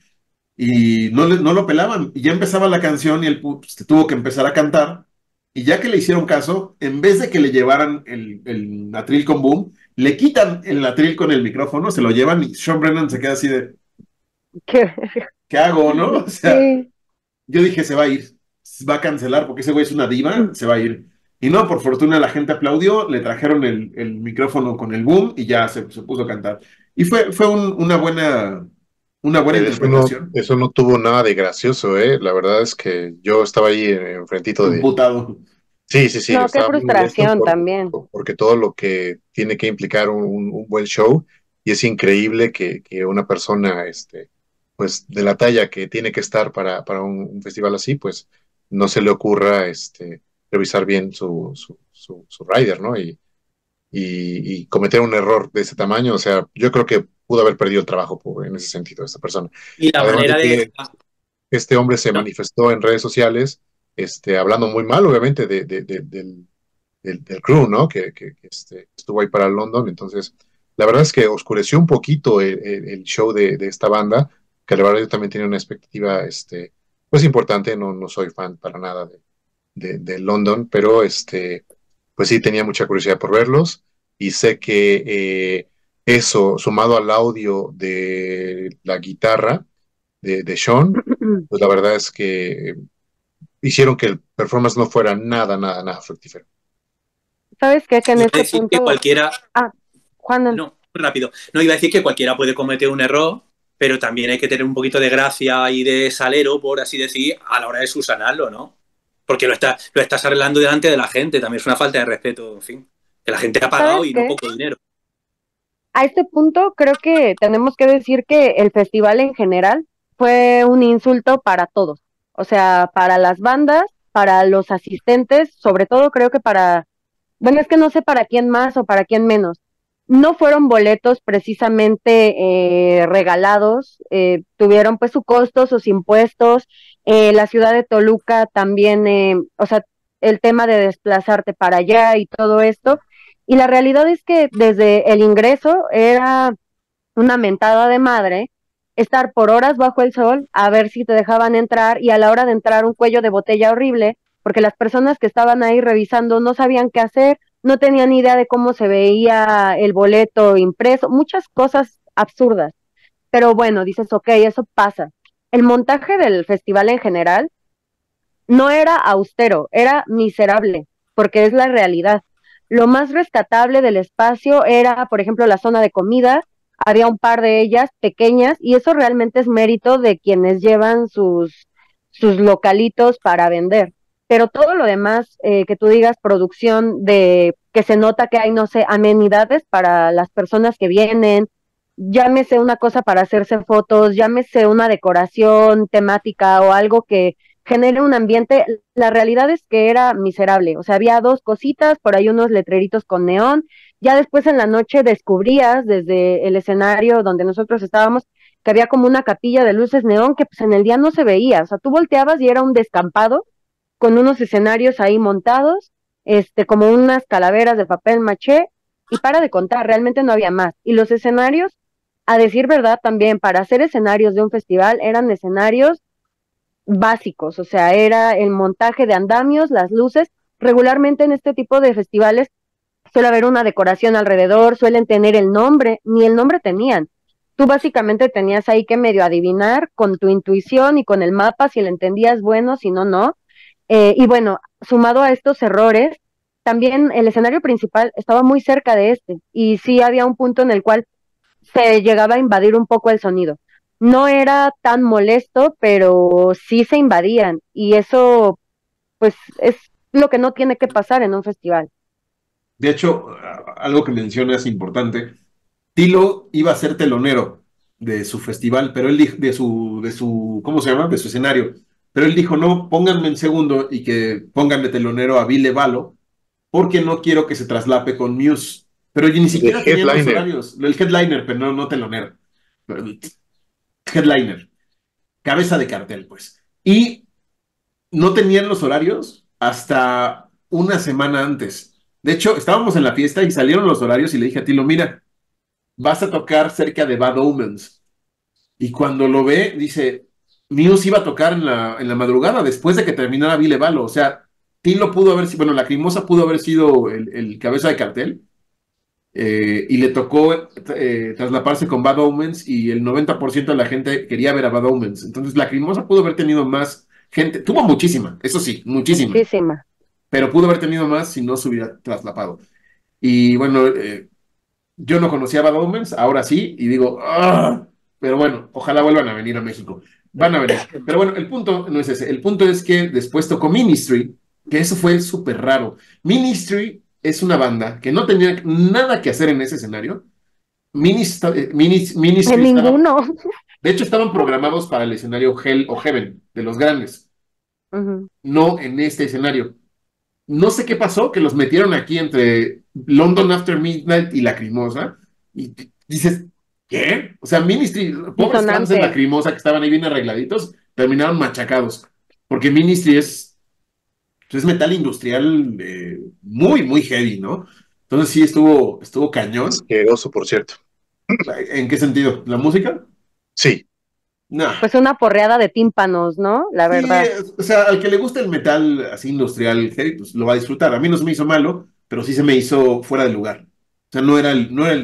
Speaker 1: y no, le- no lo pelaban. Y ya empezaba la canción y él pu- pues, tuvo que empezar a cantar. Y ya que le hicieron caso, en vez de que le llevaran el, el atril con boom, le quitan el atril con el micrófono, se lo llevan y Sean Brennan se queda así de,
Speaker 3: ¿Qué?
Speaker 1: ¿qué hago, no? O sea,
Speaker 3: Sí.
Speaker 1: yo dije, se va a ir, va a cancelar porque ese güey es una diva, se va a ir. Y no, por fortuna la gente aplaudió, le trajeron el, el micrófono con el boom y ya se, se puso a cantar. Y fue, fue un- una buena, una buena
Speaker 2: Eh, Eso no,
Speaker 1: interpretación.
Speaker 2: eso no tuvo nada de gracioso, ¿eh? La verdad es que yo estaba ahí eh, enfrentito de...
Speaker 1: Imputado.
Speaker 2: Sí, sí, sí,
Speaker 3: No, qué
Speaker 2: estaba muy molesto
Speaker 3: frustración
Speaker 2: por-
Speaker 3: también.
Speaker 2: por- porque todo lo que tiene que implicar un, un- un buen show, y es increíble que, que una persona, este, pues, de la talla que tiene que estar para, para un, un festival así, pues, no se le ocurra, este, revisar bien su, su, su, su rider, ¿no? Y, y, y cometer un error de ese tamaño, o sea, yo creo que pudo haber perdido el trabajo por- en ese sentido esta persona.
Speaker 4: Y la
Speaker 2: Además de
Speaker 4: manera de...
Speaker 2: que este hombre se
Speaker 4: No,
Speaker 2: manifestó en redes sociales, este, hablando muy mal, obviamente, de, de- de- del, del, del crew, ¿no? Que, que, que, este, estuvo ahí para London. Entonces, la verdad es que oscureció un poquito el, el- el show de, de esta banda, que la verdad yo también tenía una expectativa, este, pues importante. No, no soy fan para nada de, de, de London, pero este, pues sí tenía mucha curiosidad por verlos, y sé que eh, eso, sumado al audio de la guitarra, de, de Sean, pues la verdad es que hicieron que el performance no fuera nada, nada, nada fructífero.
Speaker 3: ¿Sabes qué? Que en
Speaker 4: Iba a
Speaker 3: este
Speaker 4: decir que
Speaker 3: punto...
Speaker 4: cualquiera,
Speaker 3: Ah, Juan,
Speaker 4: no, rápido, no iba a decir que cualquiera puede cometer un error, pero también hay que tener un poquito de gracia y de salero, por así decir, a la hora de subsanarlo, ¿no? Porque lo, está, lo estás arreglando delante de la gente, también es una falta de respeto, en fin, que la gente ha
Speaker 3: ¿sabes
Speaker 4: pagado y no
Speaker 3: qué?
Speaker 4: poco dinero.
Speaker 3: A este punto creo que tenemos que decir que el festival en general fue un insulto para todos, o sea, para las bandas, para los asistentes, sobre todo creo que para, bueno, es que no sé para quién más o para quién menos. No fueron boletos precisamente eh, regalados, eh, tuvieron pues su costo, sus impuestos, eh, la ciudad de Toluca también, eh, o sea, el tema de desplazarte para allá y todo esto, y la realidad es que desde el ingreso era una mentada de madre, estar por horas bajo el sol a ver si te dejaban entrar y a la hora de entrar un cuello de botella horrible, porque las personas que estaban ahí revisando no sabían qué hacer, no tenían idea de cómo se veía el boleto impreso, muchas cosas absurdas. Pero bueno, dices, ok, eso pasa. El montaje del festival en general no era austero, era miserable, porque es la realidad. Lo más rescatable del espacio era, por ejemplo, la zona de comida, había un par de ellas pequeñas y eso realmente es mérito de quienes llevan sus, sus localitos para vender. Pero todo lo demás, eh, que tú digas producción de que se nota que hay, no sé, amenidades para las personas que vienen, llámese una cosa para hacerse fotos, llámese una decoración temática o algo que genere un ambiente, la realidad es que era miserable, o sea, había dos cositas, por ahí unos letreritos con neón, ya después en la noche descubrías desde el escenario donde nosotros estábamos que había como una capilla de luces neón que pues en el día no se veía, o sea, tú volteabas y era un descampado con unos escenarios ahí montados, este, como unas calaveras de papel maché, y para de contar, realmente no había más. Y los escenarios, a decir verdad también, para hacer escenarios de un festival, eran escenarios básicos, o sea, era el montaje de andamios, las luces. Regularmente en este tipo de festivales suele haber una decoración alrededor, suelen tener el nombre, ni el nombre tenían. Tú básicamente tenías ahí que medio adivinar con tu intuición y con el mapa si le entendías bueno, si no, no. Eh, y bueno, sumado a estos errores, también el escenario principal estaba muy cerca de este y sí había un punto en el cual se llegaba a invadir un poco el sonido. No era tan molesto, pero sí se invadían y eso pues es lo que no tiene que pasar en un festival.
Speaker 1: De hecho, a- algo que mencionas importante, Tilo iba a ser telonero de su festival, pero él dijo, de su, de su, ¿cómo se llama? De su escenario. Pero él dijo, no, pónganme en segundo y que pónganme telonero a Ville Valo, porque no quiero que se traslape con Muse. Pero ni
Speaker 2: De
Speaker 1: siquiera tenían los
Speaker 2: headliner.
Speaker 1: horarios. El headliner, pero no, no telonero. Headliner, cabeza de cartel, pues. Y no tenían los horarios hasta una semana antes. De hecho, estábamos en la fiesta y salieron los horarios y le dije a Tilo, mira, vas a tocar cerca de Bad Omens. Y cuando lo ve, dice, Muse iba a tocar en la, en la madrugada después de que terminara Ville Valo. O sea, Tilo pudo haber sido, bueno, Lacrimosa pudo haber sido el, el cabeza de cartel, eh, y le tocó eh, traslaparse con Bad Omens y el noventa por ciento de la gente quería ver a Bad Omens. Entonces, Lacrimosa pudo haber tenido más gente, tuvo muchísima, eso sí, muchísima,
Speaker 3: Muchísima.
Speaker 1: pero pudo haber tenido más si no se hubiera traslapado. Y bueno, eh, yo no conocía a Bad Omens, ahora sí, y digo, ¡ah! Pero bueno, ojalá vuelvan a venir a México. Van a venir. Pero bueno, el punto no es ese. El punto es que después tocó Ministry, que eso fue súper raro. Ministry es una banda que no tenía nada que hacer en ese escenario. Ministry,
Speaker 3: En
Speaker 1: Ministry estaba,
Speaker 3: ninguno.
Speaker 1: de hecho, estaban programados para el escenario Hell o Heaven de los grandes,
Speaker 3: Uh-huh.
Speaker 1: no en este escenario. No sé qué pasó, que los metieron aquí entre London After Midnight y Lacrimosa. Y dices, ¿qué? O sea, Ministry, pobres fans de
Speaker 3: Disonante.
Speaker 1: Lacrimosa que estaban ahí bien arregladitos, terminaron machacados. Porque Ministry es, pues, es metal industrial, eh, muy, muy heavy, ¿no? Entonces sí estuvo, estuvo cañón.
Speaker 2: Asqueroso, por cierto.
Speaker 1: ¿En qué sentido? ¿La música?
Speaker 2: Sí,
Speaker 1: Nah.
Speaker 3: Pues una porreada de tímpanos, ¿no? La
Speaker 1: Sí,
Speaker 3: verdad.
Speaker 1: o sea, al que le gusta el metal así industrial, heavy, pues lo va a disfrutar. A mí no se me hizo malo, pero sí se me hizo fuera de lugar. O sea, no era el, no era el,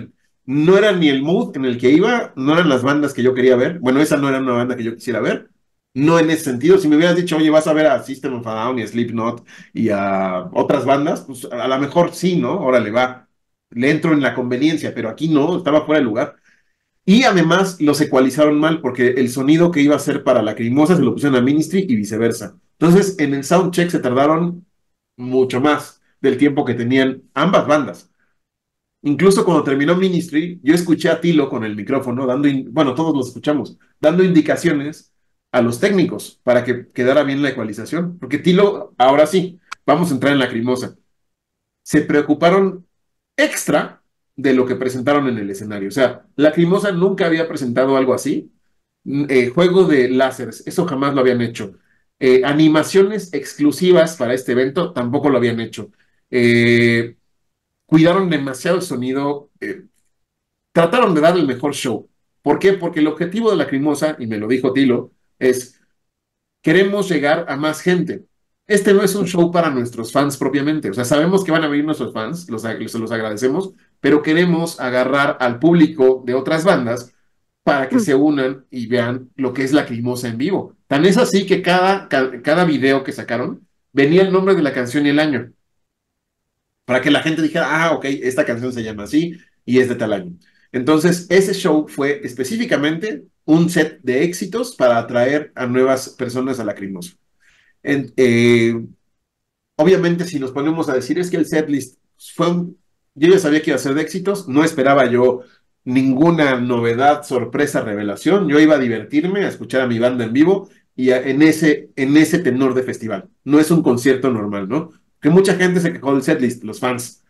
Speaker 1: no era ni el mood en el que iba, no eran las bandas que yo quería ver. Bueno, esa no era una banda que yo quisiera ver. No en ese sentido. Si me hubieras dicho, oye, vas a ver a System of a Down y a Slipknot y a otras bandas, pues a lo mejor sí, ¿no? Órale, va. Le entro en la conveniencia, pero aquí no, estaba fuera de lugar. Y además los ecualizaron mal porque el sonido que iba a ser para Lacrimosa se lo pusieron a Ministry y viceversa. Entonces, en el soundcheck se tardaron mucho más del tiempo que tenían ambas bandas. Incluso cuando terminó Ministry, yo escuché a Tilo con el micrófono, dando, in- bueno, todos los escuchamos, dando indicaciones a los técnicos para que quedara bien la ecualización. Porque Tilo, ahora sí, vamos a entrar en Lacrimosa. Se preocuparon extra de lo que presentaron en el escenario. O sea, Lacrimosa nunca había presentado algo así. Mm, eh, juego de láseres, eso jamás lo habían hecho. Eh, animaciones exclusivas para este evento tampoco lo habían hecho. Eh, cuidaron demasiado el sonido, eh, trataron de dar el mejor show. ¿Por qué? Porque el objetivo de Lacrimosa, y me lo dijo Tilo, es queremos llegar a más gente. Este no es un show para nuestros fans propiamente. O sea, sabemos que van a venir nuestros fans, los, se los agradecemos, pero queremos agarrar al público de otras bandas para que se unan y vean lo que es Lacrimosa en vivo. Tan es así que cada, ca- cada video que sacaron venía el nombre de la canción y el año, para que la gente dijera, ah, ok, esta canción se llama así y es de tal año. Entonces, ese show fue específicamente un set de éxitos para atraer a nuevas personas a Lacrimosa. En- eh, obviamente, si nos ponemos a decir es que el setlist fue un, yo ya sabía que iba a ser de éxitos, no esperaba yo ninguna novedad, sorpresa, revelación. Yo iba a divertirme, a escuchar a mi banda en vivo y a- en ese, en ese tenor de festival. No es un concierto normal, ¿no? Que mucha gente se quejó del setlist, los fans.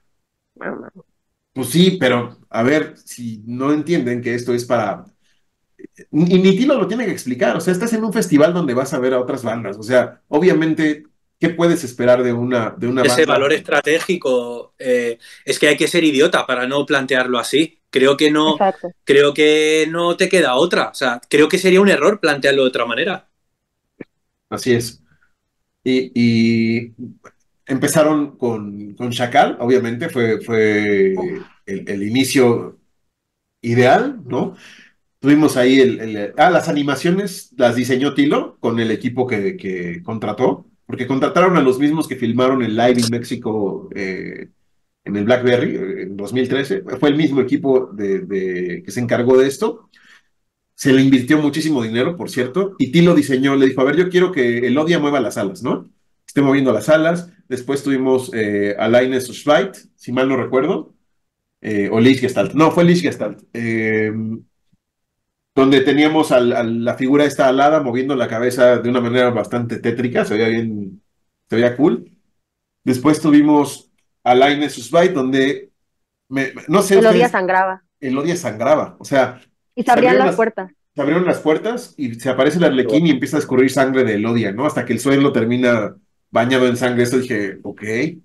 Speaker 1: Pues sí, pero a ver, si no entienden que esto es para y ni Tilo lo tiene que explicar, o sea, estás en un festival donde vas a ver a otras bandas, o sea, obviamente, ¿qué puedes esperar de una, de una
Speaker 4: Ese
Speaker 1: banda?
Speaker 4: valor estratégico, eh, es que hay que ser idiota para no plantearlo así. Creo que no,
Speaker 3: Exacto.
Speaker 4: creo que no te queda otra. O sea, creo que sería un error plantearlo de otra manera.
Speaker 1: Así es. Y, y empezaron con, con Chacal, obviamente, fue, fue el, el inicio ideal, ¿no? Tuvimos ahí el, el- ah, las animaciones las diseñó Tilo con el equipo que, que contrató, porque contrataron a los mismos que filmaron el Live in México eh, en el BlackBerry eh, en dos mil trece. Fue el mismo equipo de, de- que se encargó de esto. Se le invirtió muchísimo dinero, por cierto, y Tilo diseñó, le dijo, a ver, yo quiero que Elodia mueva las alas, ¿no? Esté moviendo las alas. Después tuvimos eh, a Linus Schweit, si mal no recuerdo, eh, o Lichtgestalt. No, fue Lichtgestalt. Eh, donde teníamos al, a la figura esta alada moviendo la cabeza de una manera bastante tétrica, se veía bien, se veía cool. Después tuvimos a Linus Schweit, donde, me- no sé,
Speaker 3: Elodía
Speaker 1: ustedes,
Speaker 3: sangraba
Speaker 1: Elodia sangraba, o sea,
Speaker 3: y se
Speaker 1: se
Speaker 3: abrían
Speaker 1: abrieron
Speaker 3: las
Speaker 1: las,
Speaker 3: puertas.
Speaker 1: se abrieron las puertas y se aparece el arlequín y empieza a escurrir sangre de Elodia, ¿no? Hasta que el suelo termina bañado en sangre. Eso dije, ok.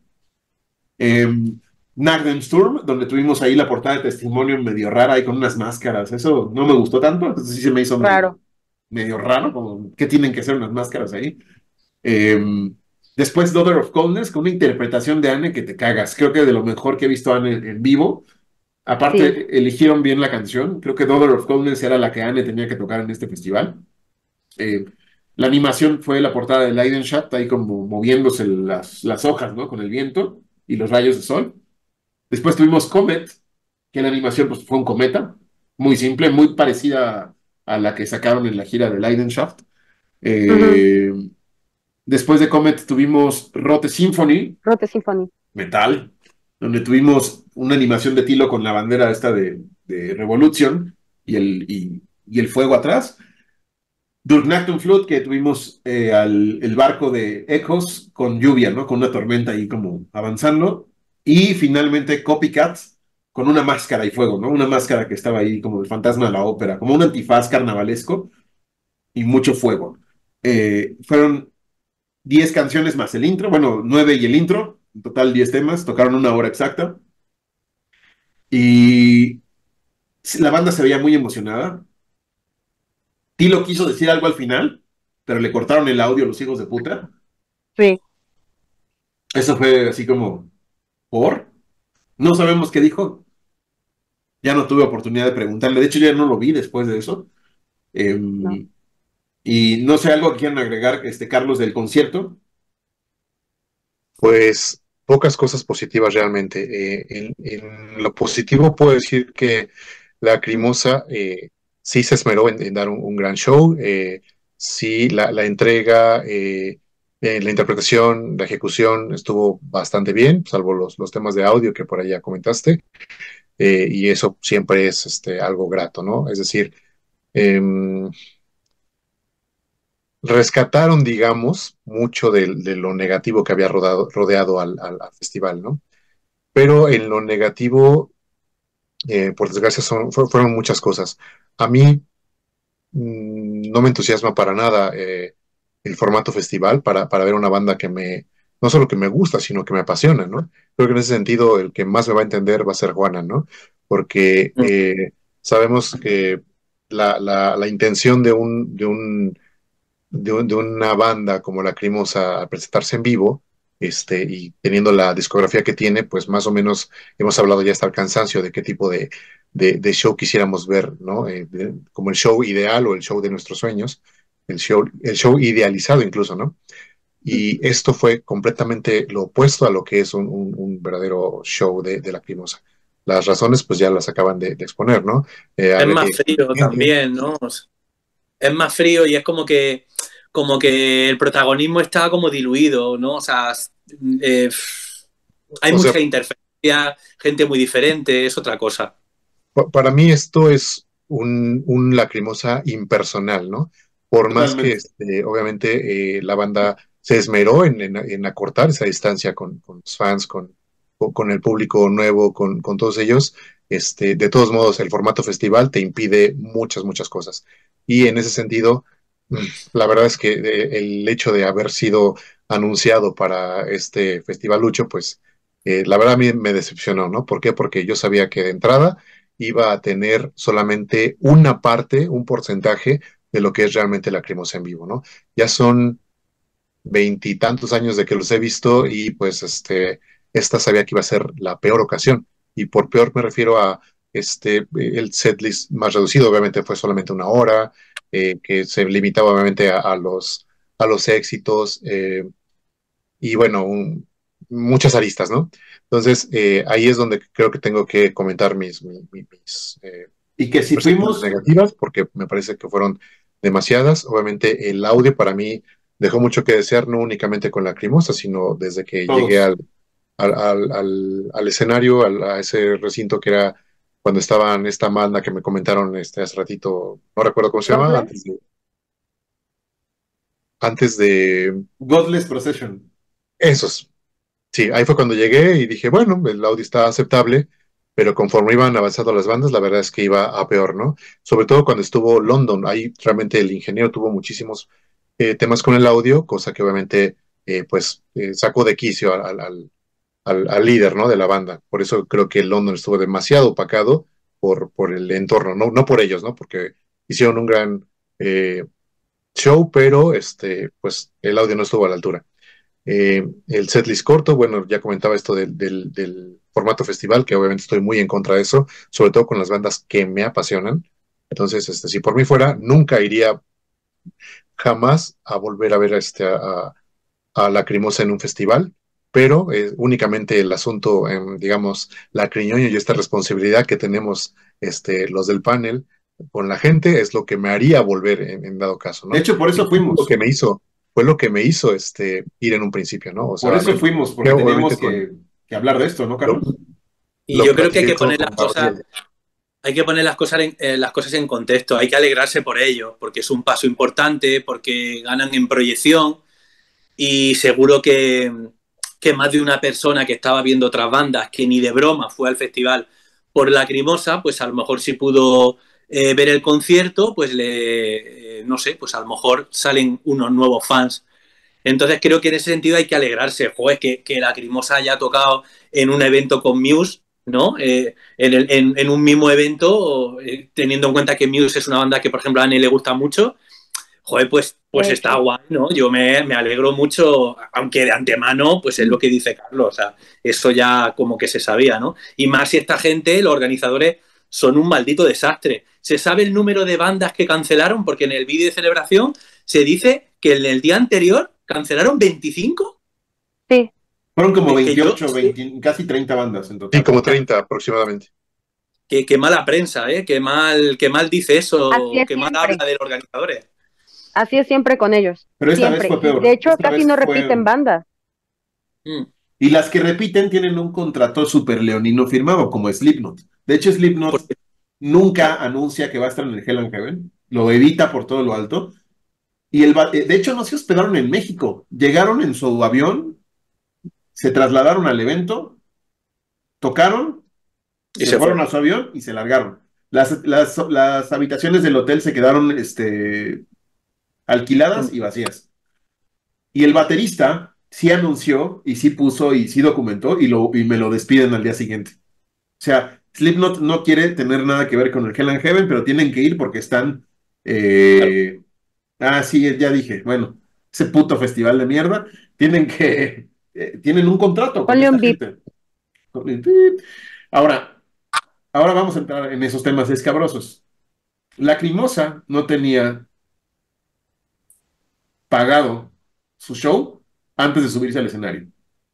Speaker 1: Eh, Sturm, donde tuvimos ahí la portada de testimonio medio rara y con unas máscaras. Eso no me gustó tanto, entonces sí se me hizo medio,
Speaker 3: Raro.
Speaker 1: medio raro, como, ¿qué tienen que ser unas máscaras ahí? Eh, después Daughter of Coldness, con una interpretación de Anne que te cagas. Creo que de lo mejor que he visto a Anne en, en vivo.
Speaker 3: Sí.
Speaker 1: Aparte, eligieron bien la canción. Creo que Daughter of Coldness era la que Anne tenía que tocar en este festival. Eh, la animación fue la portada de Leidenstadt, ahí como moviéndose las, las hojas, ¿no? Con el viento y los rayos de sol. Después tuvimos Comet, que la animación pues, fue un cometa, muy simple, muy parecida a la que sacaron en la gira de Leidenschaft.
Speaker 3: Ujú.
Speaker 1: Eh, después de Comet tuvimos Rote Symphony,
Speaker 3: Rote Symphony.
Speaker 1: metal, donde tuvimos una animación de Tilo con la bandera esta de, de Revolution y el, y, y el fuego atrás. Durknachtum Flood, que tuvimos eh, al, el barco de Echos con lluvia, ¿no? Con una tormenta ahí como avanzando. Y finalmente Copycat con una máscara y fuego, ¿no? Una máscara que estaba ahí como el fantasma de la ópera, como un antifaz carnavalesco y mucho fuego. Eh, fueron diez canciones más el intro, bueno, nueve y el intro, en total diez temas, tocaron una hora exacta. Y la banda se veía muy emocionada. Tilo quiso decir algo al final, pero le cortaron el audio a los hijos de puta.
Speaker 3: Sí.
Speaker 1: Eso fue así como, ¿por? No sabemos qué dijo. ya no tuve oportunidad de preguntarle. De hecho, ya no lo vi después de eso. Eh,
Speaker 3: No.
Speaker 1: y no sé, algo que quieran agregar, este, Carlos, del concierto.
Speaker 2: Pues pocas cosas positivas realmente. Eh, en, en lo positivo puedo decir que Lacrimosa eh, sí se esmeró en, en dar un, un gran show. Eh, sí, la, la entrega, eh, eh, la interpretación, la ejecución estuvo bastante bien, salvo los, los temas de audio que por ahí ya comentaste. Eh, y eso siempre es este, algo grato, ¿no? Es decir, em, rescataron, digamos, mucho de, de lo negativo que había rodado, rodeado al, al, al festival, ¿no? Pero en lo negativo, eh, por desgracia, son, fueron muchas cosas. A mí mmm, no me entusiasma para nada eh, el formato festival para, para ver una banda que me, no solo que me gusta, sino que me apasiona, ¿no? Creo que en ese sentido el que más me va a entender va a ser Juana, ¿no? Porque eh, sabemos que la, la, la intención de un, de un de, un- de una banda como Lacrimosa a presentarse en vivo, este, y teniendo la discografía que tiene, pues más o menos hemos hablado ya hasta el cansancio de qué tipo de, de, de show quisiéramos ver, ¿no? Eh, de- como el show ideal o el show de nuestros sueños, el show, el show idealizado incluso, ¿no? Y esto fue completamente lo opuesto a lo que es un, un- un verdadero show de, de Lacrimosa. Las razones, pues ya las acaban de, de exponer, ¿no? Eh,
Speaker 4: Es
Speaker 2: haber-
Speaker 4: más
Speaker 2: eh,
Speaker 4: frío también, ¿no? O sea, es más frío y es como que, como que el protagonismo está como diluido, ¿no? O sea, eh, hay
Speaker 2: o sea,
Speaker 4: mucha interferencia, gente muy diferente, es otra cosa.
Speaker 2: Pa- Para mí esto es un, un Lacrimosa impersonal, ¿no? Por más que,
Speaker 1: Totalmente.
Speaker 2: este, obviamente, eh, la banda se esmeró en, en- en acortar esa distancia con, con los fans, con, con, con el público nuevo, con, con todos ellos, este, de todos modos, el formato festival te impide muchas, muchas cosas. Y en ese sentido, mm, la verdad es que eh, el hecho de haber sido anunciado para este festivalucho, pues, eh, la verdad a mí me decepcionó, ¿no? ¿Por qué? Porque yo sabía que de entrada iba a tener solamente una parte, un porcentaje de lo que es realmente Lacrimosa en vivo, ¿no? Ya son veintitantos años de que los he visto y pues este, esta sabía que iba a ser la peor ocasión. Y por peor me refiero a este, el setlist más reducido, obviamente fue solamente una hora, eh, que se limitaba obviamente a, a los, a los éxitos, eh, y bueno, un- muchas aristas, ¿no? Entonces, eh, ahí es donde creo que tengo que comentar mis, mis, mis, eh,
Speaker 1: Y que si
Speaker 2: percepciones
Speaker 1: fuimos,
Speaker 2: negativas, porque me parece que fueron demasiadas. Obviamente, el audio para mí dejó mucho que desear, no únicamente con Lacrimosa, sino desde que llegué
Speaker 1: todos.
Speaker 2: al, al, al, al- al escenario, al- a ese recinto que era cuando estaban esta banda que me comentaron este, hace ratito, no recuerdo cómo se llama,
Speaker 3: Godless.
Speaker 2: antes de, antes de
Speaker 1: Godless Procession.
Speaker 2: esos. Sí, ahí fue cuando llegué y dije, bueno, el audio está aceptable, pero conforme iban avanzando las bandas, la verdad es que iba a peor, ¿no? Sobre todo cuando estuvo London, ahí realmente el ingeniero tuvo muchísimos eh, temas con el audio, cosa que obviamente eh, pues eh, sacó de quicio al, al, al, al líder, ¿no? De la banda. Por eso creo que London estuvo demasiado opacado por, por el entorno, no, no por ellos, ¿no? Porque hicieron un gran eh, show, pero este, pues el audio no estuvo a la altura. Eh, el setlist corto, bueno, ya comentaba esto del, del, del, formato festival, que obviamente estoy muy en contra de eso, sobre todo con las bandas que me apasionan. Entonces, este, si por mí fuera, nunca iría jamás a volver a ver este, a, a Lacrimosa en un festival, pero eh, únicamente el asunto, eh, digamos, Lacriñoño y esta responsabilidad que tenemos este, los del panel con la gente es lo que me haría volver en, en dado caso,
Speaker 1: De
Speaker 2: ¿no?
Speaker 1: hecho, por
Speaker 2: Y
Speaker 1: eso
Speaker 2: fue lo que
Speaker 1: fuimos.
Speaker 2: me hizo, fue lo que me hizo este, ir en un principio, ¿no? O
Speaker 1: Por
Speaker 2: sea,
Speaker 1: eso fuimos, porque
Speaker 2: creo
Speaker 1: teníamos
Speaker 2: obviamente con
Speaker 1: que, que hablar de esto, ¿no,
Speaker 2: lo,
Speaker 1: Carlos?
Speaker 4: Y
Speaker 2: lo
Speaker 4: yo creo que hay
Speaker 2: platiqué
Speaker 4: que
Speaker 2: con,
Speaker 4: poner las
Speaker 2: con
Speaker 4: cosas,
Speaker 2: Gabriel.
Speaker 4: hay que poner las cosas en, eh, las cosas en contexto, hay que alegrarse por ello, porque es un paso importante, porque ganan en proyección y seguro que, que más de una persona que estaba viendo otras bandas que ni de broma fue al festival por Lacrimosa, pues a lo mejor si pudo eh, ver el concierto, pues le, eh, no sé, pues a lo mejor salen unos nuevos fans. Entonces creo que en ese sentido hay que alegrarse, joder, que, que Lacrimosa haya tocado en un evento con Muse, ¿no? Eh, en, el, en, en, un mismo evento, eh, teniendo en cuenta que Muse es una banda que, por ejemplo, a Anne le gusta mucho, joder, pues, pues
Speaker 3: De
Speaker 4: está
Speaker 3: hecho,
Speaker 4: guay, ¿no? Yo me, me alegro mucho, aunque de antemano, pues es lo que dice Carlos, o sea, eso ya como que se sabía, ¿no? Y más si esta gente, los organizadores, son un maldito desastre. ¿Se sabe el número de bandas que cancelaron? Porque en el vídeo de celebración se dice que en el día anterior cancelaron veinticinco.
Speaker 3: Sí.
Speaker 1: Fueron como
Speaker 4: Es que yo-
Speaker 1: veintiocho, veinte, casi treinta bandas en
Speaker 2: Sí,
Speaker 1: total.
Speaker 2: como treinta aproximadamente.
Speaker 4: Qué, qué mala prensa, ¿eh? Qué mal, qué mal dice eso,
Speaker 3: Así es
Speaker 4: qué mal
Speaker 3: siempre.
Speaker 4: habla de los organizadores.
Speaker 3: Así es siempre con ellos.
Speaker 1: Pero esta
Speaker 3: siempre.
Speaker 1: vez fue peor.
Speaker 3: Y de hecho,
Speaker 1: Esta
Speaker 3: casi
Speaker 1: vez
Speaker 3: no
Speaker 1: fue-
Speaker 3: repiten bandas.
Speaker 4: Mm.
Speaker 1: Y las que repiten tienen un contrato super leonino firmado, como Slipknot. De hecho, Slipknot
Speaker 4: Porque-
Speaker 1: nunca anuncia que va a estar en el Hell and Heaven. Lo evita por todo lo alto. Y el, ba- de hecho, no se hospedaron en México. Llegaron en su avión, se trasladaron al evento, tocaron,
Speaker 4: Y
Speaker 1: se,
Speaker 4: se
Speaker 1: fueron
Speaker 4: fue.
Speaker 1: a su avión y se largaron. Las, las, las habitaciones del hotel se quedaron este, alquiladas y vacías. Y el baterista sí anunció y sí puso y sí documentó y, lo, y me lo despiden al día siguiente. O sea, Slipknot no quiere tener nada que ver con el Hell and Heaven, pero tienen que ir porque están... eh, Ah, sí, ya dije. Bueno, ese puto festival de mierda. Tienen que... eh, tienen un contrato con
Speaker 3: Ponle
Speaker 1: esta
Speaker 3: un bip.
Speaker 1: gente. Ahora, ahora vamos a entrar en esos temas escabrosos. Lacrimosa no tenía pagado su show antes de subirse al escenario.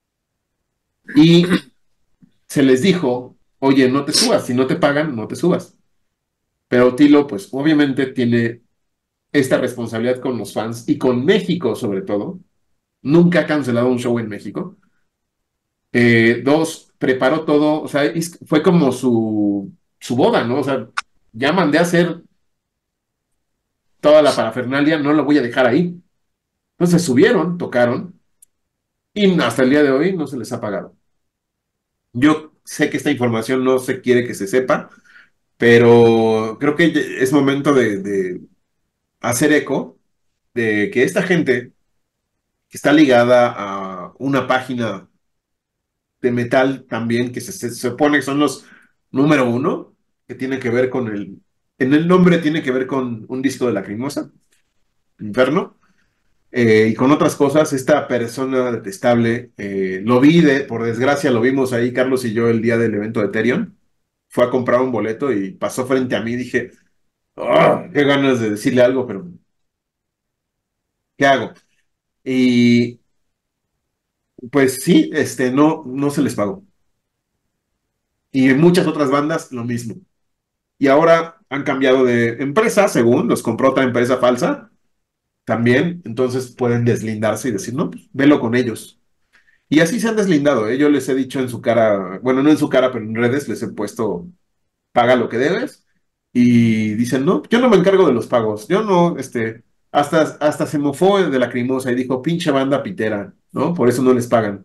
Speaker 1: Y se les dijo, oye, no te subas, si no te pagan, no te subas. Pero Tilo, pues obviamente tiene esta responsabilidad con los fans y con México sobre todo. Nunca ha cancelado un show en México. Eh, dos, preparó todo, o sea, es- fue como su, su boda, ¿no? O sea, ya mandé a hacer toda la parafernalia, no lo voy a dejar ahí. Entonces subieron, tocaron y hasta el día de hoy no se les ha pagado. Yo sé que esta información no se quiere que se sepa, pero creo que es momento de, de hacer eco de que esta gente que está ligada a una página de metal también, que se, se supone que son los número uno, que tiene que ver con el, en el nombre tiene que ver con un disco de Lacrimosa, Inferno, eh, y con otras cosas. Esta persona detestable, eh, lo vi, de, por desgracia, lo vimos ahí, Carlos y yo, el día del evento de Ethereum. Fue a comprar un boleto y pasó frente a mí. Dije, "Ah, qué ganas de decirle algo, pero ¿qué hago?" Y pues sí, este, no, no se les pagó. Y en muchas otras bandas lo mismo. Y ahora han cambiado de empresa, según los compró otra empresa falsa también. Entonces pueden deslindarse y decir, no, pues velo con ellos. Y así se han deslindado, ¿eh? Yo les he dicho en su cara, bueno, no en su cara, pero en redes les he puesto, paga lo que debes. Y dicen, no, yo no me encargo de los pagos. Yo no, este, hasta, hasta se mofó de Lacrimosa y dijo, pinche banda pitera, ¿no? Por eso no les pagan.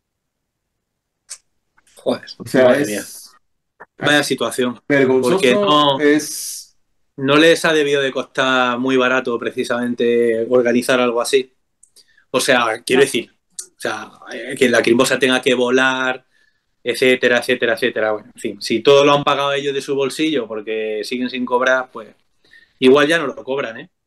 Speaker 4: Joder,
Speaker 1: O sea,
Speaker 4: madre mía.
Speaker 1: es
Speaker 4: Vaya situación. Porque
Speaker 1: vergonzoso,
Speaker 4: no,
Speaker 1: es...
Speaker 4: no les ha debido de costar muy barato precisamente organizar algo así. O sea, quiero decir, o sea, eh, que la Lacrimosa tenga que volar, etcétera, etcétera, etcétera. Bueno, en fin, si todo lo han pagado ellos de su bolsillo porque siguen sin cobrar, pues igual ya no lo cobran, ¿eh?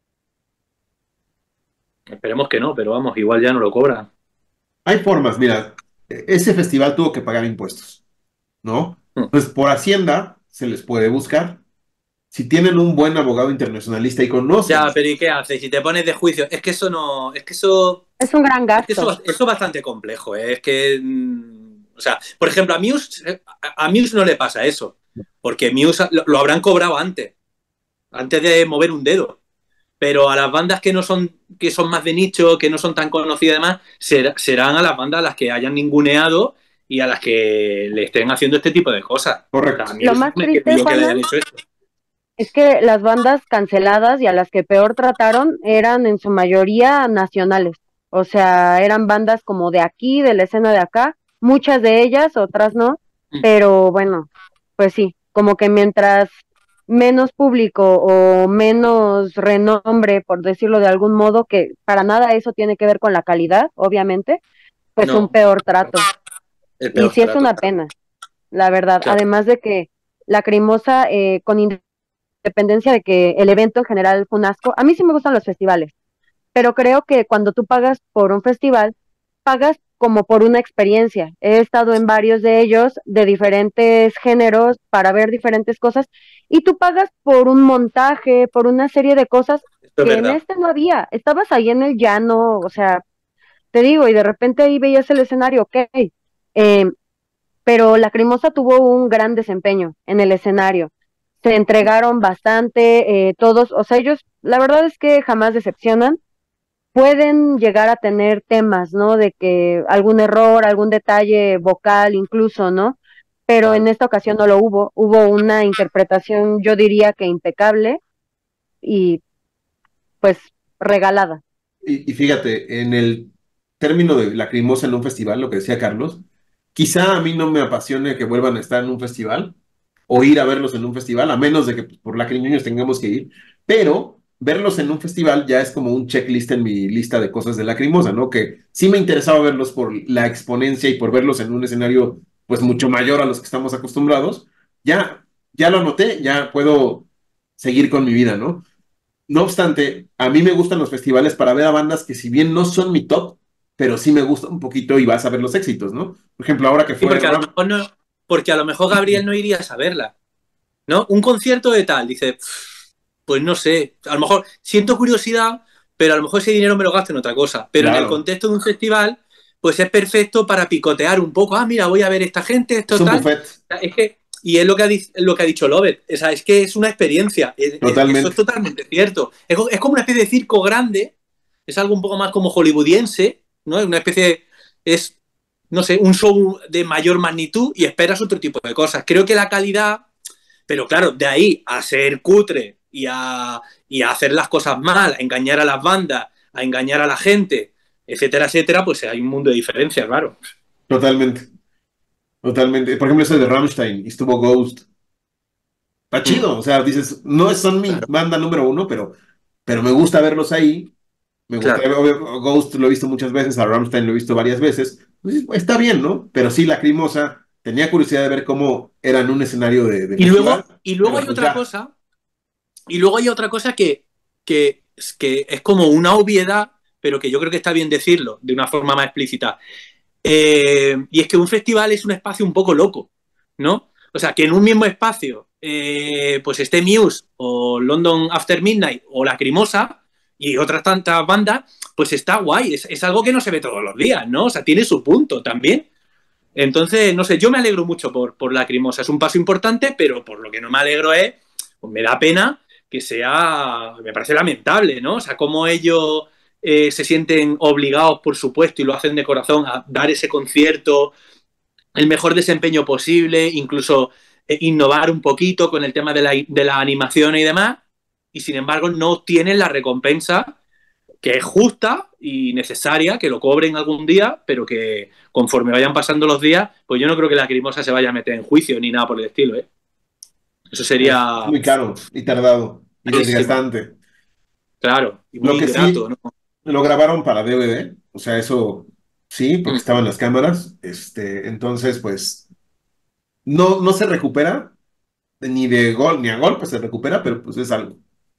Speaker 4: Esperemos que no, pero vamos, igual ya no lo cobran.
Speaker 1: Hay formas, mira, ese festival tuvo que pagar impuestos, ¿no?
Speaker 4: Hmm.
Speaker 1: Pues por Hacienda se les puede buscar. Si tienen un buen abogado internacionalista y conocen,
Speaker 4: Ya, pero ¿y qué haces? Si te pones de juicio, es que eso no, es que eso,
Speaker 3: Es un gran
Speaker 4: es que eso,
Speaker 3: gasto.
Speaker 4: eso es bastante complejo, ¿eh? Es que, mm, o sea, por ejemplo, a Muse, a, a Muse no le pasa eso, porque Muse lo, lo habrán cobrado antes, antes de mover un dedo. Pero a las bandas que no son, que son más de nicho, que no son tan conocidas además, ser, serán a las bandas a las que hayan ninguneado y a las que le estén haciendo este tipo de cosas.
Speaker 1: correcto.
Speaker 4: O sea, a mí
Speaker 3: Lo
Speaker 4: no
Speaker 3: más
Speaker 4: me
Speaker 3: triste,
Speaker 4: creo que le
Speaker 3: Juanan,
Speaker 4: hayan hecho esto.
Speaker 3: es que las bandas canceladas y a las que peor trataron eran en su mayoría nacionales. O sea, eran bandas como de aquí, de la escena de acá, muchas de ellas, otras no,
Speaker 4: Mm.
Speaker 3: pero bueno, pues sí, como que mientras menos público o menos renombre, por decirlo de algún modo, que para nada eso tiene que ver con la calidad, obviamente, pues
Speaker 4: No.
Speaker 3: un peor trato.
Speaker 4: El
Speaker 3: Y
Speaker 4: peor
Speaker 3: sí es
Speaker 4: trato.
Speaker 3: una pena, la verdad.
Speaker 4: Claro.
Speaker 3: Además de que Lacrimosa, eh, con independencia de que el evento en general fue un asco, a mí sí me gustan los festivales, pero creo que cuando tú pagas por un festival, pagas como por una experiencia. He estado en varios de ellos de diferentes géneros para ver diferentes cosas y tú pagas por un montaje, por una serie de cosas
Speaker 4: Esto es
Speaker 3: que en
Speaker 4: verdad.
Speaker 3: este no había. Estabas ahí en el llano, o sea, te digo, y de repente ahí veías el escenario, ok. Eh, pero Lacrimosa tuvo un gran desempeño en el escenario. Se entregaron bastante, eh, todos, o sea, ellos, la verdad es que jamás decepcionan. Pueden llegar a tener temas, ¿no? De que algún error, algún detalle vocal incluso, ¿no? Pero en
Speaker 4: Claro.
Speaker 3: esta ocasión no lo hubo. Hubo una interpretación, yo diría que impecable y pues regalada.
Speaker 1: Y, y fíjate, en el término de Lacrimosa en un festival, lo que decía Carlos, quizá a mí no me apasione que vuelvan a estar en un festival o ir a verlos en un festival, a menos de que pues, por Lacriñoños tengamos que ir, pero verlos en un festival ya es como un checklist en mi lista de cosas de Lacrimosa, ¿no? Que sí me interesaba verlos por la exponencia y por verlos en un escenario pues mucho mayor a los que estamos acostumbrados, ya, ya lo anoté, ya puedo seguir con mi vida, ¿no? No obstante, a mí me gustan los festivales para ver a bandas que si bien no son mi top, pero sí me gusta un poquito y vas a ver los éxitos, ¿no? Por ejemplo, ahora que
Speaker 4: Sí,
Speaker 1: fue
Speaker 4: porque a lo
Speaker 1: Ram,
Speaker 4: mejor no, porque a lo mejor Gabriel no iría a verla, ¿no? Un concierto de tal, dice, pues no sé, a lo mejor siento curiosidad, pero a lo mejor ese dinero me lo gasto en otra cosa. Pero en el
Speaker 1: claro,
Speaker 4: contexto de un festival, pues es perfecto para picotear un poco. Ah, mira, voy a ver esta gente,
Speaker 1: es
Speaker 4: esto
Speaker 1: un
Speaker 4: tal.
Speaker 1: buffet,
Speaker 4: Es que, y es lo que ha, lo que ha dicho Lovett, o sea, es que es una experiencia, es, es, eso es
Speaker 1: totalmente.
Speaker 4: totalmente cierto. Es, es, como una especie de circo grande, es algo un poco más como hollywoodiense, ¿no? Es una especie, de, es, no sé, un show de mayor magnitud y esperas otro tipo de cosas. Creo que la calidad, pero claro, de ahí a ser cutre y a, y a hacer las cosas mal, a engañar a las bandas, a engañar a la gente, etcétera, etcétera, pues hay un mundo de diferencia, claro.
Speaker 1: Totalmente, totalmente. Por ejemplo, ese de Rammstein, y estuvo Ghost. Está
Speaker 4: Mm,
Speaker 1: chido, o sea, dices, no son mi
Speaker 4: claro,
Speaker 1: banda número uno, pero, pero me gusta verlos ahí. Me gusta,
Speaker 4: claro.
Speaker 1: obvio, Ghost lo he visto muchas veces, a Rammstein lo he visto varias veces. Pues, está bien, ¿no? Pero sí, Lacrimosa, tenía curiosidad de ver cómo era en un escenario de, de
Speaker 4: Y
Speaker 1: festival,
Speaker 4: luego, y luego
Speaker 1: pero
Speaker 4: hay
Speaker 1: pues
Speaker 4: otra
Speaker 1: ya,
Speaker 4: cosa, y luego hay otra cosa que, que, que es como una obviedad, pero que yo creo que está bien decirlo de una forma más explícita. Eh, y es que un festival es un espacio un poco loco, ¿no? O sea, que en un mismo espacio eh, pues esté Muse o London After Midnight o Lacrimosa y otras tantas bandas, pues está guay. Es, es algo que no se ve todos los días, ¿no? O sea, tiene su punto también. Entonces, no sé, yo me alegro mucho por, por Lacrimosa. Es un paso importante, pero por lo que no me alegro es, pues me da pena que sea, me parece lamentable, ¿no? O sea, cómo ellos eh, se sienten obligados, por supuesto, y lo hacen de corazón a dar ese concierto, el mejor desempeño posible, incluso eh, innovar un poquito con el tema de la, de la animación y demás, y sin embargo no tienen la recompensa que es justa y necesaria, que lo cobren algún día, pero que conforme vayan pasando los días, pues yo no creo que la Lacrimosa se vaya a meter en juicio ni nada por el estilo, ¿eh? Eso
Speaker 1: es
Speaker 4: sería
Speaker 1: muy caro y tardado y
Speaker 4: carísimo,
Speaker 1: desgastante.
Speaker 4: claro, y
Speaker 1: Lo
Speaker 4: muy
Speaker 1: que
Speaker 4: ingrato,
Speaker 1: sí,
Speaker 4: ¿no?
Speaker 1: lo grabaron para D V D, o sea, eso sí, porque
Speaker 4: Mm.
Speaker 1: estaban las cámaras, este, entonces, pues, no, no se recupera, ni de gol, ni a golpe se recupera, pero pues es algo.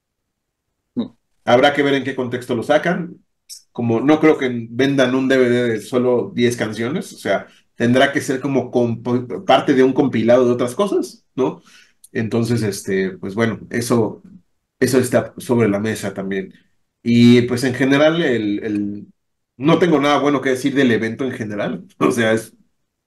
Speaker 4: Mm.
Speaker 1: Habrá que ver en qué contexto lo sacan. Como no creo que vendan un D V D de solo diez canciones, o sea, tendrá que ser como compo- parte de un compilado de otras cosas, ¿no? Entonces, este, pues bueno, eso, eso está sobre la mesa también. Y pues en general, el, el- no tengo nada bueno que decir del evento en general. O sea, es,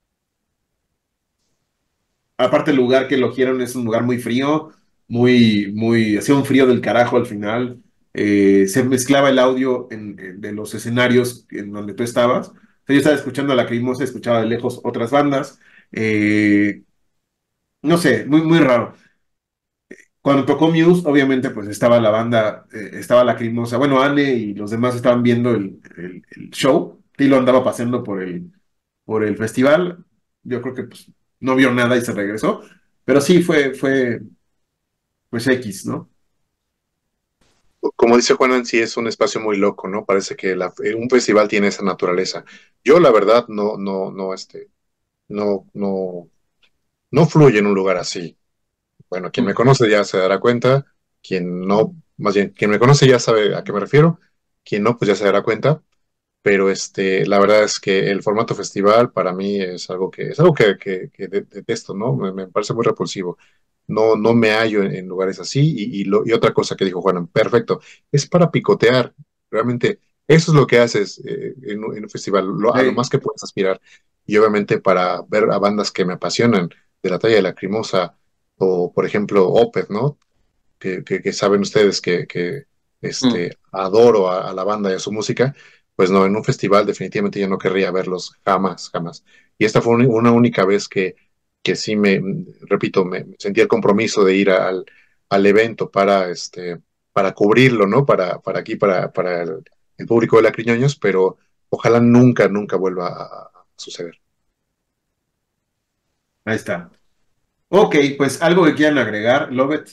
Speaker 1: aparte el lugar que eligieron es un lugar muy frío, muy, muy, hacía un frío del carajo al final. Eh, se mezclaba el audio en- en- de los escenarios en donde tú estabas. O sea, yo estaba escuchando a Lacrimosa, escuchaba de lejos otras bandas. Eh, no sé, muy, muy raro. Cuando tocó Muse, obviamente, pues estaba la banda, eh, estaba Lacrimosa. Bueno, Anne y los demás estaban viendo el, el- el show. Tilo andaba paseando por el, por el festival. Yo creo que pues, no vio nada y se regresó. Pero sí, fue, fue, pues X, ¿no?
Speaker 2: Como dice Juanan, sí es un espacio muy loco, ¿no? Parece que la- eh, un festival tiene esa naturaleza. Yo, la verdad, no, no, no, este, no, no, no fluye en un lugar así. Bueno, quien me
Speaker 4: Mm.
Speaker 2: conoce ya se dará cuenta, quien no, más bien, quien me conoce ya sabe a qué me refiero, quien no, pues ya se dará cuenta. pero este, la verdad es que el formato festival para mí es algo que, es algo que, que, que de- detesto, ¿no? Me, me parece muy repulsivo. No, no me hallo en, en lugares así. Y, y, lo, y otra cosa que dijo Juan, perfecto, es para picotear. Realmente, eso es lo que haces eh, en, un en un festival, lo- a lo
Speaker 1: Sí.
Speaker 2: más que puedes aspirar. Y obviamente para ver a bandas que me apasionan, de la talla de Lacrimosa, o por ejemplo Opeth, ¿no? Que, que, que saben ustedes que, que
Speaker 4: Mm.
Speaker 2: este, adoro a, a la banda y a su música, pues no, en un festival definitivamente yo no querría verlos jamás, jamás. Y esta fue una, una única vez que, que sí me, repito, me sentí el compromiso de ir al, al evento para, este, para cubrirlo, ¿no? Para, para aquí, para, para el, el público de Lacriñoños, pero ojalá nunca, nunca vuelva a, a suceder.
Speaker 1: Ahí está. Ok, pues algo que quieran agregar, Lobet.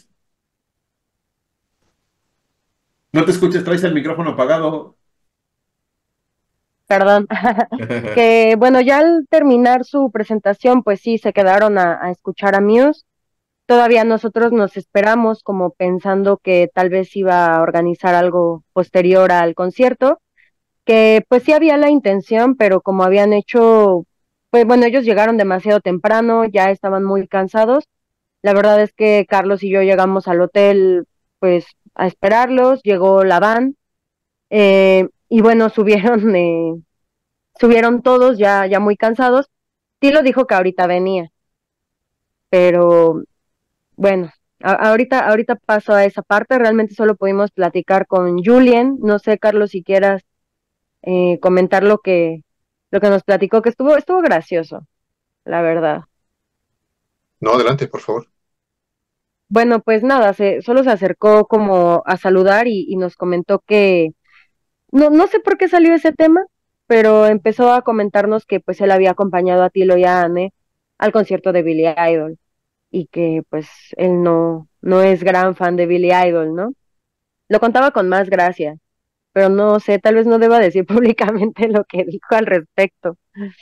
Speaker 1: No te escuches, traes el micrófono apagado.
Speaker 3: Perdón. Que bueno, ya al terminar su presentación, pues sí, se quedaron a, a escuchar a Muse. Todavía nosotros nos esperamos como pensando que tal vez iba a organizar algo posterior al concierto, que pues sí había la intención, pero como habían hecho, pues bueno, ellos llegaron demasiado temprano, ya estaban muy cansados. La verdad es que Carlos y yo llegamos al hotel pues a esperarlos, llegó la van, eh, y bueno, subieron, eh, subieron todos ya, ya muy cansados. Tilo dijo que ahorita venía, pero bueno, a- ahorita, ahorita paso a esa parte. Realmente solo pudimos platicar con Julien. No sé, Carlos, si quieras eh, comentar lo que, lo que nos platicó, que estuvo, estuvo gracioso, la verdad.
Speaker 2: No, adelante, por favor.
Speaker 3: Bueno, pues nada, se, solo se acercó como a saludar y, y nos comentó que, no, no sé por qué salió ese tema, pero empezó a comentarnos que pues él había acompañado a Tilo y a Anne al concierto de Billy Idol y que pues él no, no es gran fan de Billy Idol, ¿no? Lo contaba con más gracia, pero no sé, tal vez no deba decir públicamente lo que dijo al respecto.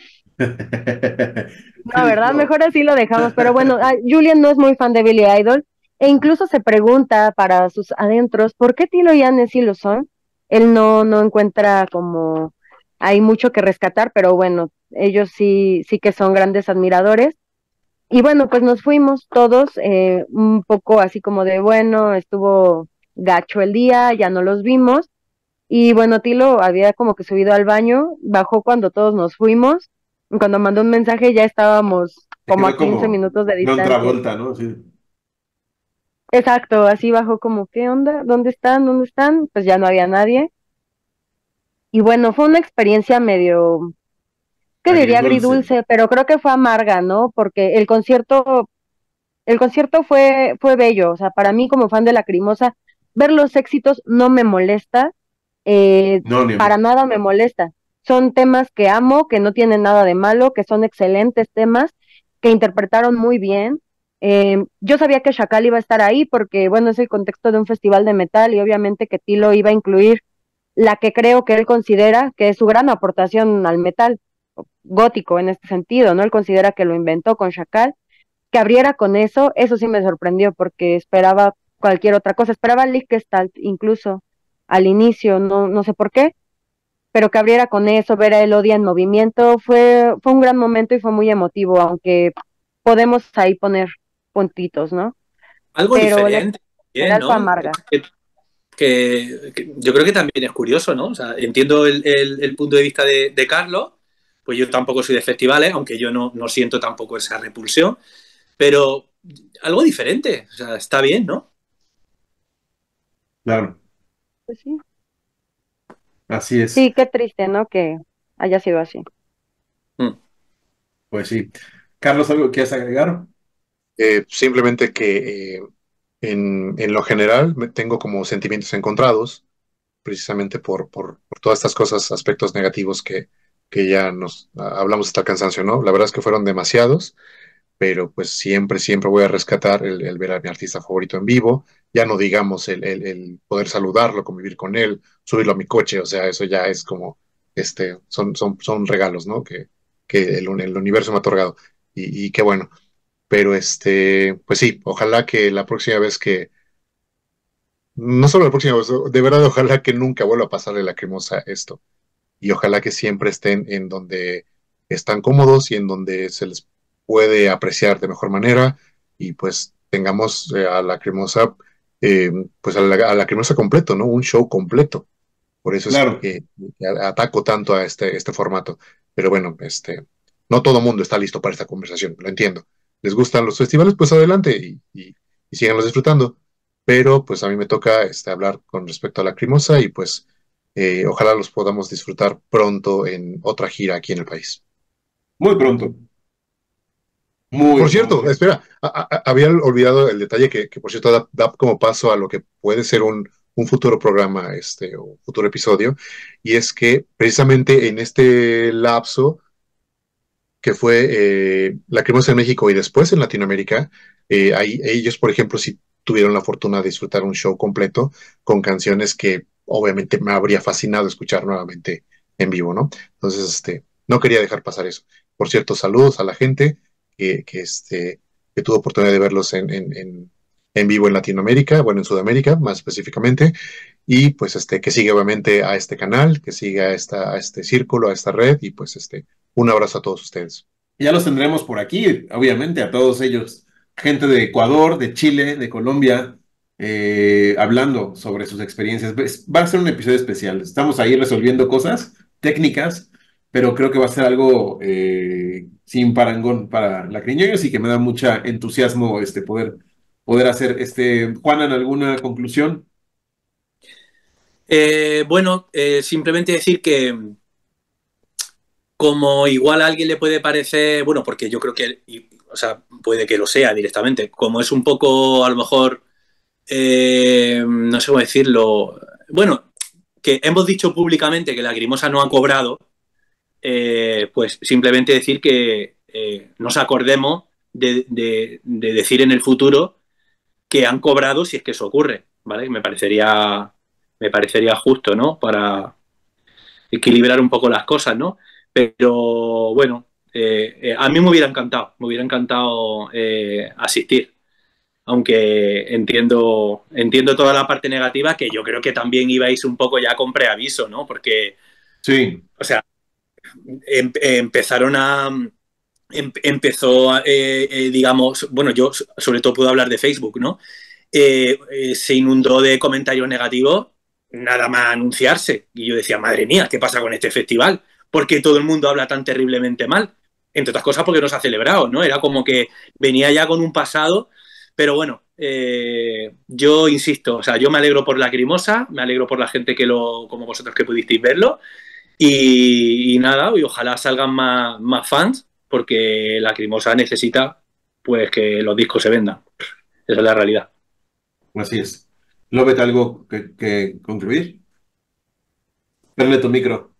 Speaker 1: ¿Qué
Speaker 3: No, ¿verdad?
Speaker 1: dijo?
Speaker 3: Mejor así lo dejamos, pero bueno, ah, Julian no es muy fan de Billy Idol e incluso se pregunta para sus adentros, ¿por qué Tilo y Anne sí lo son? Él no, no encuentra como hay mucho que rescatar, pero bueno, ellos sí, sí que son grandes admiradores. Y bueno, pues nos fuimos todos, eh, un poco así como de, bueno, estuvo gacho el día, ya no los vimos. Y bueno, Tilo había como que subido al baño, bajó cuando todos nos fuimos. Y cuando mandó un mensaje ya estábamos
Speaker 1: Se
Speaker 3: como a
Speaker 1: quedó
Speaker 3: quince
Speaker 1: como
Speaker 3: minutos de
Speaker 1: John
Speaker 3: distancia.
Speaker 1: Travolta, ¿no? Sí.
Speaker 3: Exacto, así bajó como, ¿qué onda? ¿Dónde están? ¿Dónde están? Pues ya no había nadie. Y bueno, fue una experiencia medio, ¿qué diría?
Speaker 1: Agridulce.
Speaker 3: Agridulce, pero creo que fue amarga, ¿no? Porque el concierto, el concierto fue, fue bello. O sea, para mí como fan de Lacrimosa, ver los éxitos no me molesta, eh,
Speaker 1: No, ni a
Speaker 3: para
Speaker 1: mí.
Speaker 3: nada me molesta. Son temas que amo, que no tienen nada de malo, que son excelentes temas, que interpretaron muy bien. Eh, yo sabía que Chacal iba a estar ahí porque, bueno, es el contexto de un festival de metal y obviamente que Tilo iba a incluir la que creo que él considera que es su gran aportación al metal gótico en este sentido, ¿no? Él considera que lo inventó con Chacal, que abriera con eso, eso sí me sorprendió porque esperaba cualquier otra cosa, esperaba Lickestalt incluso al inicio, no, no sé por qué, pero que abriera con eso, ver a Elodia en movimiento, fue, fue un gran momento y fue muy emotivo, aunque podemos ahí poner puntitos, ¿no?
Speaker 4: Algo
Speaker 3: Pero la
Speaker 4: diferente, bien,
Speaker 3: general fue
Speaker 4: ¿no?
Speaker 3: amarga.
Speaker 4: Que, que- que yo creo que también es curioso, ¿no? O sea, entiendo el, el- el punto de vista de, de Carlos, pues yo tampoco soy de festivales, aunque yo no, no siento tampoco esa repulsión, pero algo diferente, o sea, está bien, ¿no?
Speaker 1: Claro,
Speaker 3: Pues sí.
Speaker 1: así es.
Speaker 3: Sí, qué triste, ¿no? Que haya sido así.
Speaker 4: Mm.
Speaker 1: Pues sí. Carlos, ¿algo que quieras agregar?
Speaker 2: Eh, simplemente que eh, en, en lo general me tengo como sentimientos encontrados, precisamente por, por, por todas estas cosas, aspectos negativos que, que ya nos ah, hablamos hasta el cansancio, ¿no? La verdad es que fueron demasiados, pero pues siempre, siempre voy a rescatar el, el ver a mi artista favorito en vivo, ya no digamos el, el, el poder saludarlo, convivir con él, subirlo a mi coche, o sea, eso ya es como, este, son, son, son regalos, ¿no? Que, que el, el universo me ha otorgado. Y, y qué bueno. Pero este, pues sí, ojalá que la próxima vez que, no solo la próxima vez, de verdad, ojalá que nunca vuelva a pasarle lacrimosa esto. y ojalá que siempre estén en donde están cómodos y en donde se les puede apreciar de mejor manera y pues tengamos eh, a la cremosa, eh, pues a la, a la cremosa completo, ¿no? Un show completo. Por eso es
Speaker 1: Claro,
Speaker 2: que, que ataco tanto a este, este formato. Pero bueno, este, no todo mundo está listo para esta conversación, lo entiendo. ¿Les gustan los festivales? Pues adelante y, y, y síganlos disfrutando. Pero pues a mí me toca este, hablar con respecto a la Lacrimosa y pues eh, ojalá los podamos disfrutar pronto en otra gira aquí en el país.
Speaker 1: muy pronto. Muy,
Speaker 2: Por
Speaker 1: muy
Speaker 2: cierto,
Speaker 1: pronto.
Speaker 2: espera, a, a, había olvidado el detalle que, que por cierto da, da, como paso a lo que puede ser un, un futuro programa este, o futuro episodio, y es que precisamente en este lapso que fue eh, Lacrimosa en México y después en Latinoamérica, eh, ahí, ellos, por ejemplo, sí tuvieron la fortuna de disfrutar un show completo con canciones que obviamente me habría fascinado escuchar nuevamente en vivo, ¿no? Entonces, este, no quería dejar pasar eso. Por cierto, saludos a la gente que, que, este, que tuvo oportunidad de verlos en, en, en, en vivo en Latinoamérica, bueno, en Sudamérica más específicamente, y pues este, que sigue obviamente a este canal, que siga a, esta, a este círculo, a esta red, y pues este, un abrazo a todos ustedes.
Speaker 1: Ya los tendremos por aquí, obviamente, a todos ellos. Gente de Ecuador, de Chile, de Colombia, eh, hablando sobre sus experiencias. Ves, va a ser un episodio especial. Estamos ahí resolviendo cosas técnicas, pero creo que va a ser algo eh, sin parangón para la Criñoños y que me da mucha entusiasmo este, poder, poder hacer. Este, Juana, ¿en alguna conclusión?
Speaker 4: Eh, bueno, eh, simplemente decir que como igual a alguien le puede parecer, bueno, porque yo creo que, y, o sea, puede que lo sea directamente, como es un poco, a lo mejor, eh, no sé cómo decirlo, bueno, que hemos dicho públicamente que la Lacrimosa no ha cobrado, eh, pues simplemente decir que eh, nos acordemos de, de, de decir en el futuro que han cobrado si es que eso ocurre, ¿vale? Me parecería, me parecería justo, ¿no? Para equilibrar un poco las cosas, ¿no? Pero bueno, eh, eh, a mí me hubiera encantado, me hubiera encantado eh, asistir, aunque entiendo, entiendo toda la parte negativa, que yo creo que también ibais un poco ya con preaviso, ¿no? Porque,
Speaker 1: Sí,
Speaker 4: o sea, em, empezaron a... Em, empezó, eh, eh, digamos, bueno, yo sobre todo puedo hablar de Facebook, ¿no? Eh, eh, se inundó de comentarios negativos nada más anunciarse. Y yo decía, madre mía, ¿qué pasa con este festival? ¿Por qué todo el mundo habla tan terriblemente mal? Entre otras cosas porque no se ha celebrado, ¿no? Era como que venía ya con un pasado, pero bueno, eh, yo insisto, o sea, yo me alegro por Lacrimosa, me alegro por la gente que lo, como vosotros que pudisteis verlo, y, y nada, y ojalá salgan más, más fans, porque Lacrimosa necesita pues que los discos se vendan. Esa es la realidad.
Speaker 1: así es. Lobet, ¿algo que, que concluir? Prende tu micro.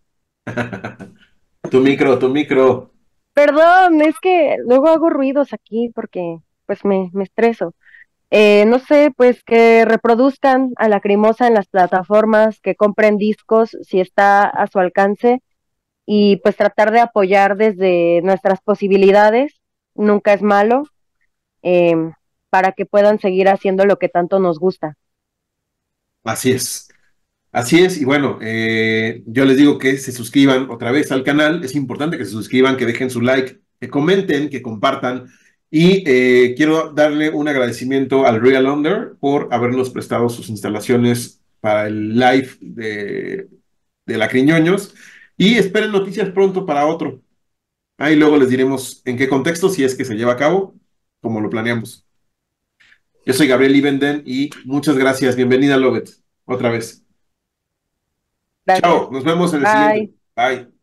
Speaker 1: Tu micro, tu micro.
Speaker 3: Perdón, es que luego hago ruidos aquí porque pues me, me estreso. Eh, no sé, pues que reproduzcan a Lacrimosa en las plataformas, que compren discos si está a su alcance y pues tratar de apoyar desde nuestras posibilidades, nunca es malo, eh, para que puedan seguir haciendo lo que tanto nos gusta.
Speaker 1: Así es. Así es, y bueno, eh, yo les digo que se suscriban otra vez al canal, es importante que se suscriban, que dejen su like, que comenten, que compartan, y eh, quiero darle un agradecimiento al Real Under por habernos prestado sus instalaciones para el live de, de Lacriñoños, y esperen noticias pronto para otro. Ahí luego les diremos en qué contexto, si es que se lleva a cabo, como lo planeamos. Yo soy Gabriel Ibenden y muchas gracias, bienvenida Lobet, otra vez.
Speaker 3: Gracias.
Speaker 1: Chao, nos vemos en el siguiente.
Speaker 3: Bye.
Speaker 1: Bye.